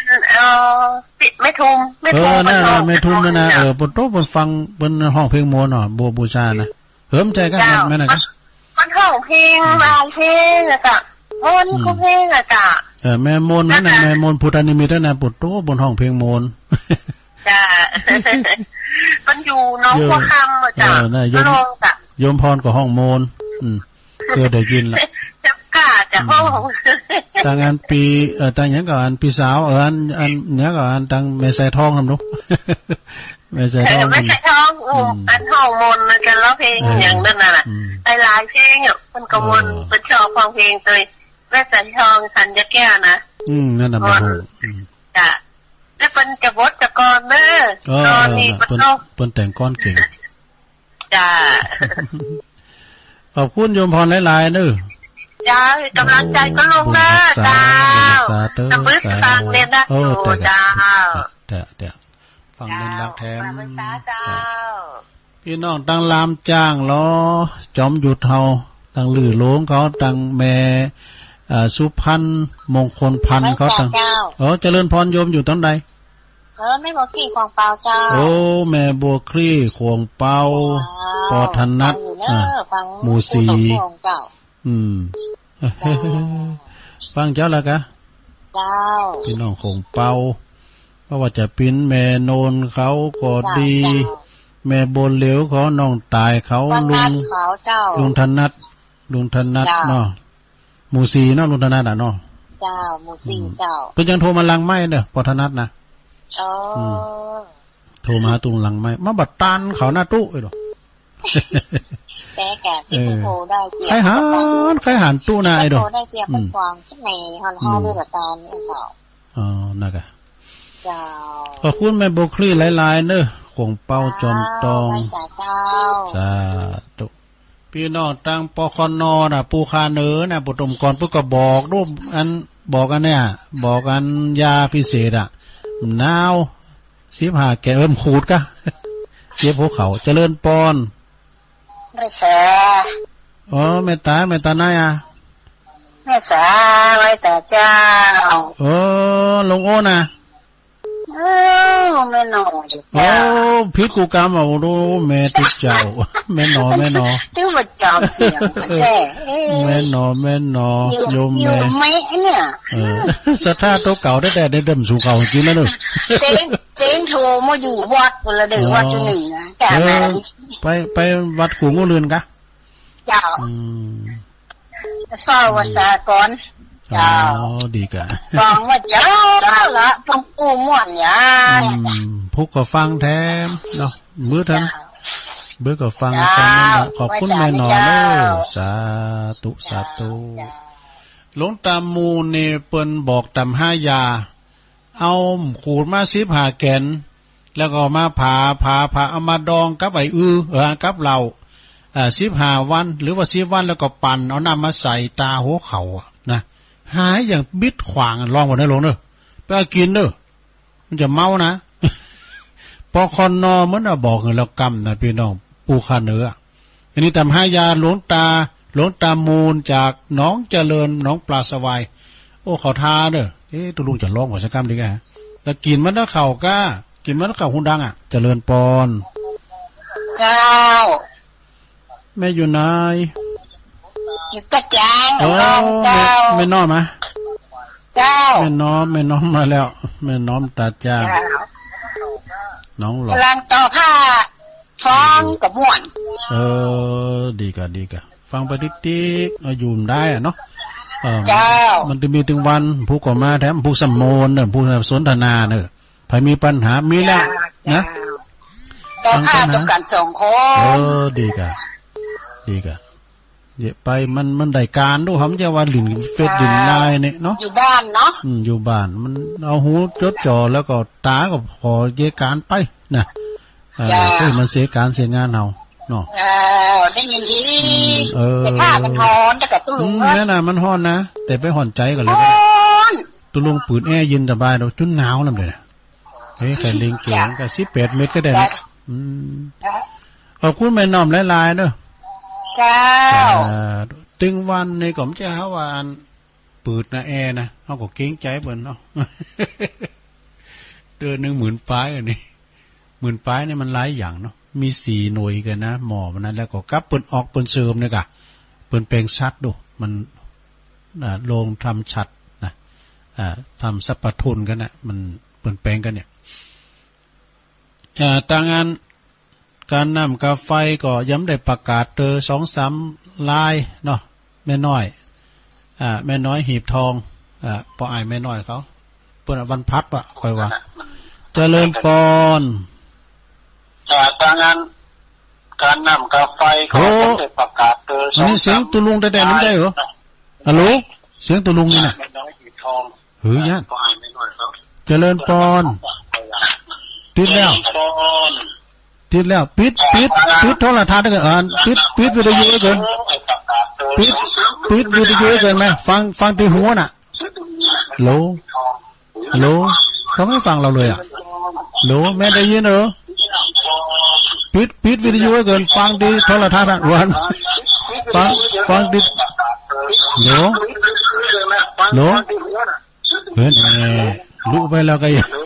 อปิดไม่ทุมไม่ทุมเออน่ะไม่ทุมนะเออปนโตปนฟังปนห้องเพลงโมนอ่ะบัวบูชานะเหิมใจกันแม่น่ะจ้ะมันห้องเพลงบางเพลงอ่ะจ้ะมนก็เพลงอ่ะจ้ะเออแม่มนนั่นน่ะแม่มนพุทธานิมิตน่ะปนโตบนห้องเพลงโมนจ้ะมันอยู่น้องบัวคำอ่ะจ้ะลงจ้ะโยมพรก็ห้องโมนอืมเกิดได้ยินล่ะจับกะจะห้องตั้งอันปีเอ่อตั้งหยังก็อันปีสาวเอออันอันหยังก็อันตั้งแม่ใส่ทองนำลูกแม่ใส่ทองแม่ใส่ทองอุ้มอันห้องมนต์กันร้องเพลงอย่างนั้นน่ะหลายๆเพลงอ่ะมันก็มนต์เป็นชอบฟังเพลงตัวแม่ใส่ทองสัญญาแก้วนะอืมนั่นน่ะบ่ฮู้จ้ะแล้วเพิ่นจะบดจะกรเด้อตอนนี้เพิ่นเพิ่นแต่งก้อนเก่งจ้ะขอบคุณโยมพรหลายๆเด้อจ้ากำลังใจก็ลงนะจ้าจะมือสางเรียนได้อยู่จ้าแต่แต่ฟังเล่นรักแท้พี่น้องตั้งลามจ้างล้อจอมหยุดเฮาตั้งลือโลงเขาตั้งแม่สุพรรณมงคลพันธ์เขาตั้งอ๋อเจริญพรโยมอยู่ตรงใดเออแม่บัวคลี่ของเปาเจ้าโอ้แม่บัวคลี่ของเปาปอธนัทหมู่สี่อืมฟังเจ้าแล้วกะเจ้าพี่น้องของเปาเพราะว่าจะปิ้นแม่โนนเขาก็ดีแม่บนเหลวเขาน้องตายเขาลุงลุงธนัทลุงธนัทเนาะหมู่สี่เนาะลุงธนัทอ่ะเนาะเจ้าหมู่สี่เจ้าเพิ่นยังโทรมาลังไม้เด้อปอธนัทนะอ๋อโทรมาตุงลังไม้มาบัดตานเขาหน้าตู้ไอ้ดอกแต่แกที่โทรได้เกียร์ใครหานใครหานตู้นายดอกโทรได้เกียร์เป็นฟองที่ในฮอนฮอเรื่องตาเนี่ยเปล่าอ๋อนักอ่ะเจ้าขอบคุณแม่โบคลี่หลายๆเด้อของเป้าจอมตองสาธุพี่น้องตั้งปคนน่ะปูคาเนือน่ะปุตมกรปุ๊กก็บอกรูปอันบอกกันเนี่ยบอกกันยาพิเศษอ่ะหนาวสิบห้าแกเอิ่มขูดกะเจ็บหัวเข่าเจริญปอนไม่สาอ๋อแม่ตาแม่ตาไหนอ่ะไม่สาไว้แต่เจ้าโอ้ลงโอ้น่ะเออแม่นอโอ้พิษกูกรรมเอาดูแม่ติดเจ้าแม่นอแม่นอตื้อมาจอมเสียงแท้แม่นอแม่นอโยมแม่ไม่เนี่ยเออสถาโตเก่าได้แต่ได้เดิมสู่เก่าจริงแล้วเนอะเต้นเต้นโทรมาอยู่วัดคนละเดือนวัดจุหนึ่งนะแต่แม่ไปไปวัดกูงูเรือนกะเจ้าอืมเฝ้าวัดสากรเจ้าดีกะฟังว่าเจ้าละฟังปูม่วนยาพุกก็ฟังแทมเนาะมื้อทันเบื่อก็ฟังกันนั่นแหละขอบคุณแม่หนอเด้อสาธุสาธุหลวงตามูนี่เปิ้นบอกตำห้ายาเอาขูดมาสิบห้าแก่นแล้วก็มาผ่าผ่าผ่าเอามาดองกับไอ้อือเออกับเราอ่าสิบห้าวันหรือว่าสิบวันแล้วก็ปั่นเอาน้ำมาใส่ตาหัวเข่านะหายอย่างบิดขวางลองบ่ได้ลงเด้อไปกินเด้อมันจะเมานะปอคอนนอมันน่ะบอกให้เรากำนะพี่น้องปูคาเนื้ออันนี้ทำให้ยาหลวงตาหลวงตามูลจากหนองเจริญหนองปลาสวายโอ้เขาทาเด้อเอ๊ะตุลุงจะร้องหัวสักกรรมดีแกแต่กินมันแล้วเข่าก้ากินมันแล้วเข่าหุ่นดังอ่ะเจริญปอนเจ้าแม่อยู่ไหนอยู่กระจางเจ้าแม่น้อมะเจ้าแม่น้อมแม่น้อมมาแล้วแม่น้อมตาจ้าน้องหลอกกำลังต่อผ้าฟ้องกับม่วนเออดีกะดีกะฟังไปติ๊กๆเอาอยู่ได้อ่ะเนาะเจ้ามันจะมีถึงวันผู้ก่อมาแถมผู้สัมโมนเนอะผู้สนทนาเนอะใครมีปัญหามีแล้วนะต้องอาจกันสองคนเออดีกะดีกะเดี๋ยวไปมันมันได้การดูผมจะว่าหลินเฟซหลินไลน์เนี่ยเนาะอยู่บ้านเนาะอืมอยู่บ้านมันเอาหูจดจ่อแล้วก็ตาก็ขอเยการไปนะเออมันเสียการเสียงานเอาเนาะเออได้ยินดีเออแต่ผ้ามันฮ้อนแต่กับตุลุงแน่น่ะมันฮ้อนนะแต่ไปห่อนใจกันเลยตุลุงปืนแอร์เย็นสบายเราจุนหนาวลำเลยเฮ้ยแค่ลิงเก่งก็สิบแปดเมตรก็ได้นะอืมขอบคุณแม่น้อมหลายๆเด้อเจ้าตึงวันในผมจะหาว่าปืดนะแอร์นะเขาก็เก่งใจเบิ่นเนาะเดือนหนึ่งหมื่นปลายอันนี้หมื่นปลายเนี่ยมันหลายอย่างเนาะมีสี่หน่วยกันนะหมอมันนั้นแล้วก็กลับเปิ้นออกเปิ้นเสริมเนี่ยกะเปิ้นแปลงชัดดูมันอ่าลงทำชัดนะอ่าทำสัพพทุนกันนะมันเปิ้นแปลงกันเนี่ยอ่าต่างงานการนำกาไฟก็ย้ำได้ประกาศเจอสองสามลายเนาะแม่น้อยอ่าแม่น้อยหีบทองอ่าปอไอแม่น้อยเขาเปิ้นวันพัดว่ะค่อยว่าเจริญปอนจากการงานการนำกาไฟก็ย้ำได้ประกาศเจอสองสามลายนี่เสียงตุลุงแต่แต่นั้นได้เหรอฮัลโหลเสียงตุลุงนี่น่ะแม่น้อยหีบทองเฮ้ยญาติปอไอแม่น้อยเขาเจริญปอนติดแล้วติดแล้วปิดปิดปิดโทรทัศน์ได้กันอ่านปิดปิดวิทยุได้กันปิดปิดวิทยุได้กันไหมฟังฟังที่หัวน่ะโหลโหลเขาไม่ฟังเราเลยอ่ะโหลแม่ได้ยินเหรอปิดปิดวิทยุได้กันฟังที่โทรทัศน์อ่ะวันฟังฟังที่โหลโหลเฮ้ยรู้ไปแล้วก็ยัง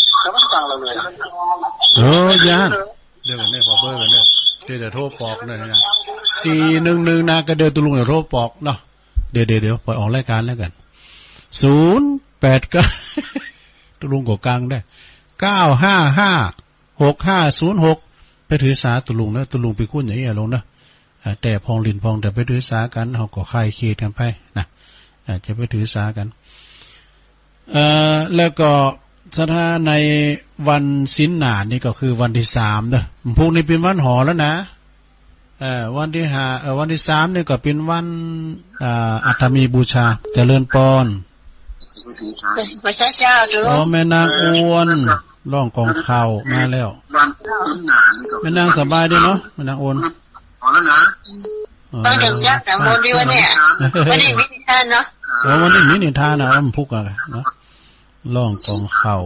เออยานเดี๋ยวกันเนี่ยขอเบอร์กันเนี่ยเดี๋ยวเดี๋ยวโทรปอกหน่อยนะสี่หนึ่งหนึ่งนะก็เดี๋ยวตุลุงเดี๋ยวโทรปอกเนาะเดี๋ยวเดี๋ยวเดี๋ยวปล่อยออกรายการแล้วกันศูนย์แปดเก้าตุลุงกดกลางได้เก้าห้าห้าหกห้าศูนย์หกไปถือสาตุลุงนะตุลุงไปคุ้นอย่างนี้ลงนะแต่พองลินพองแต่ไปถือสากันเขาก็คลายเครียดกันไปนะจะไปถือสากันเอ่อแล้วก็สถานในวันสินหนานี่ก็คือวันที่สามเด้อพวกนี้เป็นวันหอแล้วนะเอ่อวันที่ห้าเอ่อวันที่สามนี่ก็เป็นวันอ่าอัฐมีบูชาเจริญปอนพระเจ้าดูอ๋อแม่นางอ้วนร้องกองข่าวมาแล้วแม่นางสบายดีเนาะแม่นางอ้วนพอแล้วนะต้องถึงยักษ์แต่โมดีวันเนี่ยวันนี้มีนิทานเนาะอ๋อวันนี้มีนิทานนะอ้ำพุกอ่ะเนาะล่องกองเข่า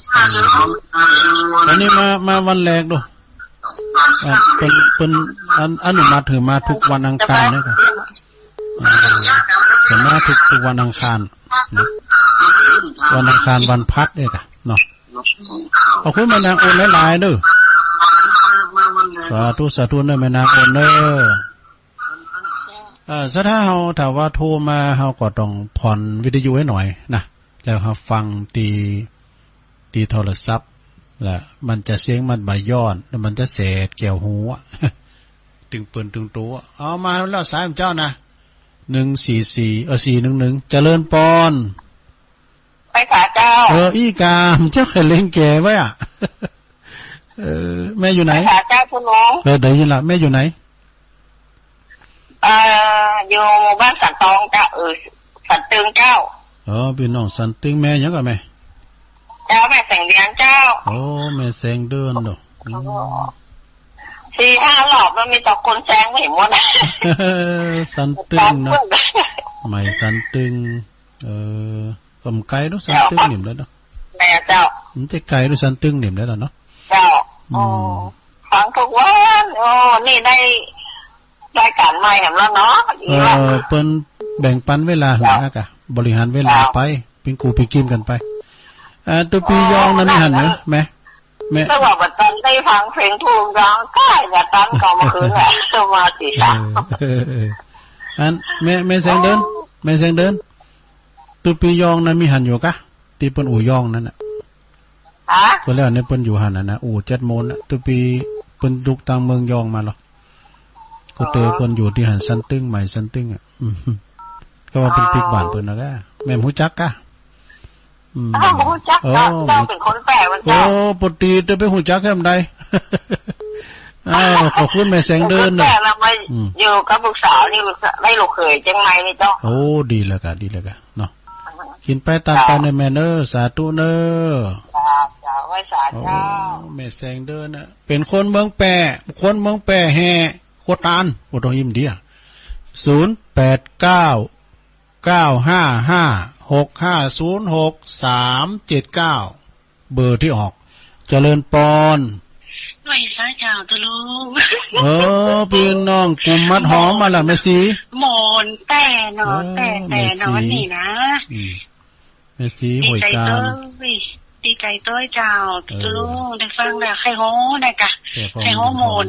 อันนี้มามาวันแรกดูเป็นเป็นอันอนุมัติถือมาทุกวันอังคารนี่ค่ะแต่มาทุกทุกวันอังคารวันอังคารวันพัดเนี่ยค่ะเนาะเอาคุณแม่นางโอนหลายๆด้วยสาธุสาธุเนอแม่นางโอนเนอเออถ้าเราถ้าว่าโทรมาเราก็ต้องผ่อนวิทยุให้หน่อยนะแล้วครับฟังตีตีโทรศัพท์แล้วมันจะเสียงมันใบย้อนแล้วมันจะเสดเกี่ยวหูตึงปืนตึงตัวเอามาแล้วสายของเจ้านะหนึ่งสี่สี่เออสี่หนึ่งหนึ่งเจริญปอนไปขาเจ้าเอออีกามเจ้าเคยเล่นแก่ไว้อ่ะเออแม่อยู่ไหนขาเจ้าคุณน้องเออได้ยินละแม่อยู่ไหนเอ่ออยู่หมู่บ้านสันตองเจ้าเออสันตึงเจ้าอ๋อพี่น้องสันตึงแม่ยังกับแม่เจ้าแม่แสงเดือนเจ้าโอ้แม่แสงเดือนเนาะสี่ห้ารอบมันมีต่อคนแสงไม่เห็นหมดสันตึงเนาะใหม่สันตึงเอ่อกำไก่ด้วยสันตึงนิ่มแล้วเนาะแม่เจ้ามันจะไก่ด้วยสันตึงนิ่มแล้วเนาะเจ้าอ๋อฟังทุกวันโอ้นี่ได้รายการใหม่เห็นแล้วเนาะเออเปิ้นแบ่งปันเวลาหลายกะบริหารเวลาไปเป็นกูไปกินกันไปอ่าตัวปียองนั้นไม่หันเหรอแม่แม่ถ้าบอกว่าตอนได้ฟังเพลงทูงร้องใกล้จะตั้งก็มาคืนแหละสมาธิสามอันแม่แม่แสงเดินแม่แสงเดินตัวปียองนั้นมีหันอยู่กะตีเปิ้นอู่ยองนั่นน่ะฮะก็แล้วเนี่ยเปิ้นอยู่หันน่ะนะอู่เจ็ดโมงน่ะตัวปีเปิ้นลุกทางเมืองยองมาหรอก็เตอเปิ้นอยู่ที่หันซันตึ้งใหม่ซันตึ้งอ่ะก็ว่าเป็นติ๊กบ้านเปิ้นนะกะแม่ฮู้จักกะอืมอ้าวฮู้จักเจ้าเป็นคนแปลมันเจ้าโอ้ปกติจะไปฮู้จักแค่ใดอ้าวขอบคุณแม่แสงเดินน่ะเรามาอยู่กับลูกสาวนี่ลูกได้ลูกเขยจังไงนี่เจ้าโอ้ดีแล้วกะดีแล้วกะเนาะกินไปตามไปในแม่เด้อสาธุเด้อจ้าไว้สาธุเจ้าแม่แสงเดินน่ะเป็นคนเมืองแปรคนเมืองแปรแห่โคตานโอตยิ้มเดียศูนย์แปดเก้าเก้าห้าห้าหกห้าศูนย์หกสามเจ็ดเก้าเบอร์ที่ออกเจริญปอนหน่วยสายเจ้าตะลุงเออพี่น้องกลุ่มมัดหอมมาละแม่สีหมอนแต่เนาะแต่แต่เนาะนี่นะแม่สีหวยการดดีใจต้อยเจ้าตุลุงได้ฟังแล้วใครโหได้กะใครโหโมน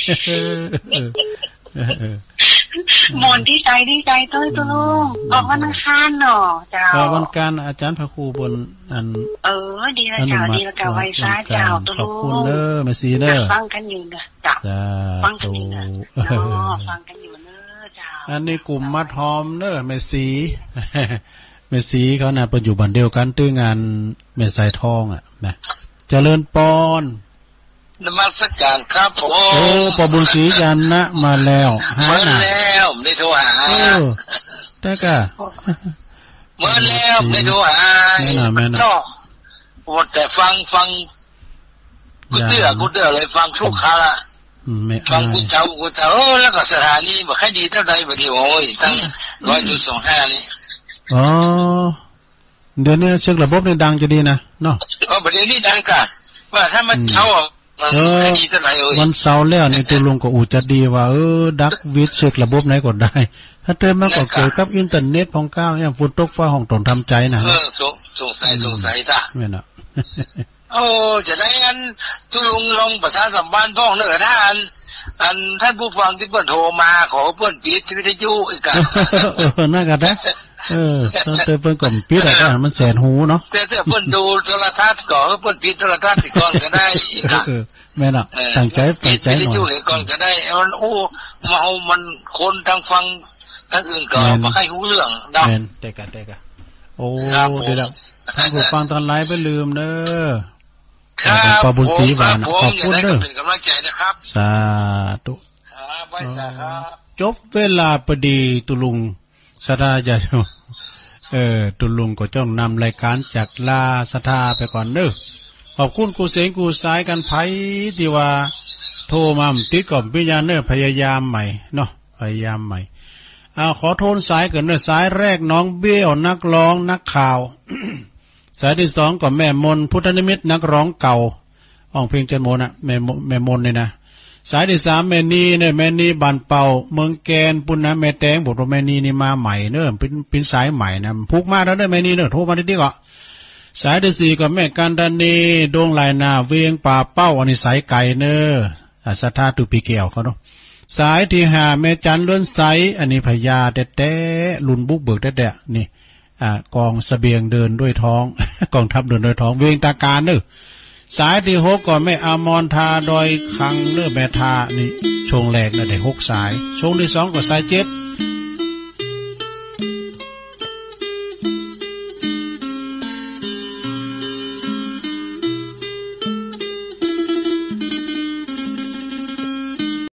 โมนดีใจดีใจต้อยตุลุงออกวันอังคารเนาะเจ้าก็วันการอาจารย์พระครูบนอันเออดีละเจ้าดีละเจ้าไว้ซ่าเจ้าตุลุงขอบคุณเด้อแม่สีเด้อฟังกันอยู่เด้อเจ้าฟังกันอยู่เด้อเนาะฟังกันอยู่เด้อเจ้าอันนี้กลุ่มมัดหอมเด้อแม่สีแม่สีเขาน่ะเป็นอยู่บ้านเดียวกันตื้องานแม่สายทองอ่ะนะเจริญปอนนมัสการครับผมโอ้ปอบุญศรียันนะมาแล้วหาน่ะแล้วไม่โทรหาเออแต่ก็เมื่อแล้วไม่โทรหาแม่น่ะแม่น่ะโอ้แต่ฟังฟังกูเตื้อกูเตื้อเลยฟังทุกครั้งอ่ะฟังกูเจ้ากูเจ้าเออแล้วก็สถานีบ่ค่อยดีเท่าใดบ่ดีโอ้ยตั้ง หนึ่งร้อยจุดสองห้า นี่อ๋อเดี๋ยวนี้เช็คระบบนี่ดังจะดีนะเนาะอ๋อประเดี๋ยวนี้ดังกันว่าถ้ามันเช่าเออวันเสาร์แล้วนี่ตัวลุงก็อูจะดีว่าเออดักวิทย์เช็คระบบไหนก็ได้ถ้าเติมมากกว่าเกี่ยวกับอินเทอร์เน็ตของก้าวอย่างฝนตกฟ้าห้องตนทำใจนะเออสงสัยสงสัยจ้ะไม่นะโอ้จะได้งั้นตัวลุงลองประชาสัมพันธ์พ้องเนื้อท่านอันท่านผู้ฟังที่เพิ่นโทรมาขอเพิ่นปิดวิทยุอีกอ่ะเออน่ากันนะเออตอนเพิ่นก็ปิดอ่ะมันแสนหูเนาะแต่ถ้าเพิ่นดูโทรทัศน์ก็เพิ่นปิดโทรทัศน์ก่อนก็ได้อีกอ่ะเออแม่น่ะตั้งใจตั้งใจหน่อยวิทยุก่อนก็ได้มันโอ้เมามันคนทางฟังทางอื่นก็บ่ค่อยรู้เรื่องดอกแม่นแต่กะแต่กะโอ้เดี๋ยวท่านผู้ฟังตอนไลฟ์ไปลืมเด้อครับขอบคุณสีหวานขอบคุณเด้อเป็นกำลังใจนะครับสาธุครับไว้สาครับจบเวลาพอดีตุลุงสทาจะเออตุลุงก็จ้องนำรายการจากลาสทาไปก่อนเด้อขอบคุณกูเสียงกูสายกันไผที่ว่าโทรมาติดก่อมพิญญาเนอพยายามใหม่เนาะพยายามใหม่อ่าขอโทนสายกันเนอสายแรกน้องเบี้ยวนักร้องนักข่าว สายที่สองก็แม่มนพุทธนิมิตนักร้องเก่าอ้องเพลงจันโมนะแม่แม่มนเนี่ยนะสายที่สามแม่นีเนี่ยแม่นีบันเป่าเมืองแกนปุ่นนะแม่แตงบอกว่าแม่นีนี่มาใหม่เนอะเป็นเป็นสายใหม่นะพุกมาแล้วเนอะแม่นีเนอะโทรมาดีๆก็สายที่สี่ก็แม่กันดานีดวงลายนาเวียงป่าเป้าอันนี้สายไก่เนอะสัทธาตุปีเกี่ยวเขาเนาะสายที่ห้าแม่จันเลื่อนไซอันนี้พญาแต้ๆลุนบุกเบิกแต้ๆนี่อ่ากองเสบียงเดินด้วยท้องกองทัพเดินด้วยท้องเวียงตาการเนอะสายที่หกก็แม่อามรทาดอยคังเนอะแม่ทานี่ชงแหลกนะได้หกสายชงที่สองก็สายเจ็ด